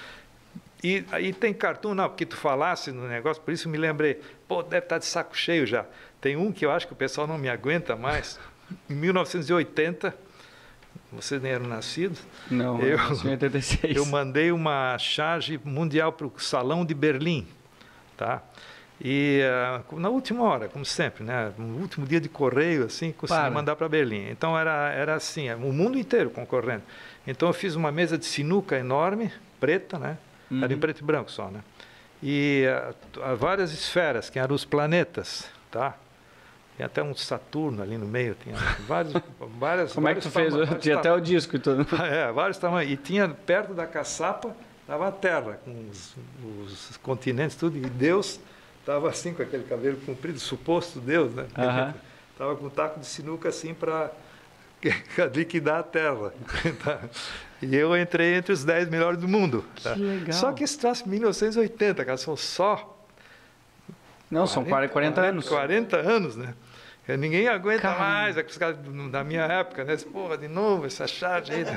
E aí tem cartoon, não, porque tu falasse no negócio, por isso me lembrei, pô, deve estar de saco cheio já. Tem um que eu acho que o pessoal não me aguenta mais. Em mil novecentos e oitenta, vocês nem eram nascidos. Não, eu, em oitenta e seis. Eu mandei uma charge mundial para o Salão de Berlim, tá? E uh, na última hora, como sempre, né? No último dia de correio, assim, consegui para. mandar para Berlim. Então era, era assim, o mundo inteiro concorrendo. Então eu fiz uma mesa de sinuca enorme, preta, né? Uhum. Era em preto e branco só, né? E uh, várias esferas, que eram os planetas, tá? Tem até um Saturno ali no meio, tinha vários, várias. Como vários é que tu fez? Tinha até o disco e tudo. É, vários tamanhos. E tinha perto da caçapa, estava a Terra, com os, os continentes, tudo. E Deus estava assim, com aquele cabelo comprido, suposto Deus, né? Estava uhum. com um taco de sinuca assim para liquidar a Terra. E eu entrei entre os dez melhores do mundo. Que tá? legal. Só que esse troço mil novecentos e oitenta, cara, são só... Não, são quarenta anos. quarenta anos, né? Ninguém aguenta Caramba. mais, aqueles caras da minha época, né? Porra, de novo, essa charge aí.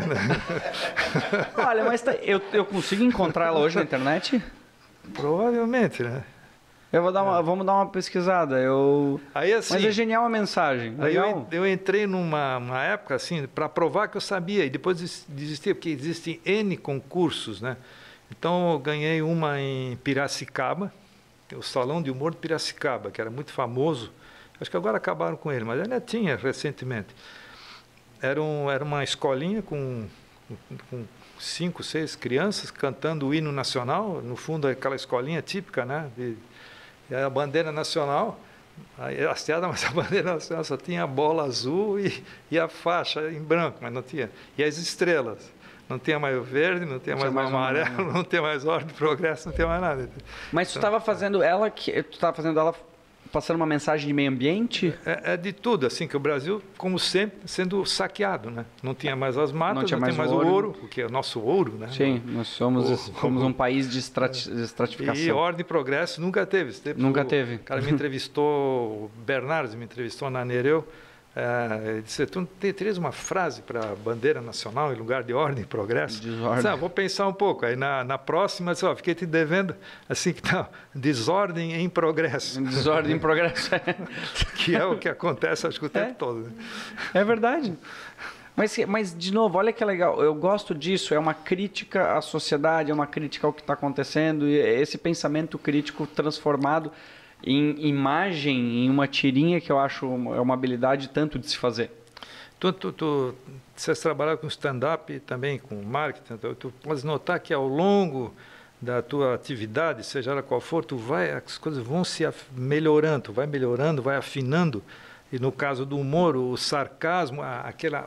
Olha, mas tá, eu, eu consigo encontrar ela hoje na internet? Provavelmente, né? Eu vou dar uma, vamos dar uma pesquisada. Eu... Aí, assim, mas é genial a mensagem. aí Legal. eu, eu entrei numa uma época assim, para provar que eu sabia, e depois desisti, porque existem N concursos, né? Então eu ganhei uma em Piracicaba, o Salão de Humor de Piracicaba, que era muito famoso. Acho que agora acabaram com ele, mas ainda tinha recentemente. Era, um, era uma escolinha com, com cinco, seis crianças cantando o hino nacional, no fundo aquela escolinha típica, né? De, e a bandeira nacional, aí hasteada, mas a bandeira nacional só tinha a bola azul e, e a faixa em branco, mas não tinha. E as estrelas. Não tinha mais o verde, não tinha mais o amarelo, não tinha mais ordem de progresso, não tinha mais nada. Mas tu estava fazendo ela, que tu estava fazendo ela passando uma mensagem de meio ambiente? É, é de tudo, assim, que o Brasil, como sempre, sendo saqueado, né? Não tinha mais as matas, não, tinha não mais tem mais o ouro, ouro, porque é o nosso ouro, né? Sim, nós somos, o, somos um país de, estrati de estratificação. E ordem e progresso nunca teve. teve nunca o, teve. O cara me entrevistou, o Bernardes me entrevistou na Nereu, é, ele disse, tu não terias uma frase para a bandeira nacional em lugar de ordem e progresso? Desordem. Disse, ah, vou pensar um pouco. Aí na, na próxima, disse, ó, fiquei te devendo, assim que tá, desordem em progresso. Desordem em progresso. Que é o que acontece, acho que o tempo é. todo. Né? É verdade. Mas, mas, de novo, olha que legal, eu gosto disso, é uma crítica à sociedade, é uma crítica ao que está acontecendo, e esse pensamento crítico transformado em imagem, em uma tirinha, que eu acho é uma habilidade tanto de se fazer. Tu, tu, tu você trabalha com stand-up e também com marketing, tu, tu pode notar que ao longo da tua atividade, seja ela qual for, tu vai, as coisas vão se melhorando, tu vai melhorando, vai afinando, e no caso do humor, o sarcasmo, a, aquela,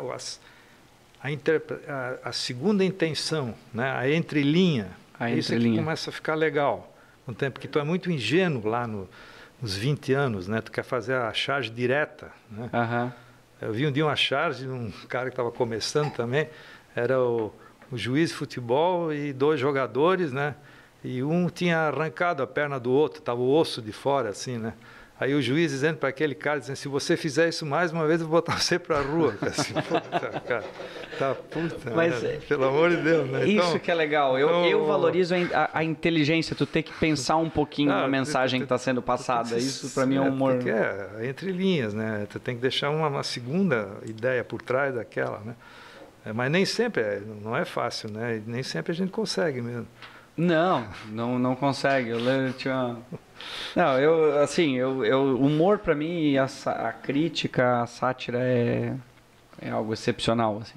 a, a, interpre, a, a segunda intenção, né, a entrelinha, a isso entrelinha. é que começa a ficar legal. Um tempo que tu é muito ingênuo lá no, nos vinte anos, né? Tu quer fazer a charge direta, né? Uhum. Eu vi um dia uma charge de um cara que estava começando também, era o, o juiz de futebol e dois jogadores, né? E um tinha arrancado a perna do outro, estava o osso de fora, assim, né? Aí o juiz dizendo para aquele cara, dizendo, se você fizer isso mais uma vez, eu vou botar você para a rua. Assim, puta, cara, tá puta, mas, né? Pelo amor de Deus. Né? Isso então, que é legal. Eu, então, eu valorizo a, a inteligência, tu ter que pensar um pouquinho ah, na mensagem tu, tu, que está sendo passada. Isso para mim é um humor... Porque é entre linhas, né? Tu tem que deixar uma, uma segunda ideia por trás daquela, né? É, mas nem sempre, é, não é fácil, né? Nem sempre a gente consegue mesmo. Não, não, não consegue. Eu lembro, tinha... Não, eu, assim, eu, eu, humor para mim, a, a crítica, a sátira é, é algo excepcional, assim.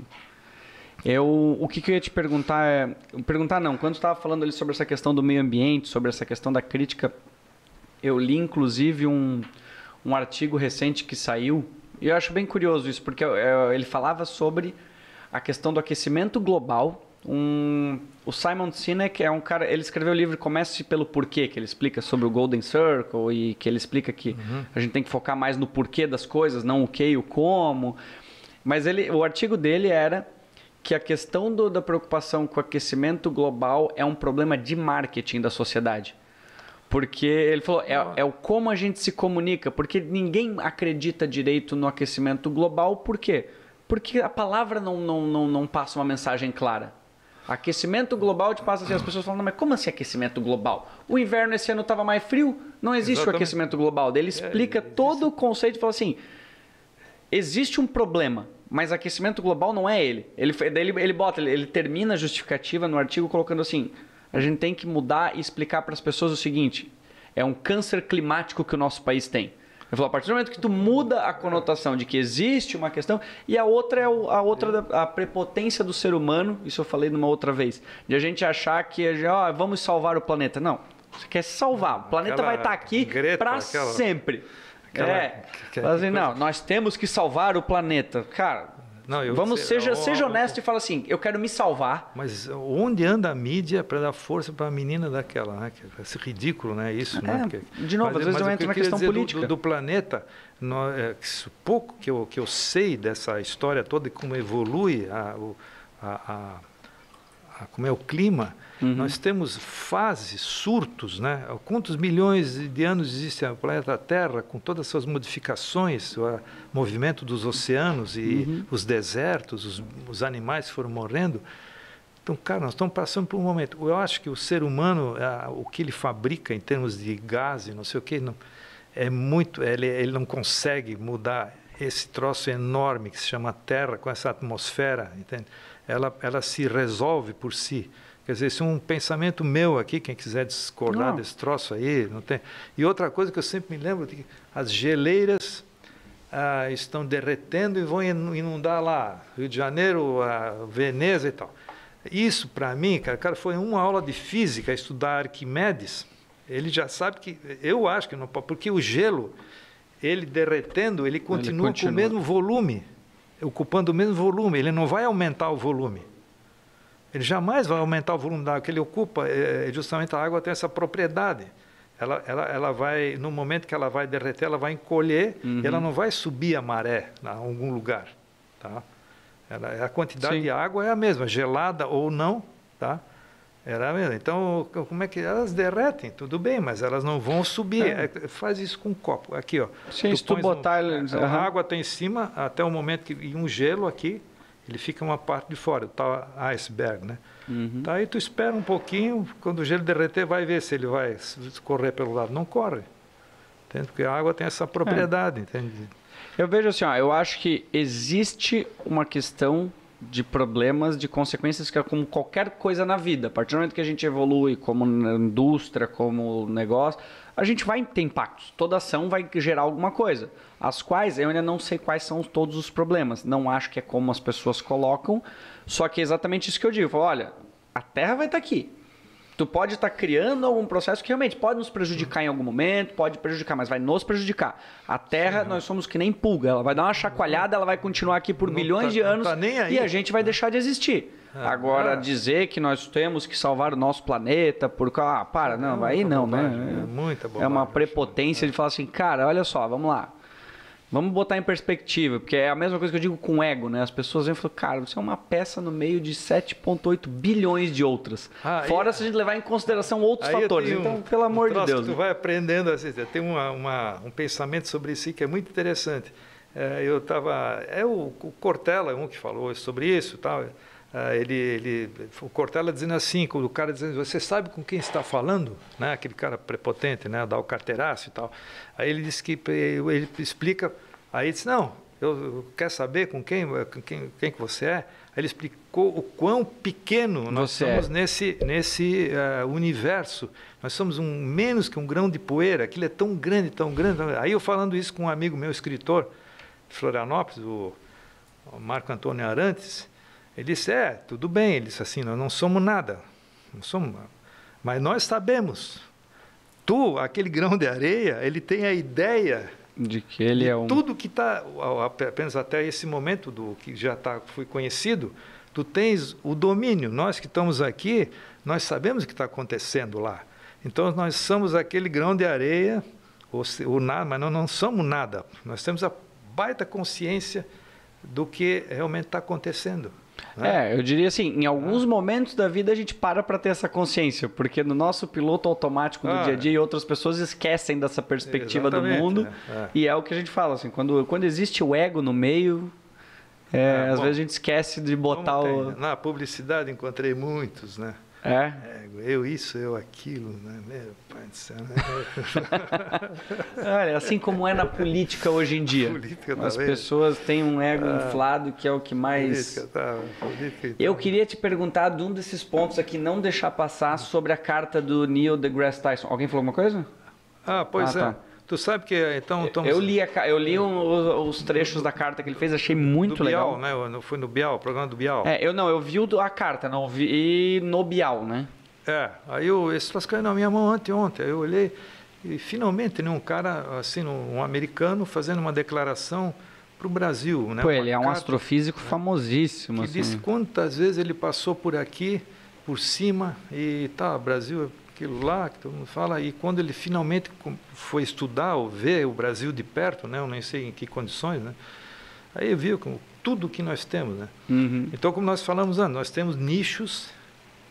Eu, o que, que eu ia te perguntar é... Perguntar não, quando tu estava falando ali sobre essa questão do meio ambiente, sobre essa questão da crítica, eu li inclusive um, um artigo recente que saiu, e eu acho bem curioso isso, porque ele falava sobre a questão do aquecimento global. Um, o Simon Sinek é um cara, ele escreveu o livro Comece pelo Porquê, que ele explica sobre o Golden Circle e que ele explica que uhum. a gente tem que focar mais no porquê das coisas, não o que e o como. Mas ele, o artigo dele era que a questão do, da preocupação com o aquecimento global é um problema de marketing da sociedade. Porque ele falou, é, é o como a gente se comunica, porque ninguém acredita direito no aquecimento global, por quê? Porque a palavra não, não, não, não passa uma mensagem clara. Aquecimento global te passa assim, as pessoas falam, não, mas como assim aquecimento global? O inverno esse ano estava mais frio, não existe Exatamente. O aquecimento global. Daí ele explica é, todo o conceito e fala assim, existe um problema, mas aquecimento global não é ele. Ele, daí ele, ele bota, ele, ele termina a justificativa no artigo colocando assim, a gente tem que mudar e explicar para as pessoas o seguinte, é um câncer climático que o nosso país tem. Ele falou, a partir do momento que tu muda a conotação de que existe uma questão, e a outra é a, outra da, a prepotência do ser humano, isso eu falei numa outra vez, de a gente achar que ó, vamos salvar o planeta. Não, você quer salvar, o planeta aquela vai estar aqui para sempre. Aquela, é, aquela, assim, não, nós temos que salvar o planeta. Cara, não, eu vamos, sei, seja, eu, seja honesto eu, e fala assim, eu quero me salvar. Mas onde anda a mídia para dar força para a menina daquela, né? Esse ridículo, né? Isso, é, né? Porque, de novo, mas, às vezes eu entro na questão política. Do, do, do planeta, no, é, pouco que eu, que eu sei dessa história toda e como evolui a, a, a, como é o clima, uhum. nós temos fases, surtos, né? Quantos milhões de anos existe o planeta Terra, com todas as suas modificações, o movimento dos oceanos e uhum. os desertos, os, os animais foram morrendo. Então, cara, nós estamos passando por um momento. Eu acho que o ser humano, a, o que ele fabrica em termos de gás e não sei o que, não, é muito, ele, ele não consegue mudar esse troço enorme que se chama Terra, com essa atmosfera, entende? Ela, ela se resolve por si. Quer dizer, isso é um pensamento meu aqui, quem quiser discordar não. desse troço aí, não tem. E outra coisa que eu sempre me lembro, de que as geleiras ah, estão derretendo e vão inundar lá, Rio de Janeiro, a Veneza e tal. Isso, para mim, cara, cara, foi uma aula de física, estudar Arquimedes. Ele já sabe que, eu acho que não pode, porque o gelo, ele derretendo, ele continua, ele continua com o mesmo volume, ocupando o mesmo volume, ele não vai aumentar o volume. Ele jamais vai aumentar o volume da água que ele ocupa, é, justamente a água tem essa propriedade. Ela, ela, ela vai, no momento que ela vai derreter, ela vai encolher, uhum. e ela não vai subir a maré em algum lugar, tá? Ela, a quantidade Sim. de água é a mesma, gelada ou não, tá? Era a mesma. Então, como é que elas derretem? Tudo bem, mas elas não vão subir. É. É, faz isso com um copo. Aqui, ó. Sim, tu se tu botar... No, a, a água está em cima até o momento que... E um gelo aqui, ele fica uma parte de fora, tá iceberg, né? Uhum. Tá, aí tu espera um pouquinho, quando o gelo derreter, vai ver se ele vai correr pelo lado. Não corre. Entende? Porque a água tem essa propriedade, é. entende? Eu vejo assim, ó, eu acho que existe uma questão de problemas, de consequências, que é como qualquer coisa na vida. A partir do momento que a gente evolui como indústria, como negócio, a gente vai ter impactos. Toda ação vai gerar alguma coisa. As quais eu ainda não sei quais são todos os problemas. Não acho que é como as pessoas colocam, só que é exatamente isso que eu digo. Eu falo, olha, a Terra vai estar aqui. Tu pode estar criando algum processo que realmente pode nos prejudicar em algum momento, pode prejudicar, mas vai nos prejudicar. A Terra, Sim, nós somos que nem pulga, ela vai dar uma chacoalhada, ela vai continuar aqui por bilhões tá, de anos tá nem aí. E a gente vai deixar de existir. É, Agora, é. dizer que nós temos que salvar o nosso planeta por... Ah, para, não, não aí não, bobagem, né? É, muita bobagem, é uma prepotência é. de falar assim, cara, olha só, vamos lá. Vamos botar em perspectiva, porque é a mesma coisa que eu digo com ego, né? As pessoas vêm e falam, cara, você é uma peça no meio de sete vírgula oito bilhões de outras. Ah, Fora se a gente levar em consideração outros fatores. Um, então, pelo amor um de Deus. Tu né? vai aprendendo, assim, tem uma, uma, um pensamento sobre isso que é muito interessante. É, eu estava... É o, o Cortella, um que falou sobre isso, tal. É, ele, ele, o Cortella dizendo assim, o cara dizendo, você sabe com quem está falando? Né? Aquele cara prepotente, né? Dá o carteiraço e tal. Aí ele disse que, ele explica, aí ele disse, não, eu, eu quero saber com quem, com quem, quem que você é. Aí ele explicou o quão pequeno nós você somos é. nesse, nesse uh, universo. Nós somos um, menos que um grão de poeira, aquilo é tão grande, tão grande. Aí eu falando isso com um amigo meu, escritor de Florianópolis, o, o Marco Antônio Arantes, ele disse, é, tudo bem, ele disse assim, nós não somos nada, não somos, mas nós sabemos. Tu, aquele grão de areia, ele tem a ideia de que ele de é um... tudo que está, apenas até esse momento do que já tá, foi conhecido, tu tens o domínio. Nós que estamos aqui, nós sabemos o que está acontecendo lá. Então, nós somos aquele grão de areia, ou, ou nada, mas nós não somos nada. Nós temos a baita consciência do que realmente está acontecendo. É, eu diria assim, em alguns momentos da vida a gente para para ter essa consciência, porque no nosso piloto automático do ah, dia a dia outras pessoas esquecem dessa perspectiva do mundo, é, é. E é o que a gente fala, assim, quando, quando existe o ego no meio, é, é, às bom, vezes a gente esquece de botar o... Na publicidade encontrei muitos, né? É? Eu isso, eu aquilo, né? Meu pai do céu, né? Olha, assim como é na política hoje em dia. Política, as talvez. pessoas têm um ego ah, inflado que é o que mais... Política, tá, política, eu queria te perguntar de um desses pontos aqui, não deixar passar, sobre a carta do Neil deGrasse Tyson. Alguém falou alguma coisa? Ah, pois ah, é. Tá. Tu sabe que então estamos... Eu li, a, eu li um, os trechos da carta que ele fez, achei muito do legal. Bial, né? Foi no Bial, o programa do Bial. É, eu não, eu vi a carta, não vi no Bial, né? É, aí eu, esse troço caiu na minha mão anteontem, aí eu olhei e finalmente, né, um cara, assim, um americano fazendo uma declaração para o Brasil, né? Pô, ele é um carta, astrofísico, né, famosíssimo. Que assim. disse quantas vezes ele passou por aqui, por cima, e tá, Brasil... aquilo lá que todo mundo fala, e quando ele finalmente foi estudar ou ver o Brasil de perto, né, eu nem sei em que condições, né, aí viu como tudo que nós temos, né. Uhum. Então, como nós falamos antes, nós temos nichos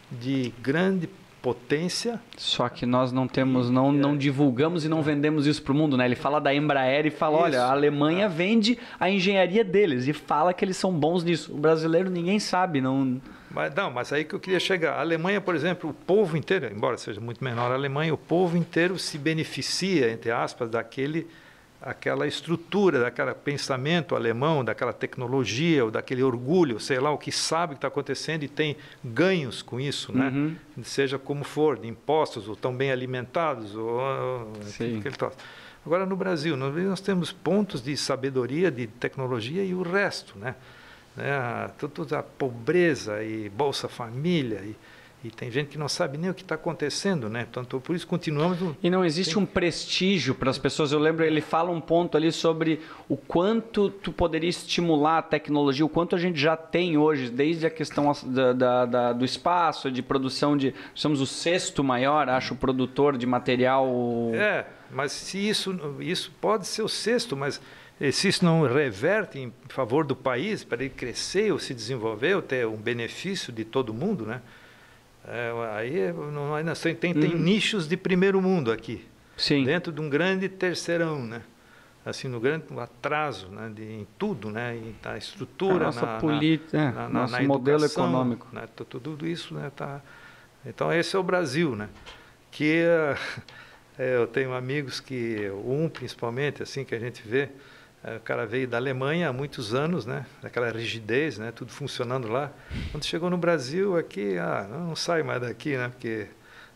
de grande potência. Só que nós não temos, não, não divulgamos e não vendemos isso para o mundo, né? Ele fala da Embraer e fala, isso. olha, a Alemanha vende a engenharia deles e fala que eles são bons nisso. O brasileiro ninguém sabe, não... Mas, não, mas aí que eu queria chegar. A Alemanha, por exemplo, o povo inteiro, embora seja muito menor a Alemanha, o povo inteiro se beneficia, entre aspas, daquele, aquela estrutura, daquele pensamento alemão, daquela tecnologia, ou daquele orgulho, sei lá, o que sabe o que está acontecendo e tem ganhos com isso, né? Uhum. Seja como for, de impostos, ou tão bem alimentados, ou... Sim. Aquele troço. Agora, no Brasil, no Brasil nós temos pontos de sabedoria, de tecnologia e o resto, né? Né, toda a pobreza e Bolsa Família e, e tem gente que não sabe nem o que está acontecendo, né? Então, por isso continuamos no... E não existe tem... um prestígio para as pessoas. Eu lembro, ele fala um ponto ali sobre o quanto tu poderia estimular a tecnologia, o quanto a gente já tem hoje, desde a questão da, da, da, do espaço, de produção de... Somos o sexto maior, acho, produtor de material... É, mas se isso, isso pode ser o sexto, mas... se isso não reverte em favor do país, para ele crescer ou se desenvolver, ou ter um benefício de todo mundo, né? É, aí não, ainda tem, tem uhum. nichos de primeiro mundo aqui, Sim. dentro de um grande terceirão, né? Assim, no grande atraso, né? de, em tudo, né? Em, na estrutura, a nossa na, política, na, é, na, nosso na modelo educação, econômico. Né? Tudo isso, né? Tá... Então, esse é o Brasil, né? Que é, eu tenho amigos que, um principalmente, assim, que a gente vê, o cara veio da Alemanha há muitos anos, né? Daquela rigidez, né? Tudo funcionando lá. Quando chegou no Brasil, aqui, ah, não sai mais daqui, né? Porque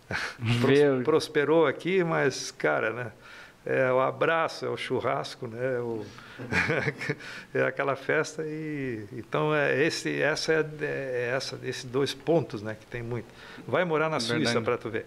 prosperou aqui, mas, cara, né? É o abraço, é o churrasco, né? É, o é aquela festa e então é esse, essa é, é essa, esses dois pontos, né? Que tem muito. Vai morar na Suíça para tu ver.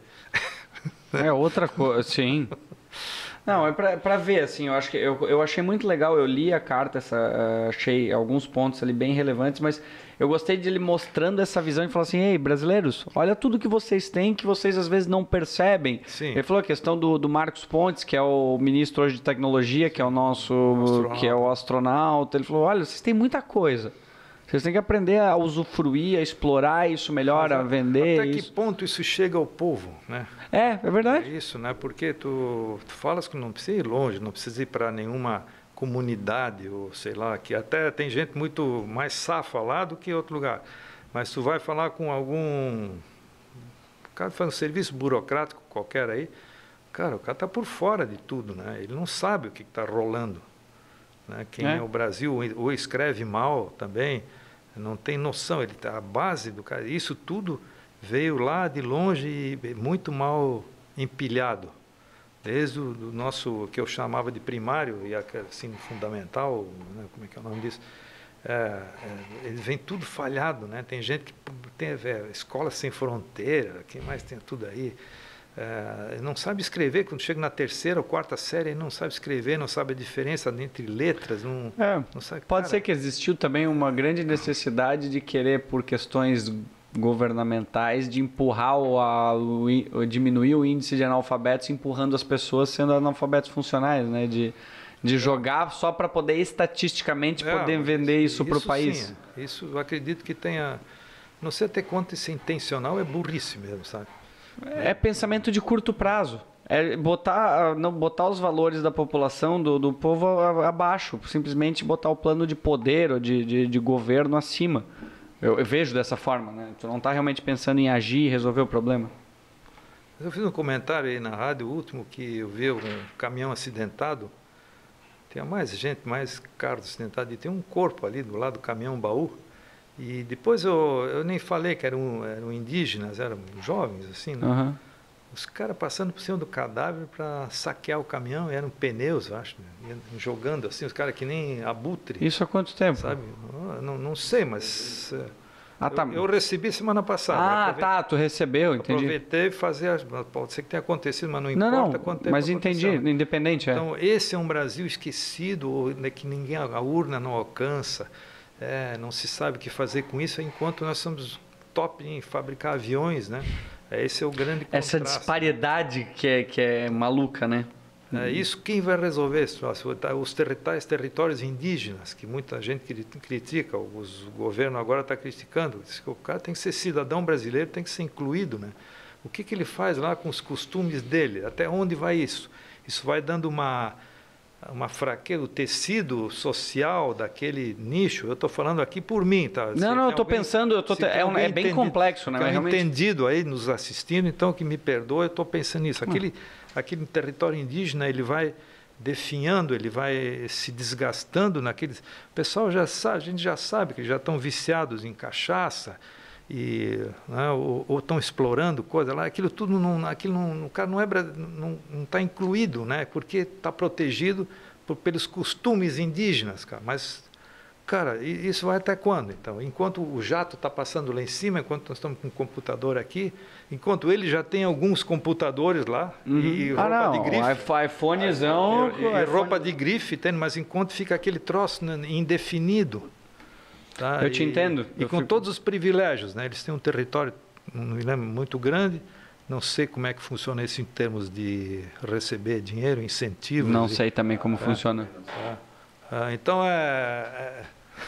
É outra coisa, sim. Não, é para ver, assim, eu acho que eu, eu achei muito legal, eu li a carta, essa, uh, achei alguns pontos ali bem relevantes, mas eu gostei de ele mostrando essa visão e falar assim, ei, brasileiros, olha tudo que vocês têm que vocês às vezes não percebem. Sim. Ele falou a questão do, do Marcos Pontes, que é o ministro hoje de tecnologia, que é o nosso, astronauta. que é o astronauta, ele falou, olha, vocês têm muita coisa. Vocês têm que aprender a usufruir, a explorar isso melhor, a vender. Até isso. que ponto isso chega ao povo, né? É, é verdade. É isso, né? Porque tu, tu falas que não precisa ir longe, não precisa ir para nenhuma comunidade, ou sei lá, que até tem gente muito mais safa lá do que em outro lugar. Mas tu vai falar com algum... O cara faz um serviço burocrático qualquer aí, cara, o cara está por fora de tudo, né? Ele não sabe o que está rolando. Né? Quem é. é o Brasil, ou escreve mal também, não tem noção, ele tá, a base do cara, isso tudo veio lá de longe e muito mal empilhado, desde o do nosso, que eu chamava de primário, e assim, fundamental, né? Como é que é o nome disso? É, é, ele vem tudo falhado, né? Tem gente que tem é, escola sem fronteira, quem mais tem tudo aí, é, não sabe escrever, quando chega na terceira ou quarta série, não sabe escrever, não sabe a diferença entre letras, não, é, não sabe, pode cara, ser que existiu também uma grande necessidade de querer, por questões governamentais, de empurrar o, a, o diminuir o índice de analfabetos, empurrando as pessoas sendo analfabetos funcionais, né? De, de jogar só para poder estatisticamente é, poder vender isso, isso para o país. Sim, isso eu acredito que tenha, não sei até quanto isso é intencional, é burrice mesmo, sabe? É pensamento de curto prazo. É botar, não, botar os valores da população, do, do povo abaixo. Simplesmente botar o plano de poder ou de, de, de governo acima. Eu, eu vejo dessa forma, né? Tu não está realmente pensando em agir e resolver o problema. Eu fiz um comentário aí na rádio, o último, que eu vi um caminhão acidentado. Tinha mais gente, mais carros acidentados. E tem um corpo ali do lado do caminhão baú. E depois eu, eu nem falei que eram, eram indígenas, eram jovens, assim, né? Uhum. Os caras passando por cima do cadáver para saquear o caminhão, eram pneus, eu acho, né? Jogando assim, os caras que nem abutre. Isso há quanto tempo? Sabe? Não, não sei, mas... Ah, tá. eu, eu recebi semana passada. Ah, tá, tu recebeu, entendi. Aproveitei fazer, pode ser que tenha acontecido, mas não importa não, não, quanto tempo mas entendi, independente. É. Então, esse é um Brasil esquecido, né, que ninguém, a urna não alcança. É, não se sabe o que fazer com isso, enquanto nós somos top em fabricar aviões, né? Esse é o grande contraste. Essa disparidade que é, que é maluca, né? É, isso quem vai resolver esse troço? Os territórios, territórios indígenas, que muita gente critica, os, o governo agora está criticando, diz que o cara tem que ser cidadão brasileiro, tem que ser incluído, né? O que, que ele faz lá com os costumes dele? Até onde vai isso? Isso vai dando uma, uma fraqueza, o tecido social daquele nicho. Eu estou falando aqui por mim, tá? Não, não, eu estou pensando, eu tô te... é, um, é bem complexo, né? Tem um realmente... entendido aí nos assistindo, então que me perdoe, eu estou pensando nisso. Aquele, hum. aquele território indígena, ele vai definhando, ele vai se desgastando naqueles... O pessoal já sabe, a gente já sabe que já estão viciados em cachaça, e, né, ou estão explorando coisa lá, aquilo tudo não, aquilo não, o cara não é não está incluído, né, porque está protegido por, pelos costumes indígenas, cara. Mas, cara, isso vai até quando? Então, enquanto o jato está passando lá em cima, enquanto nós estamos com um computador aqui, enquanto ele já tem alguns computadores lá, uhum. e roupa ah, não, de grife, iPhonezão, e, e, e roupa de grife, tem, mas enquanto fica aquele troço indefinido. Tá? Eu te e, entendo. E com fico... todos os privilégios, né? Eles têm um território, não me lembro, muito grande. Não sei como é que funciona isso em termos de receber dinheiro, incentivos. Não e, sei também como é, funciona. É, é, então é,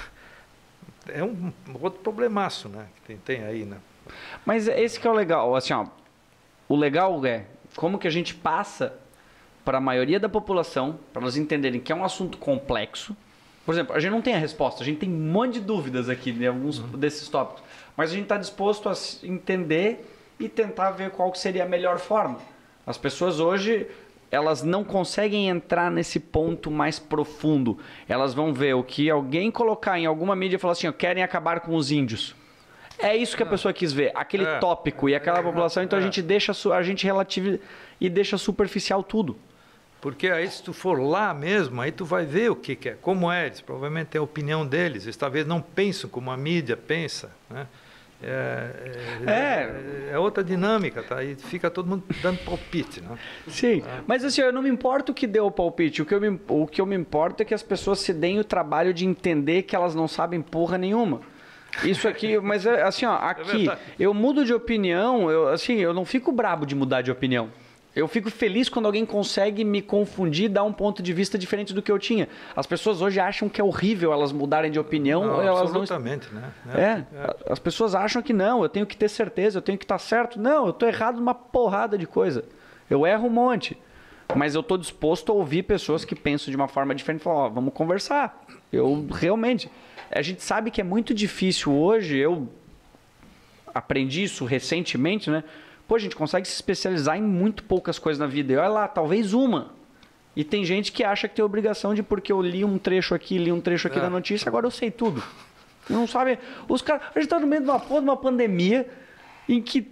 é, é um outro problemaço, né? Que tem, tem aí, né? Mas esse que é o legal. Assim, ó, o legal é como que a gente passa para a maioria da população, para elas entenderem que é um assunto complexo. Por exemplo, a gente não tem a resposta, a gente tem um monte de dúvidas aqui em alguns uhum. desses tópicos, mas a gente está disposto a entender e tentar ver qual seria a melhor forma. As pessoas hoje, elas não conseguem entrar nesse ponto mais profundo. Elas vão ver o que alguém colocar em alguma mídia e falar assim, querem acabar com os índios. É isso que a pessoa quis ver, aquele é. tópico e aquela população, então é. a gente deixa a gente relativo e deixa superficial tudo. Porque aí se tu for lá mesmo, aí tu vai ver o que, que é, como é, eles provavelmente tem a opinião deles, eles talvez não pensam como a mídia pensa, né? É, é, é. é outra dinâmica, tá? Aí fica todo mundo dando palpite, né? Sim, é. mas assim, eu não me importo o que deu o palpite, o que, eu me, o que eu me importo é que as pessoas se deem o trabalho de entender que elas não sabem porra nenhuma. Isso aqui, mas assim, ó, aqui, é eu mudo de opinião, eu, assim, eu não fico brabo de mudar de opinião. Eu fico feliz quando alguém consegue me confundir e dar um ponto de vista diferente do que eu tinha. As pessoas hoje acham que é horrível elas mudarem de opinião. Não, elas absolutamente, não... né? É, é, as pessoas acham que não, eu tenho que ter certeza, eu tenho que estar certo. Não, eu estou errado numa porrada de coisa. Eu erro um monte. Mas eu estou disposto a ouvir pessoas que pensam de uma forma diferente e falar, ó, vamos conversar. Eu realmente... A gente sabe que é muito difícil hoje, eu aprendi isso recentemente, né? Pô, a gente consegue se especializar em muito poucas coisas na vida. E olha lá, talvez uma. E tem gente que acha que tem obrigação de, porque eu li um trecho aqui, li um trecho aqui é. da notícia, agora eu sei tudo. Não sabe? Os caras, a gente está no meio de uma porra, de uma pandemia em que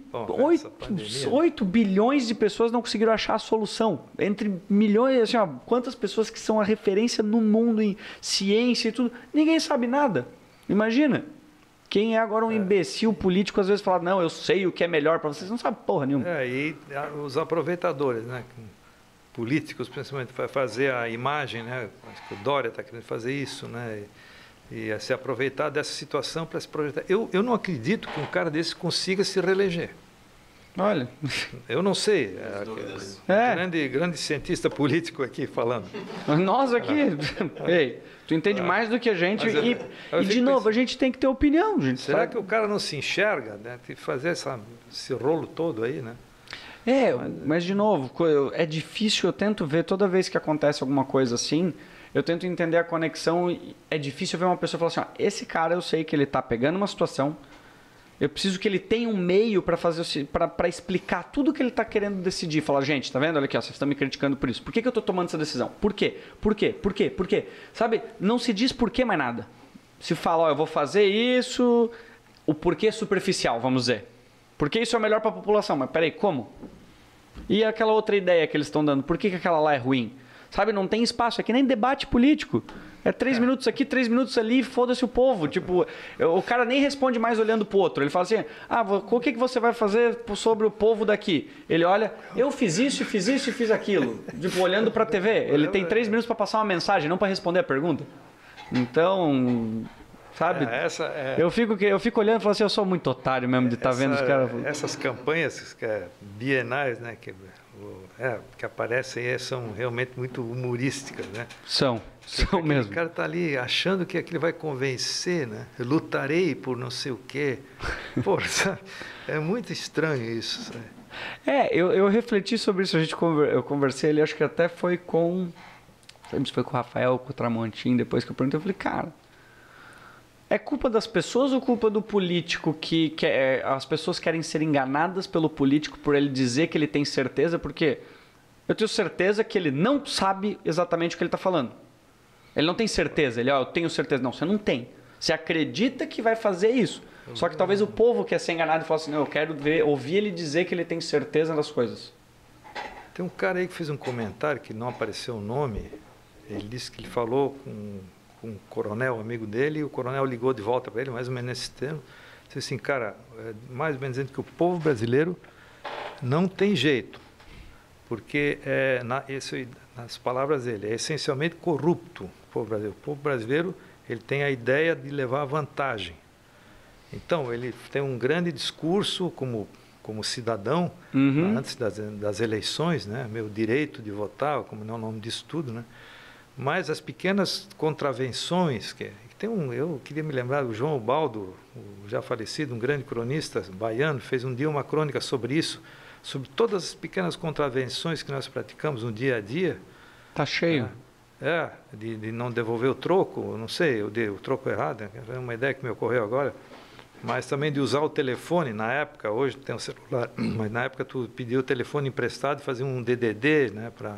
oito bilhões de pessoas não conseguiram achar a solução. Entre milhões, assim, ó, quantas pessoas que são a referência no mundo em ciência e tudo, ninguém sabe nada. Imagina. Quem é agora um imbecil político, às vezes fala, não, eu sei o que é melhor para vocês, não sabe porra nenhuma. É, e os aproveitadores, né? Políticos, principalmente, para fazer a imagem, né? Acho que o Dória está querendo fazer isso, né? E, e se aproveitar dessa situação para se projetar. Eu, eu não acredito que um cara desse consiga se reeleger. Olha. Eu não sei. É, é. Grande, grande cientista político aqui falando. Nós aqui. Ei, tu entende ah, mais do que a gente. Eu, e, eu e de novo, pensando, a gente tem que ter opinião, gente. Será sabe? que o cara não se enxerga, né? Tem que fazer essa, esse rolo todo aí, né? É, mas, mas de novo, é difícil, eu tento ver toda vez que acontece alguma coisa assim, eu tento entender a conexão. É difícil ver uma pessoa falar assim, ó, esse cara eu sei que ele está pegando uma situação, eu preciso que ele tenha um meio para fazer, para explicar tudo que ele está querendo decidir. Falar, gente, tá vendo? Olha aqui, ó, vocês estão me criticando por isso. Por que, que eu estou tomando essa decisão? Por quê? Por quê? Por quê? Por quê? Sabe, não se diz por quê mais nada. Se fala, ó, eu vou fazer isso, o porquê é superficial, vamos dizer. Porque isso é o melhor para a população. Mas peraí, como? E aquela outra ideia que eles estão dando, por que, que aquela lá é ruim? Sabe, não tem espaço, é que nem debate político. É três minutos aqui, três minutos ali, foda-se o povo. Tipo, o cara nem responde mais olhando pro outro. Ele fala assim, ah, o que, que você vai fazer sobre o povo daqui? Ele olha, eu fiz isso, fiz isso e fiz aquilo. Tipo, olhando pra T V. Ele tem três minutos para passar uma mensagem, não para responder a pergunta. Então, sabe? É, essa é... eu, fico, eu fico olhando e falo assim, eu sou muito otário mesmo de estar tá vendo os caras... Essas campanhas que é, bienais, né, que é, que aparecem aí são realmente muito humorísticas, né? São, são Aquele mesmo. O cara está ali achando que aquilo vai convencer, né? Eu lutarei por não sei o quê. Pô, é muito estranho isso, sabe? É, eu, eu refleti sobre isso, a gente conver, eu conversei ali, acho que até foi com, não sei se foi com o Rafael, com o Tramontim, depois que eu perguntei, eu falei, cara, é culpa das pessoas ou culpa do político que quer, as pessoas querem ser enganadas pelo político por ele dizer que ele tem certeza? Porque eu tenho certeza que ele não sabe exatamente o que ele está falando. Ele não tem certeza, ele, ó, eu tenho certeza. Não, você não tem. Você acredita que vai fazer isso. Só que talvez o povo quer ser enganado e fala assim, não, eu quero ver, ouvir ele dizer que ele tem certeza das coisas. Tem um cara aí que fez um comentário que não apareceu o nome. Ele disse que ele falou com, com um coronel, amigo dele, e o coronel ligou de volta para ele, mais ou menos nesse termo. Disse assim, cara, é mais ou menos dizendo que o povo brasileiro não tem jeito, porque é, na, esse, nas palavras dele, é essencialmente corrupto o povo brasileiro. O povo brasileiro ele tem a ideia de levar vantagem. Então, ele tem um grande discurso como, como cidadão, uhum. antes das, das eleições, né? Meu direito de votar, como não é o nome disso tudo, né? Mas as pequenas contravenções, que, que tem um, eu queria me lembrar do João Ubaldo, o já falecido, um grande cronista baiano, fez um dia uma crônica sobre isso, sobre todas as pequenas contravenções que nós praticamos no dia a dia. Tá cheio. É, é de, de não devolver o troco, não sei, eu dei o troco errado, é uma ideia que me ocorreu agora. Mas também de usar o telefone, na época, hoje tem um celular, mas na época tu pedia o telefone emprestado, fazia um D D D, né, para...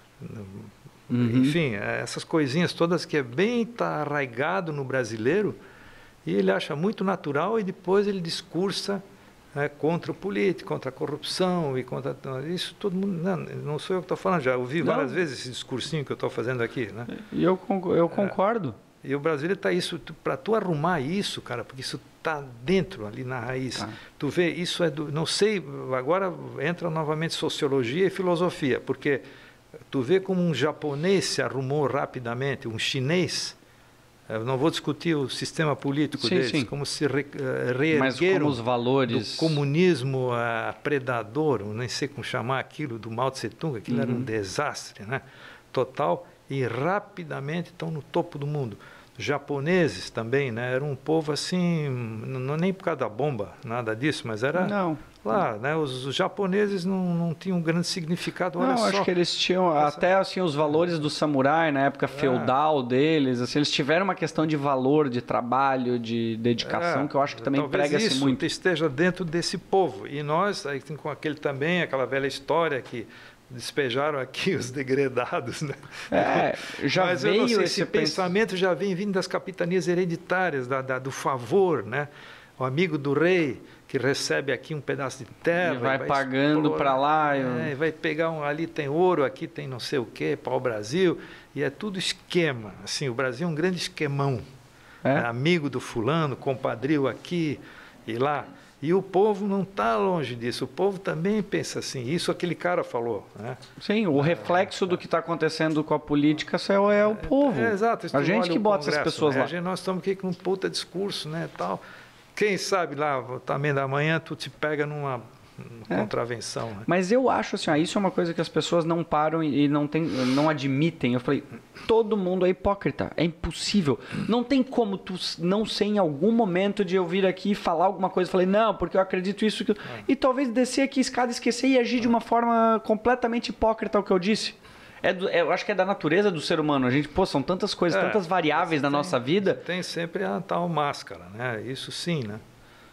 Uhum. Enfim, essas coisinhas todas que é bem tá arraigado no brasileiro, e ele acha muito natural e depois ele discursa, né, contra o político, contra a corrupção e contra... Isso todo mundo... Não, não sou eu que estou falando, já ouvi várias não. vezes esse discursinho que eu estou fazendo aqui, né? E eu, eu concordo. É. E o brasileiro está isso, para tu arrumar isso, cara, porque isso está dentro ali na raiz. Ah. Tu vê, isso é do, não sei, agora entra novamente sociologia e filosofia, porque tu vê como um japonês se arrumou rapidamente, um chinês, eu não vou discutir o sistema político sim, deles, sim. como se re, uh, reergueram Mas como os valores... do comunismo uh, predador, nem sei como chamar aquilo, do Mao Tse Tung, aquilo uhum. era um desastre, né? Total, e rapidamente estão no topo do mundo. Os japoneses também, né? Era um povo assim, não nem por causa da bomba, nada disso, mas era não. lá, né? Os, os japoneses não, não tinham um grande significado. Olha não, só. acho que eles tinham essa... até assim os valores do samurai na época feudal é. deles, assim, eles tiveram uma questão de valor, de trabalho, de dedicação, é. que eu acho que também prega-se isso muito. Esteja dentro desse povo. E nós, aí com aquele também, aquela velha história que despejaram aqui os degredados, né? É, já Mas veio eu não sei, esse esse pensamento já vem vindo das capitanias hereditárias, da, da, do favor, né? O amigo do rei que recebe aqui um pedaço de terra, e vai, vai pagando para lá, é, eu... vai pegar um, ali tem ouro, aqui tem não sei o quê, para o Brasil, e é tudo esquema. Assim, o Brasil é um grande esquemão, é? É amigo do fulano, compadrio aqui e lá. E o povo não está longe disso. O povo também pensa assim. Isso aquele cara falou, né? Sim, o reflexo do que está acontecendo com a política é o povo. É, é, exato. A gente que bota essas pessoas né? lá. A gente, nós estamos aqui com um puta discurso, né, tal. Quem sabe lá, também da manhã, tu te pega numa... É. contravenção. Né? Mas eu acho assim, ó, isso é uma coisa que as pessoas não param e não, tem, não admitem. Eu falei, todo mundo é hipócrita, é impossível. Não tem como tu não ser em algum momento de eu vir aqui e falar alguma coisa. Eu falei, não, porque eu acredito isso. Que... É. E talvez descer aqui a escada, esquecer e agir de uma forma completamente hipócrita ao que eu disse. É do, é, eu acho que é da natureza do ser humano. A gente, pô, são tantas coisas, é, tantas variáveis na tem, nossa vida. Tem sempre a tal máscara, né? Isso sim, né?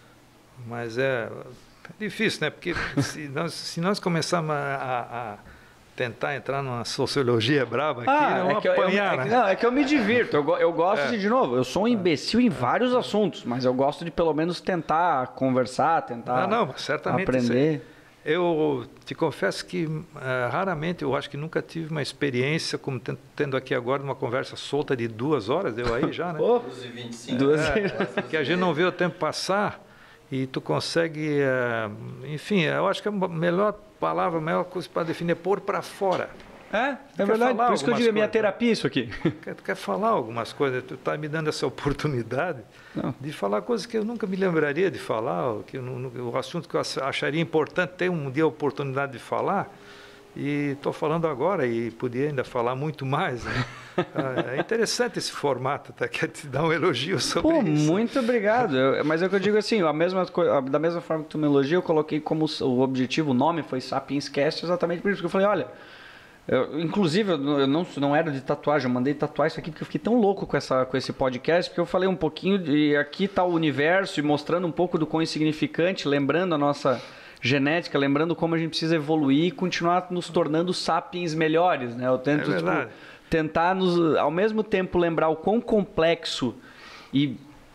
Mas é... É difícil, né? Porque se nós, se nós começarmos a, a, a tentar entrar numa sociologia brava aqui, ah, vamos é que apanhar, eu, é né? que, não, é que eu me divirto. Eu, eu gosto é. de, de novo, eu sou um imbecil em vários assuntos, mas eu gosto de pelo menos tentar conversar, tentar não, não, certamente aprender. Eu te confesso que uh, raramente, eu acho que nunca tive uma experiência como tendo aqui agora uma conversa solta de duas horas, deu aí já, né? Oh, duas e vinte e cinco. É, que a gente não vê o tempo passar. E tu consegue, enfim, eu acho que a melhor palavra, a melhor coisa para definir é pôr para fora. É, é verdade, por isso que eu digo, é minha terapia isso aqui. Tu quer falar algumas coisas, tu está me dando essa oportunidade não. de falar coisas que eu nunca me lembraria de falar, que eu não, o assunto que eu acharia importante ter um dia a oportunidade de falar, E estou falando agora e podia ainda falar muito mais, né? É interessante esse formato, até quero te dar um elogio sobre Pô, isso. Muito obrigado. Eu, mas é o que eu digo assim, a mesma, da mesma forma que tu me elogia, eu coloquei como o objetivo, o nome foi Sapiens Cast, exatamente por isso que eu falei, olha, eu, inclusive eu não, não era de tatuagem, eu mandei tatuar isso aqui porque eu fiquei tão louco com, essa, com esse podcast, porque eu falei um pouquinho, e aqui está o universo, e mostrando um pouco do quão insignificante, lembrando a nossa genética, lembrando como a gente precisa evoluir e continuar nos tornando sapiens melhores, né? Eu tento, é verdade. tipo, tentar, nos, ao mesmo tempo, lembrar o quão complexo e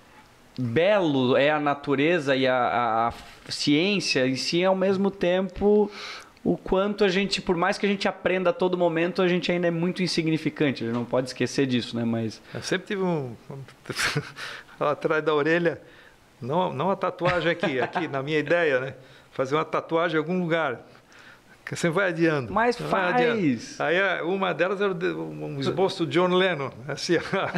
belo é a natureza e a, a, a ciência em si, ao mesmo tempo, o quanto a gente, por mais que a gente aprenda a todo momento, a gente ainda é muito insignificante. A gente não pode esquecer disso, né? Mas... Eu sempre tive um... atrás da orelha, não, não a tatuagem aqui, aqui na minha ideia, né? Fazer uma tatuagem em algum lugar. Que você vai adiando. Mas vai faz! Adiando. Aí uma delas era um esboço do John Lennon, assim,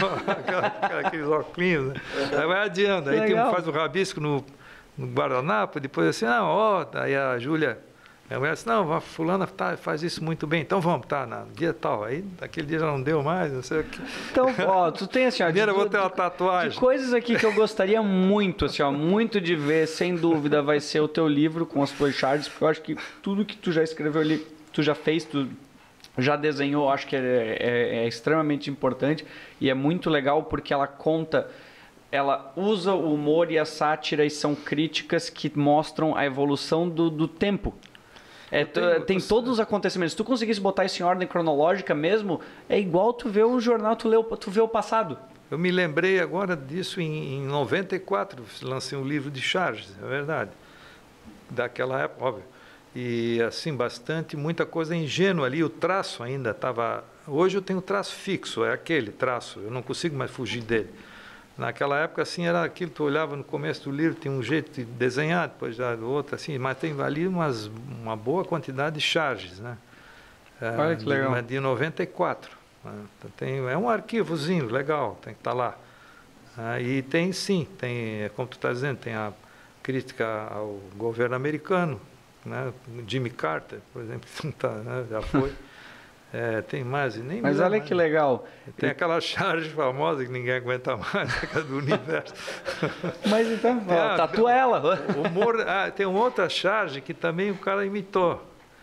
aqueles óculos, né? Aí vai adiando. Aí tem, faz o rabisco no, no guardanapo, depois assim, não, ó, aí a Júlia, a mulher disse, não, fulana tá, faz isso muito bem, então vamos, tá, no dia tal. Aí aquele dia já não deu mais, não sei o que. Então, ó, tu tem assim, ó, Primeiro de, eu vou ter uma de, tatuagem. de coisas aqui que eu gostaria muito, assim, ó, muito de ver, sem dúvida, vai ser o teu livro com as flowcharts, porque eu acho que tudo que tu já escreveu ali, tu já fez, tu já desenhou, acho que é, é, é extremamente importante e é muito legal porque ela conta, ela usa o humor e a sátira e são críticas que mostram a evolução do, do tempo. É, tenho, tem todos os acontecimentos. Se tu conseguisse botar isso em ordem cronológica mesmo, é igual tu vê o jornal, tu, lê o, tu vê o passado. Eu me lembrei agora disso em, em noventa e quatro, lancei um livro de charges, é verdade. Daquela época, óbvio. E assim, bastante, muita coisa ingênua ali, o traço ainda estava... Hoje eu tenho traço fixo, é aquele traço, eu não consigo mais fugir dele. Naquela época, assim, era aquilo que tu olhava no começo do livro, tinha um jeito de desenhar, depois já outro, assim, mas tem ali umas, uma boa quantidade de charges, né? Olha que legal. De, de noventa e quatro. Né? Tem, é um arquivozinho legal, tem que estar lá. Ah, e tem, sim, tem, como tu está dizendo, tem a crítica ao governo americano, né? Jimmy Carter, por exemplo, que não tá, né? Já foi. É, tem mais, e nem Mas olha que legal. Tem aquela charge famosa que ninguém aguenta mais, que é do universo. Mas então, é, tatua ela. Humor, ah, tem uma outra charge que também o cara imitou.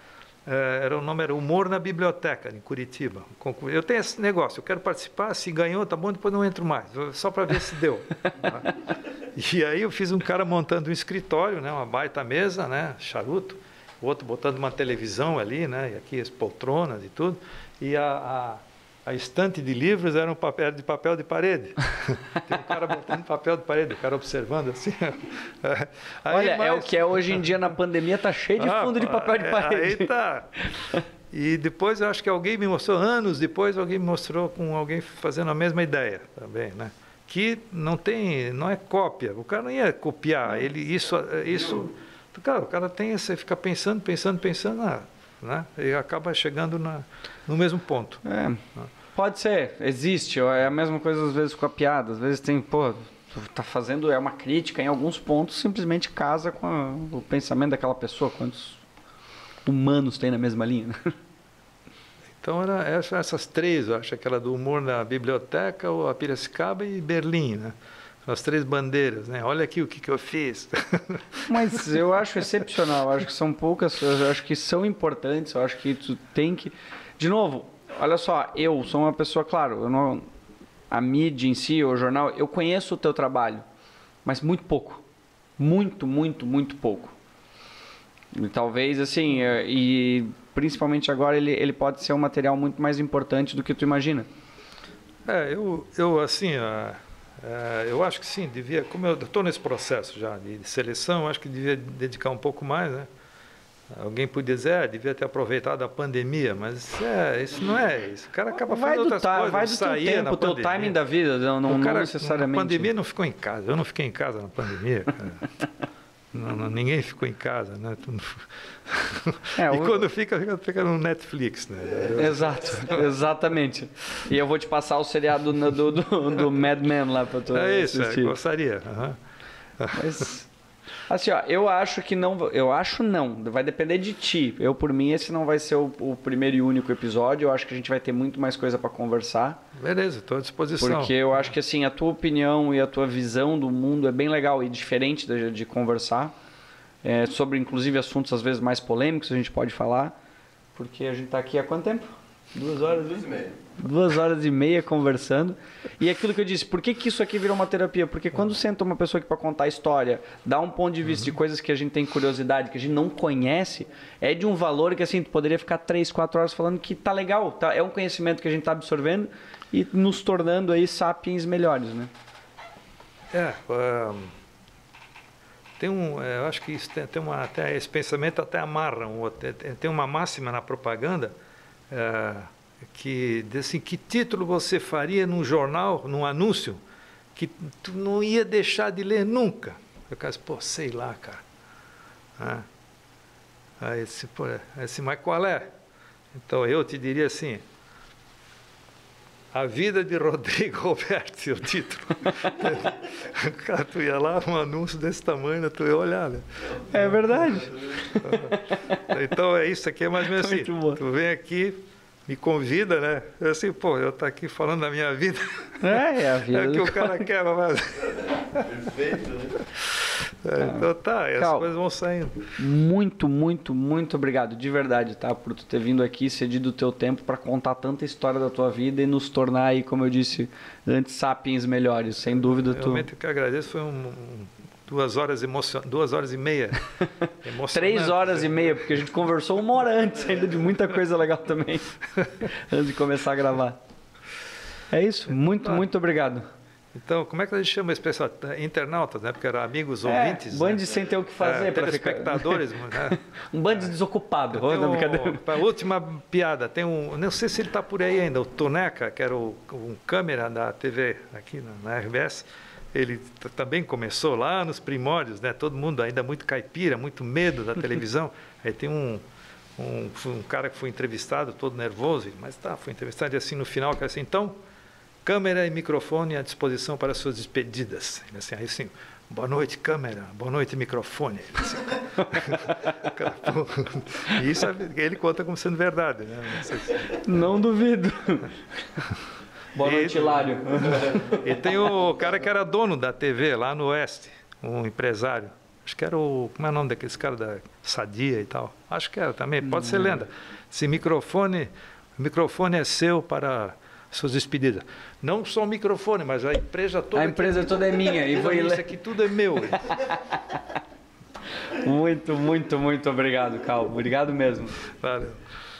É, era, o nome era Humor na Biblioteca, em Curitiba. Eu tenho esse negócio, eu quero participar, se ganhou, tá bom, depois não entro mais, só para ver se deu. E aí eu fiz um cara montando um escritório, né, uma baita mesa, né, charuto, o outro botando uma televisão ali, né, e aqui as poltronas e tudo, e a, a, a estante de livros era um papel de papel de parede. Tem um cara botando papel de parede, o cara observando assim. Aí, olha, mas... é o que é hoje em dia na pandemia, tá cheio de fundo ah, de papel de parede. Aí tá. E depois eu acho que alguém me mostrou, anos depois, alguém me mostrou com alguém fazendo a mesma ideia também, né? Que não tem, não é cópia, o cara não ia copiar, ele, isso, isso, cara, o cara tem, você fica pensando, pensando, pensando, ah, né? E acaba chegando na, no mesmo ponto. É, né? Pode ser, existe, é a mesma coisa às vezes com a piada, às vezes tem, pô, tu tá fazendo, é uma crítica, em alguns pontos simplesmente casa com a, o pensamento daquela pessoa, quantos humanos tem na mesma linha, né? Então, era essas três, eu acho, aquela do humor na biblioteca, a Piracicaba e Berlim, né? As três bandeiras, né? Olha aqui o que, que eu fiz. Mas eu acho excepcional, eu acho que são poucas, eu acho que são importantes, eu acho que tu tem que... De novo, olha só, eu sou uma pessoa, claro, eu não, a mídia em si, o jornal, eu conheço o teu trabalho, mas muito pouco. Muito, muito, muito pouco. E talvez, assim, e... principalmente agora, ele, ele pode ser um material muito mais importante do que tu imagina. É, eu, eu assim, uh, uh, eu acho que sim, devia, como eu estou nesse processo já de, de seleção, eu acho que devia dedicar um pouco mais, né? Alguém podia dizer, é, devia ter aproveitado a pandemia, mas é, isso não é isso. O cara acaba fazendo outras ta, coisas, vai do sair teu tempo, na o teu timing da vida, não, não, o cara, não necessariamente. Na pandemia não ficou em casa, eu não fiquei em casa na pandemia, cara. Não, não, ninguém ficou em casa, né? É, e o... quando fica, fica, fica no Netflix, né? Exato, exatamente. E eu vou te passar o seriado do, do, do Mad Men lá para tu é isso, assistir. É, gostaria. Uhum. Mas, Assim, ó, eu acho que não... Eu acho não. Vai depender de ti. Eu, por mim, esse não vai ser o, o primeiro e único episódio. Eu acho que a gente vai ter muito mais coisa para conversar. Beleza, estou à disposição. Porque eu acho que, assim, a tua opinião e a tua visão do mundo é bem legal e diferente de, de conversar. É, sobre, inclusive, assuntos, às vezes, mais polêmicos, a gente pode falar. Porque a gente está aqui há quanto tempo? Duas horas, Duas e meia. Duas horas e meia conversando. E aquilo que eu disse, por que, que isso aqui virou uma terapia? Porque quando senta uma pessoa aqui para contar a história, dá um ponto de vista uhum. de coisas que a gente tem curiosidade, que a gente não conhece, é de um valor que assim, tu poderia ficar três, quatro horas falando que tá legal, tá? É um conhecimento que a gente tá absorvendo e nos tornando aí sapiens melhores, né? É, um, tem um, eu acho que isso tem, tem uma, até esse pensamento até amarra, um, tem uma máxima na propaganda, é, que diz assim, que título você faria num jornal, num anúncio, que tu não ia deixar de ler nunca? Eu disse, pô, sei lá, cara. Ah. Aí disse, pô, disse, mas qual é? Então eu te diria assim, A Vida de Rodrigo Roberti, o título. Cara, tu ia lá, um anúncio desse tamanho, tu ia olhar, né? É verdade. Então é isso aqui, é mais ou menos assim. Tu vem aqui, me convida, né? Eu assim, pô, eu tô aqui falando da minha vida. É, é a vida. É o que do... o cara quer, mas... Perfeito, né? É, então tá, essas Cal, coisas vão saindo. Muito, muito, muito obrigado, de verdade, tá? Por tu ter vindo aqui, cedido o teu tempo para contar tanta história da tua vida e nos tornar aí, como eu disse antes, sapiens melhores, sem dúvida. Realmente tu... o que eu agradeço foi um, um, duas horas emocion... duas horas e meia. Três horas e meia, porque a gente conversou uma hora antes ainda de muita coisa legal também, antes de começar a gravar. É isso, muito, tá. muito obrigado. Então, como é que a gente chama esse pessoal? Internautas, né? Porque eram amigos, é, ouvintes. Band né? sem ter o que fazer. É, para telespectadores. Ficar... né? Um bando de desocupado. Um, a última piada, tem um... Não sei se ele está por aí ainda, o Toneca, que era o, um câmera da T V aqui na, na R B S, ele também começou lá nos primórdios, né? Todo mundo ainda muito caipira, muito medo da televisão. Aí tem um, um, um cara que foi entrevistado, todo nervoso, mas tá, foi entrevistado e assim no final, que assim, então... Câmera e microfone à disposição para suas despedidas. Assim, aí assim, boa noite, câmera, boa noite, microfone. Assim, e isso ele conta como sendo verdade. Né? Não, Não duvido. Boa noite, Hilário. E tem o cara que era dono da T V lá no Oeste, um empresário. Acho que era o... Como é o nome daqueles caras da Sadia e tal? Acho que era também, pode ser lenda. Esse microfone, o microfone é seu para... suas despedidas. Não só o microfone, mas a empresa toda... A empresa aqui, toda é minha. E vou isso aqui tudo é meu. Muito, muito, muito obrigado, Cal. Obrigado mesmo. Valeu.